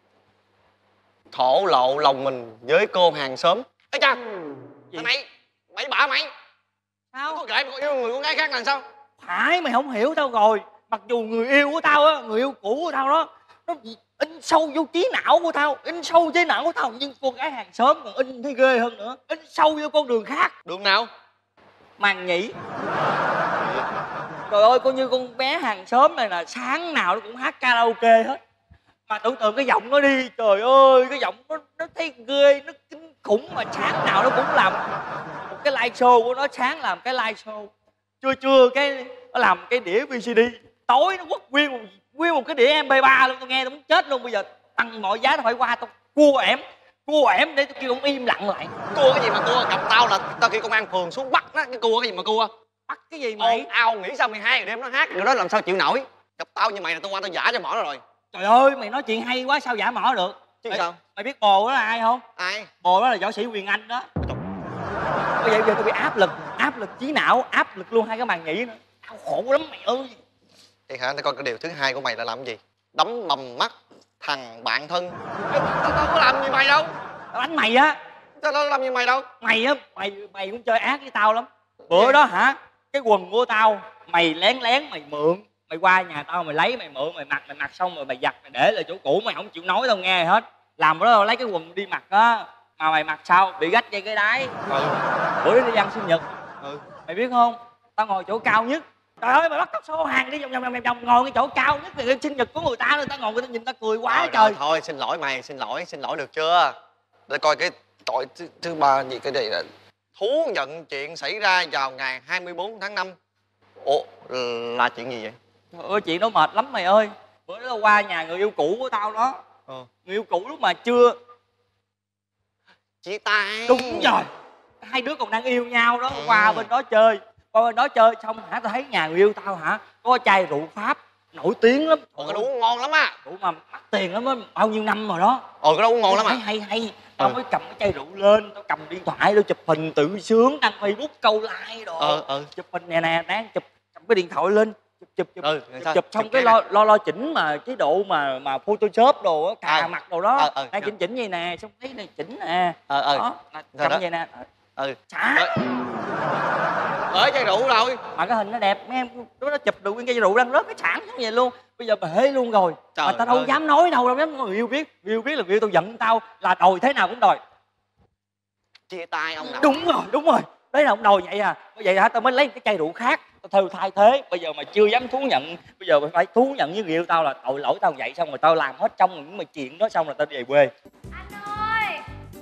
thổ lộ lòng mình với cô hàng xóm. Ê cha, mày bậy bạ mày. Sao? Có gậy mà con yêu người con gái khác là sao? Phải, mày không hiểu tao rồi. Mặc dù người yêu của tao á, người yêu cũ của tao đó, nó in sâu vô trí não của tao, nhưng cô gái hàng xóm còn in thấy ghê hơn nữa, in sâu vô con đường khác. Đường nào? Màng nhĩ. Trời ơi, coi như con bé hàng xóm này là sáng nào nó cũng hát karaoke hết. Mà tưởng tượng cái giọng nó đi, trời ơi, cái giọng nó thấy ghê, nó kinh khủng, mà sáng nào nó cũng làm một cái live show của nó. Sáng làm cái live show, trưa cái nó làm cái đĩa VCD, tối nó quất nguyên một cái đĩa MP3 luôn. Tôi nghe tôi muốn chết luôn. Bây giờ tăng mọi giá tao phải qua tao cua ẻm để tôi kêu ông im lặng lại. Cua cái gì mà cua? Gặp tao là tao kêu công an phường xuống bắt đó. Cái cua cái gì mà cua? Bắt cái gì mày? Ao nghĩ sao 12 giờ đêm nó hát rồi đó, làm sao chịu nổi. Gặp tao như mày là tao qua tao giả cho mỏ nó rồi. Trời ơi, mày nói chuyện hay quá, sao giả mỏ được? Chứ sao? Mày biết bồ đó là ai không? Ai? Bồ đó là võ sĩ Quyền Anh đó. Bởi vậy giờ tôi bị áp lực. áp lực trí não, áp lực luôn hai cái màng nhĩ nữa. Tao khổ lắm mày ơi. Vậy hả? Để coi cái điều thứ hai của mày là làm gì? Đấm bầm mắt thằng bạn thân. Tao có làm gì mày đâu. Tao đánh mày á. Tao đâu làm gì mày đâu. Mày á, mày cũng chơi ác với tao lắm. Bữa đó hả, cái quần của tao mày lén lén mày mượn, mày qua nhà tao mày lấy, mày mượn, mày mặc xong rồi mày giặt mày để lại chỗ cũ, mày không chịu nói tao nghe hết. Làm bữa đó tao lấy cái quần đi mặc á, mà mày mặc sao bị gách dây cái đáy. Bữa đó đi ăn sinh nhật, mày biết không, tao ngồi chỗ cao nhất. Trời ơi, mày bắt tao xô hàng đi vòng ngồi cái chỗ cao nhất về sinh nhật của người ta, tao ngồi người ta nhìn tao cười quá trời. Thôi xin lỗi mày, xin lỗi được chưa? Để coi cái tội thứ ba gì cái này là thú nhận chuyện xảy ra vào ngày 24 tháng 5. Ủa, là chuyện gì vậy? Trời ơi, chuyện đó mệt lắm mày ơi. Bữa đó tao qua nhà người yêu cũ của tao đó. Người yêu cũ lúc mà chưa chia tay. Đúng rồi, hai đứa còn đang yêu nhau đó. Qua bên đó chơi, xong hả, tao thấy nhà người yêu tao hả có chai rượu Pháp nổi tiếng lắm. Cái đó uống ngon lắm á. Rượu mà mắc tiền lắm á, bao nhiêu năm rồi đó. Cái đó uống ngon lắm á. Hay tao mới cầm cái chai rượu lên, tao cầm điện thoại tao chụp hình tự sướng đăng Facebook câu like đồ. Chụp hình nè, đang chụp, cầm cái điện thoại lên chụp xong cái lo chỉnh mà chế độ mà Photoshop đồ á, cà mặt đồ đó. Đang chỉnh vậy nè, xong thấy này chỉnh nè. Đó, cầm vậy nè. Chả ở chai rượu rồi mà cái hình nó đẹp, mấy em nó chụp được nguyên chai rượu đang rớt cái chản như vậy luôn. Bây giờ bể luôn rồi. Mà tao đâu dám nói đâu dám. Người yêu biết là người yêu tao giận tao là đòi thế nào cũng đòi. Chia tay ông nào? Đúng rồi, đấy là ông đòi vậy à. Vậy hả, tao mới lấy cái chai rượu khác tao thay thế. Bây giờ mà chưa dám thú nhận, bây giờ phải thú nhận với người yêu tao là tội lỗi tao vậy. Xong rồi tao làm hết trong những chuyện đó xong rồi tao về quê. Anh ơi,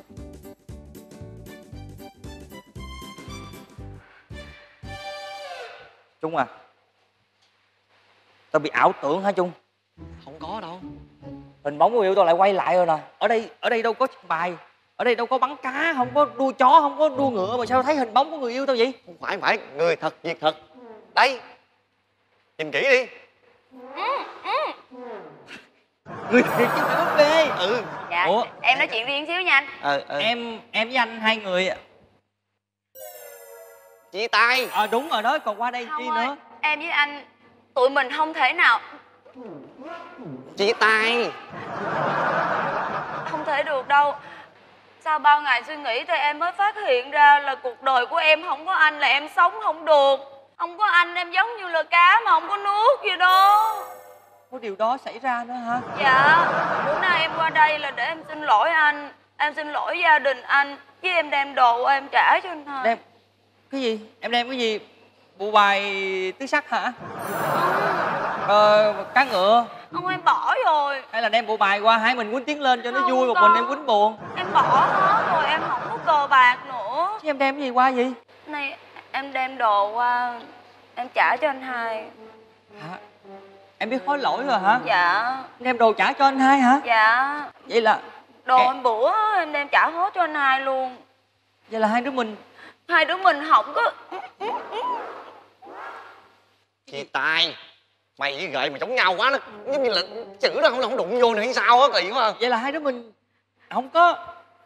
Trung à, tao bị ảo tưởng hả Trung? Không có đâu. Hình bóng của yêu tao lại quay lại rồi nè. Ở đây đâu có bài, ở đây đâu có bắn cá, không có đua chó, không có đua ngựa, mà sao thấy hình bóng của người yêu tao vậy? Không phải, người thật việc thật. Đây, nhìn kỹ đi. Người thiệt chứ phải búp bê. Dạ. Ủa? Em nói chuyện riêng xíu nha anh. Em với anh hai người chia tay. Đúng rồi đó, còn qua đây Không chi ơi, nữa? em với anh tụi mình không thể nào Chia tay. không thể được đâu. Sau bao ngày suy nghĩ thì em mới phát hiện ra là cuộc đời của em không có anh là em sống không được. Không có anh em giống như là cá mà không có nước vậy đó. Có điều đó xảy ra nữa hả? Dạ, bữa nay em qua đây là để em xin lỗi anh, em xin lỗi gia đình anh, chứ em đem đồ em trả cho anh thôi. Đem cái gì? Em đem cái gì? Bộ bài tứ sắc hả? Cá ngựa. Không, em bỏ rồi. Hay là đem bộ bài qua hai mình quýnh tiếng lên cho nó Không vui, một có. mình em quýnh buồn? Em bỏ hết rồi, em không có cờ bạc nữa. Chứ em đem cái gì qua vậy? Này, em đem đồ qua, em trả cho anh hai. Hả? Em biết hối lỗi rồi hả? Dạ. Đem đồ trả cho anh hai hả? Dạ. Vậy là Đồ em bữa em đem trả hết cho anh hai luôn. vậy là hai đứa mình không có. Chia tay. Mày với gậy mà giống nhau quá, nó giống như là chữ đó không đụng vô nữa hay sao á, kỳ quá. Vậy là hai đứa mình không có.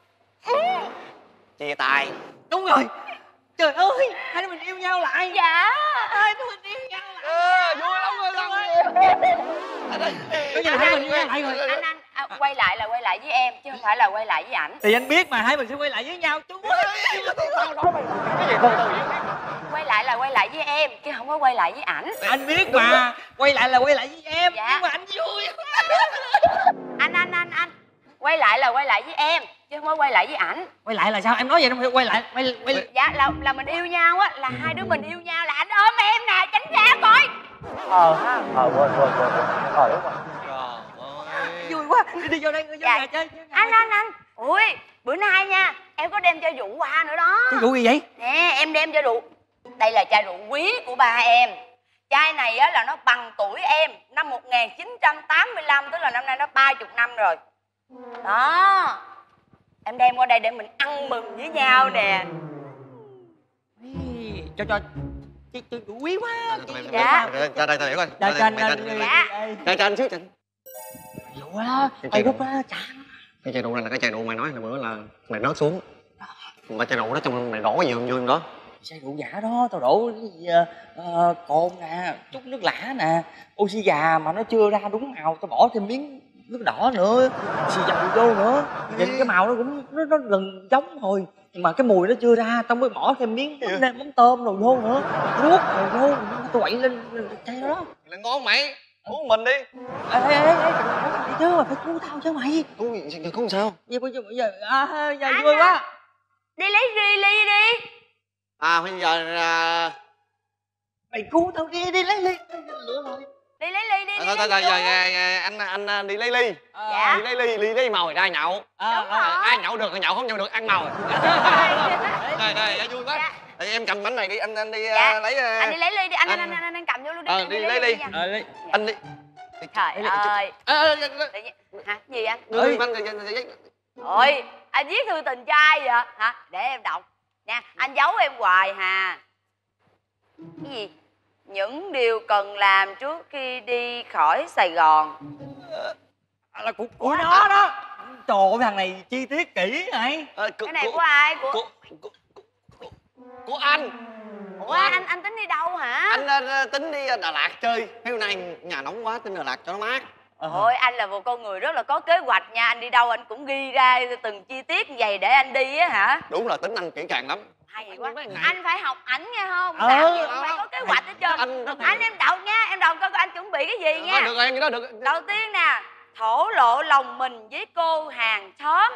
Chia tay. Đúng rồi. Trời ơi, hai đứa mình yêu nhau lại. Dạ. Hai đứa mình yêu nhau lại. Vui lắm rồi, lắm rồi. Bây giờ hai mình yêu nhau lại rồi. Anh quay lại là quay lại với em chứ không phải là quay lại với ảnh. Thì anh biết mà, hai mình sẽ quay lại với nhau chú. Quay lại là quay lại với em chứ không có quay lại với ảnh. Anh biết mà, quay lại là quay lại với em. Dạ. Nhưng mà anh vui. Anh quay lại là quay lại với em chứ không có quay lại với ảnh. Quay lại là sao? Em nói vậy không phải quay lại. Dạ là mình yêu nhau á, là hai đứa mình yêu nhau, là ảnh ôm em nè, tránh ra coi. Quên. Đúng rồi. Vui quá, đi vô đây, vô nhà chơi. Anh. Ui, bữa nay nha, em có đem chai rượu qua nữa đó. Chai rượu gì vậy? Nè, em đem chai rượu. Đây là chai rượu quý của ba em. Chai này á là nó bằng tuổi em, năm 1985, tức là năm nay nó 30 năm rồi. Đó. Em đem qua đây để mình ăn mừng với nhau nè. Cho chai rượu quý quá. Dạ. Ra đây tao hiểu coi. Dạ cho anh. Cho anh xíu Trịnh. Rượu đó, ai rút đó, chả. Cái chai rượu này là cái chai rượu mày nói là bữa là mày rớt xuống. Mà chai rượu đó trong mày đổ cái gì không vô trong đó? Chai rượu giả đó, tao đổ cái gì cồn nè, chút nước lã nè, oxy già mà nó chưa ra đúng màu, tao bỏ thêm miếng nước đỏ nữa, xì dầu vô nữa. Nhìn cái màu nó cũng nó gần giống thôi, nhưng mà cái mùi nó chưa ra, tao mới bỏ thêm miếng mắm tôm rồi vô nữa, ruốc rồi vô, tao quậy lên chai đó. Là ngon mày, uống mình đi. Ê, đi chứ, mà phải cứu tao chứ mày. Cứu sao? Giờ vui quá. Đi lấy ly đi. Bây giờ mày cứu tao đi lấy ly. Lửa rồi. Đi lấy ly đi. Thôi anh đi lấy ly. Dạ. Đi lấy ly màu ra nhậu. Đúng rồi. Ai nhậu được thì nhậu, không nhậu được ăn màu. Đây vui quá. Em cầm bánh này đi, anh đi lấy. Anh đi lấy ly đi, anh cầm vô luôn đi. Đi lấy ly. Anh đi. Trời ơi. Hả? Gì anh? Ôi, anh viết thư tình trai vậy hả? Để em đọc nha. Anh giấu em hoài hà. Cái gì? Những điều cần làm trước khi đi khỏi Sài Gòn. Là của nó đó. Trời ơi, thằng này chi tiết kỹ này. Cái này của ai? Của anh. Ủa anh tính đi đâu hả? Anh tính đi Đà Lạt chơi. Hôm nay nhà nóng quá, tính Đà Lạt cho nó mát. Ôi anh là một con người rất là có kế hoạch nha. Anh đi đâu anh cũng ghi ra từng chi tiết như vậy để anh đi á hả? Đúng là tính anh kỹ càng lắm. Hay quá. Anh phải học ảnh nghe không? Làm gì cũng phải có kế hoạch hết trơn. Anh em đọc nha. Em đọc coi anh chuẩn bị cái gì nha. Được rồi, cái đó được. Đầu tiên nè, thổ lộ lòng mình với cô hàng xóm.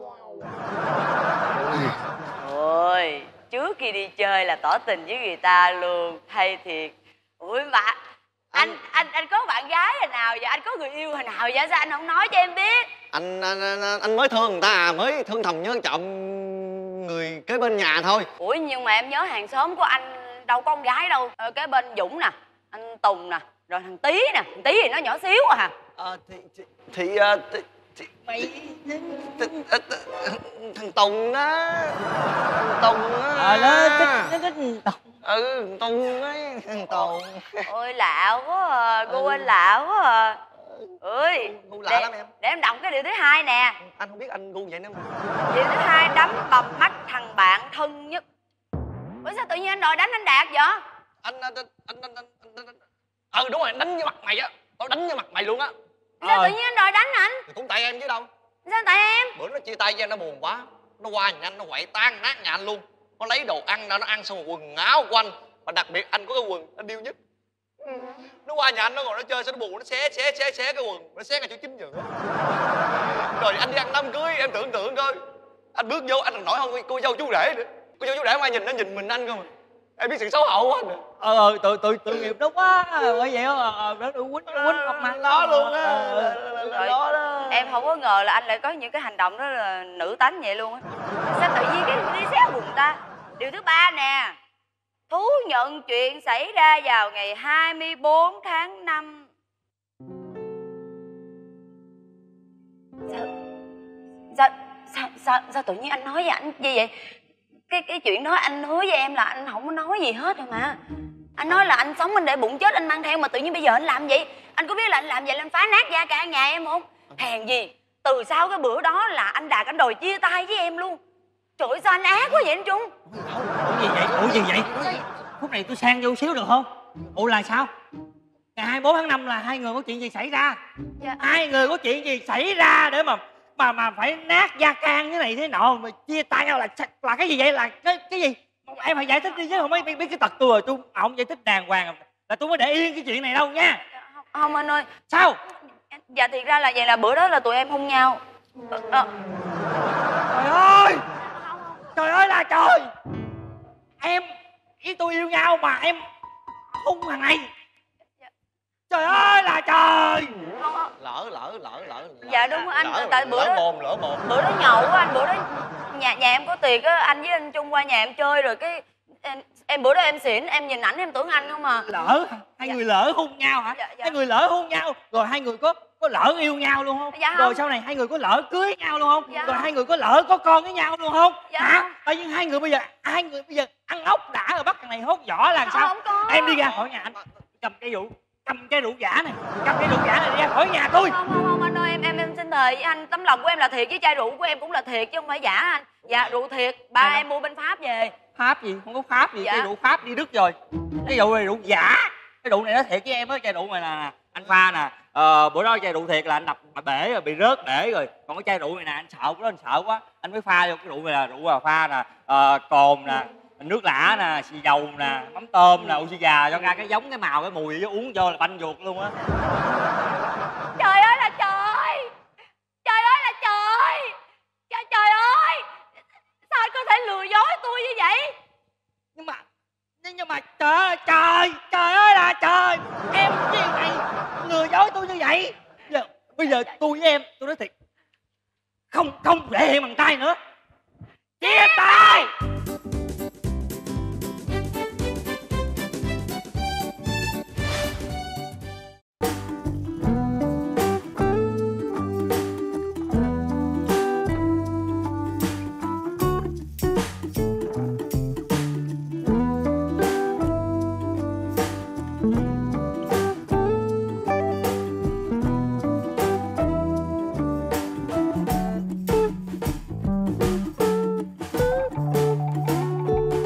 Ôi, trước khi đi chơi là tỏ tình với người ta luôn. Hay thiệt. Ui mà anh có bạn gái hồi nào vậy? Anh có người yêu hồi nào vậy? Sao anh không nói cho em biết? Anh mới thương người ta mới thương thầm nhớ trọng người kế bên nhà thôi. Ủa nhưng mà em nhớ hàng xóm của anh đâu có con gái đâu. Kế bên Dũng nè, anh Tùng nè, rồi thằng Tý nè. Thằng Tý thì nó nhỏ xíu à hả? Thì mày thằng Tùng đó. Thằng Tùng á. Tùng. Tùng ấy, thằng Tùng. Ôi lạ quá à, cô anh lạ quá à. Ơi, lạ lắm em. Để em đọc cái điều thứ hai nè. Anh không biết anh ngu vậy nữa mà. Điều thứ hai, đấm bầm mắt thằng bạn thân nhất. Ủa sao tự nhiên anh đòi đánh anh Đạt vậy? Anh đúng rồi, đánh với mặt mày á. Tao đánh với mặt mày luôn á. Sao tự nhiên anh đòi đánh anh? Thì cũng tại em chứ đâu. Sao tại em? Bữa nó chia tay với em nó buồn quá. Nó qua nhà anh nó quậy tan nát nhà anh luôn. Nó lấy đồ ăn ra nó ăn xong rồi quần áo của anh. Mà đặc biệt anh có cái quần anh yêu nhất. Nó qua nhà anh nó ngồi nó chơi sao nó buồn, nó xé cái quần, nó xé ngay chỗ chính giữa. Rồi anh đi ăn đám cưới, em tưởng tượng coi. Anh bước vô anh còn nổi hơn cô dâu chú rể nữa. Cô dâu chú rể ngoài nhìn nó nhìn mình anh không à. Em biết sự xấu hổ của anh rồi. Tội nghiệp nó quá. Bởi vậy nó quýnh học mặt đó luôn á. Đó. Em không có ngờ là anh lại có những cái hành động đó là nữ tánh vậy luôn á. Sao tự nhiên cái đi xé quần ta? Điều thứ ba nè, thú nhận chuyện xảy ra vào ngày 24 tháng 5. Sao tự nhiên anh nói với anh như vậy? Cái chuyện đó anh hứa với em là anh không có nói gì hết rồi mà. Anh nói là anh sống anh để bụng chết anh mang theo, mà tự nhiên bây giờ anh làm vậy. Anh có biết là anh làm vậy là anh phá nát gia cả nhà em không? Hèn gì từ sau cái bữa đó là anh Đạt anh đòi chia tay với em luôn. Trời ơi sao anh ác quá vậy anh Trung? Ủa gì vậy? Phút này tôi sang vô xíu được không? Ủa là sao? Ngày 24 tháng 5 là hai người có chuyện gì xảy ra? Dạ. Hai người có chuyện gì xảy ra để mà phải nát da can thế này thế nọ mà chia tay nhau là cái gì vậy? Là cái gì? Em phải giải thích đi chứ không biết cái tật tôi rồi, tôi không giải thích đàng hoàng là tôi mới để yên cái chuyện này đâu nha. Không anh ơi. Sao? Dạ thiệt ra là vậy, là bữa đó là tụi em hôn nhau. Trời ơi! Trời ơi là trời! Em với tôi yêu nhau mà em hung thằng này. Trời ơi là trời! Lỡ. Dạ đúng anh, tại bữa đó lỡ mồm. Bữa đó nhậu á anh, bữa đó nhà em có tiệc á, anh với anh Trung qua nhà em chơi rồi cái em bữa đó em xỉn, em nhìn ảnh em tưởng anh không à. Lỡ? Hai người lỡ hôn nhau hả? Dạ. Hai người lỡ hôn nhau rồi hai người có lỡ yêu nhau luôn không? Dạ không. Rồi sau này hai người có lỡ cưới nhau luôn không? Dạ Rồi không. hai người có lỡ có con với nhau luôn không? Dạ hả? không. Tại vì hai người bây giờ ăn ốc đã rồi bắt thằng này hốt vỏ làm sao? Không có. Em đi ra khỏi nhà anh, cầm cái rượu giả này đi ra khỏi nhà tôi. Không anh ơi, em xin thề với anh, tấm lòng của em là thiệt, với chai rượu của em cũng là thiệt chứ không phải giả anh. Dạ rượu thiệt, ba em mua bên Pháp về. Pháp gì? Không có Pháp gì. Dạ. Chai rượu Pháp đi Đức rồi. Cái rượu này rượu giả. Cái rượu này nói thiệt với em á, chai rượu này nè anh pha nè, bữa đó chai rượu thiệt là anh đập bể rồi, bị rớt bể rồi. Còn cái chai rượu này nè anh sợ quá, anh sợ quá, anh mới pha vô cái rượu này là rượu pha nè, cồn nè, nước lã nè, xì dầu nè, mắm tôm nè, oxy gà cho ra cái giống cái màu cái mùi với uống vô là banh ruột luôn á. Trời ơi là trời, trời ơi là trời, trời ơi, sao anh có thể lừa dối tôi như vậy? Nhưng mà trời ơi là trời, em gì này lừa dối tôi như vậy. Bây giờ tôi với em, tôi nói thiệt, không thể hiện bằng tay nữa, chia tay.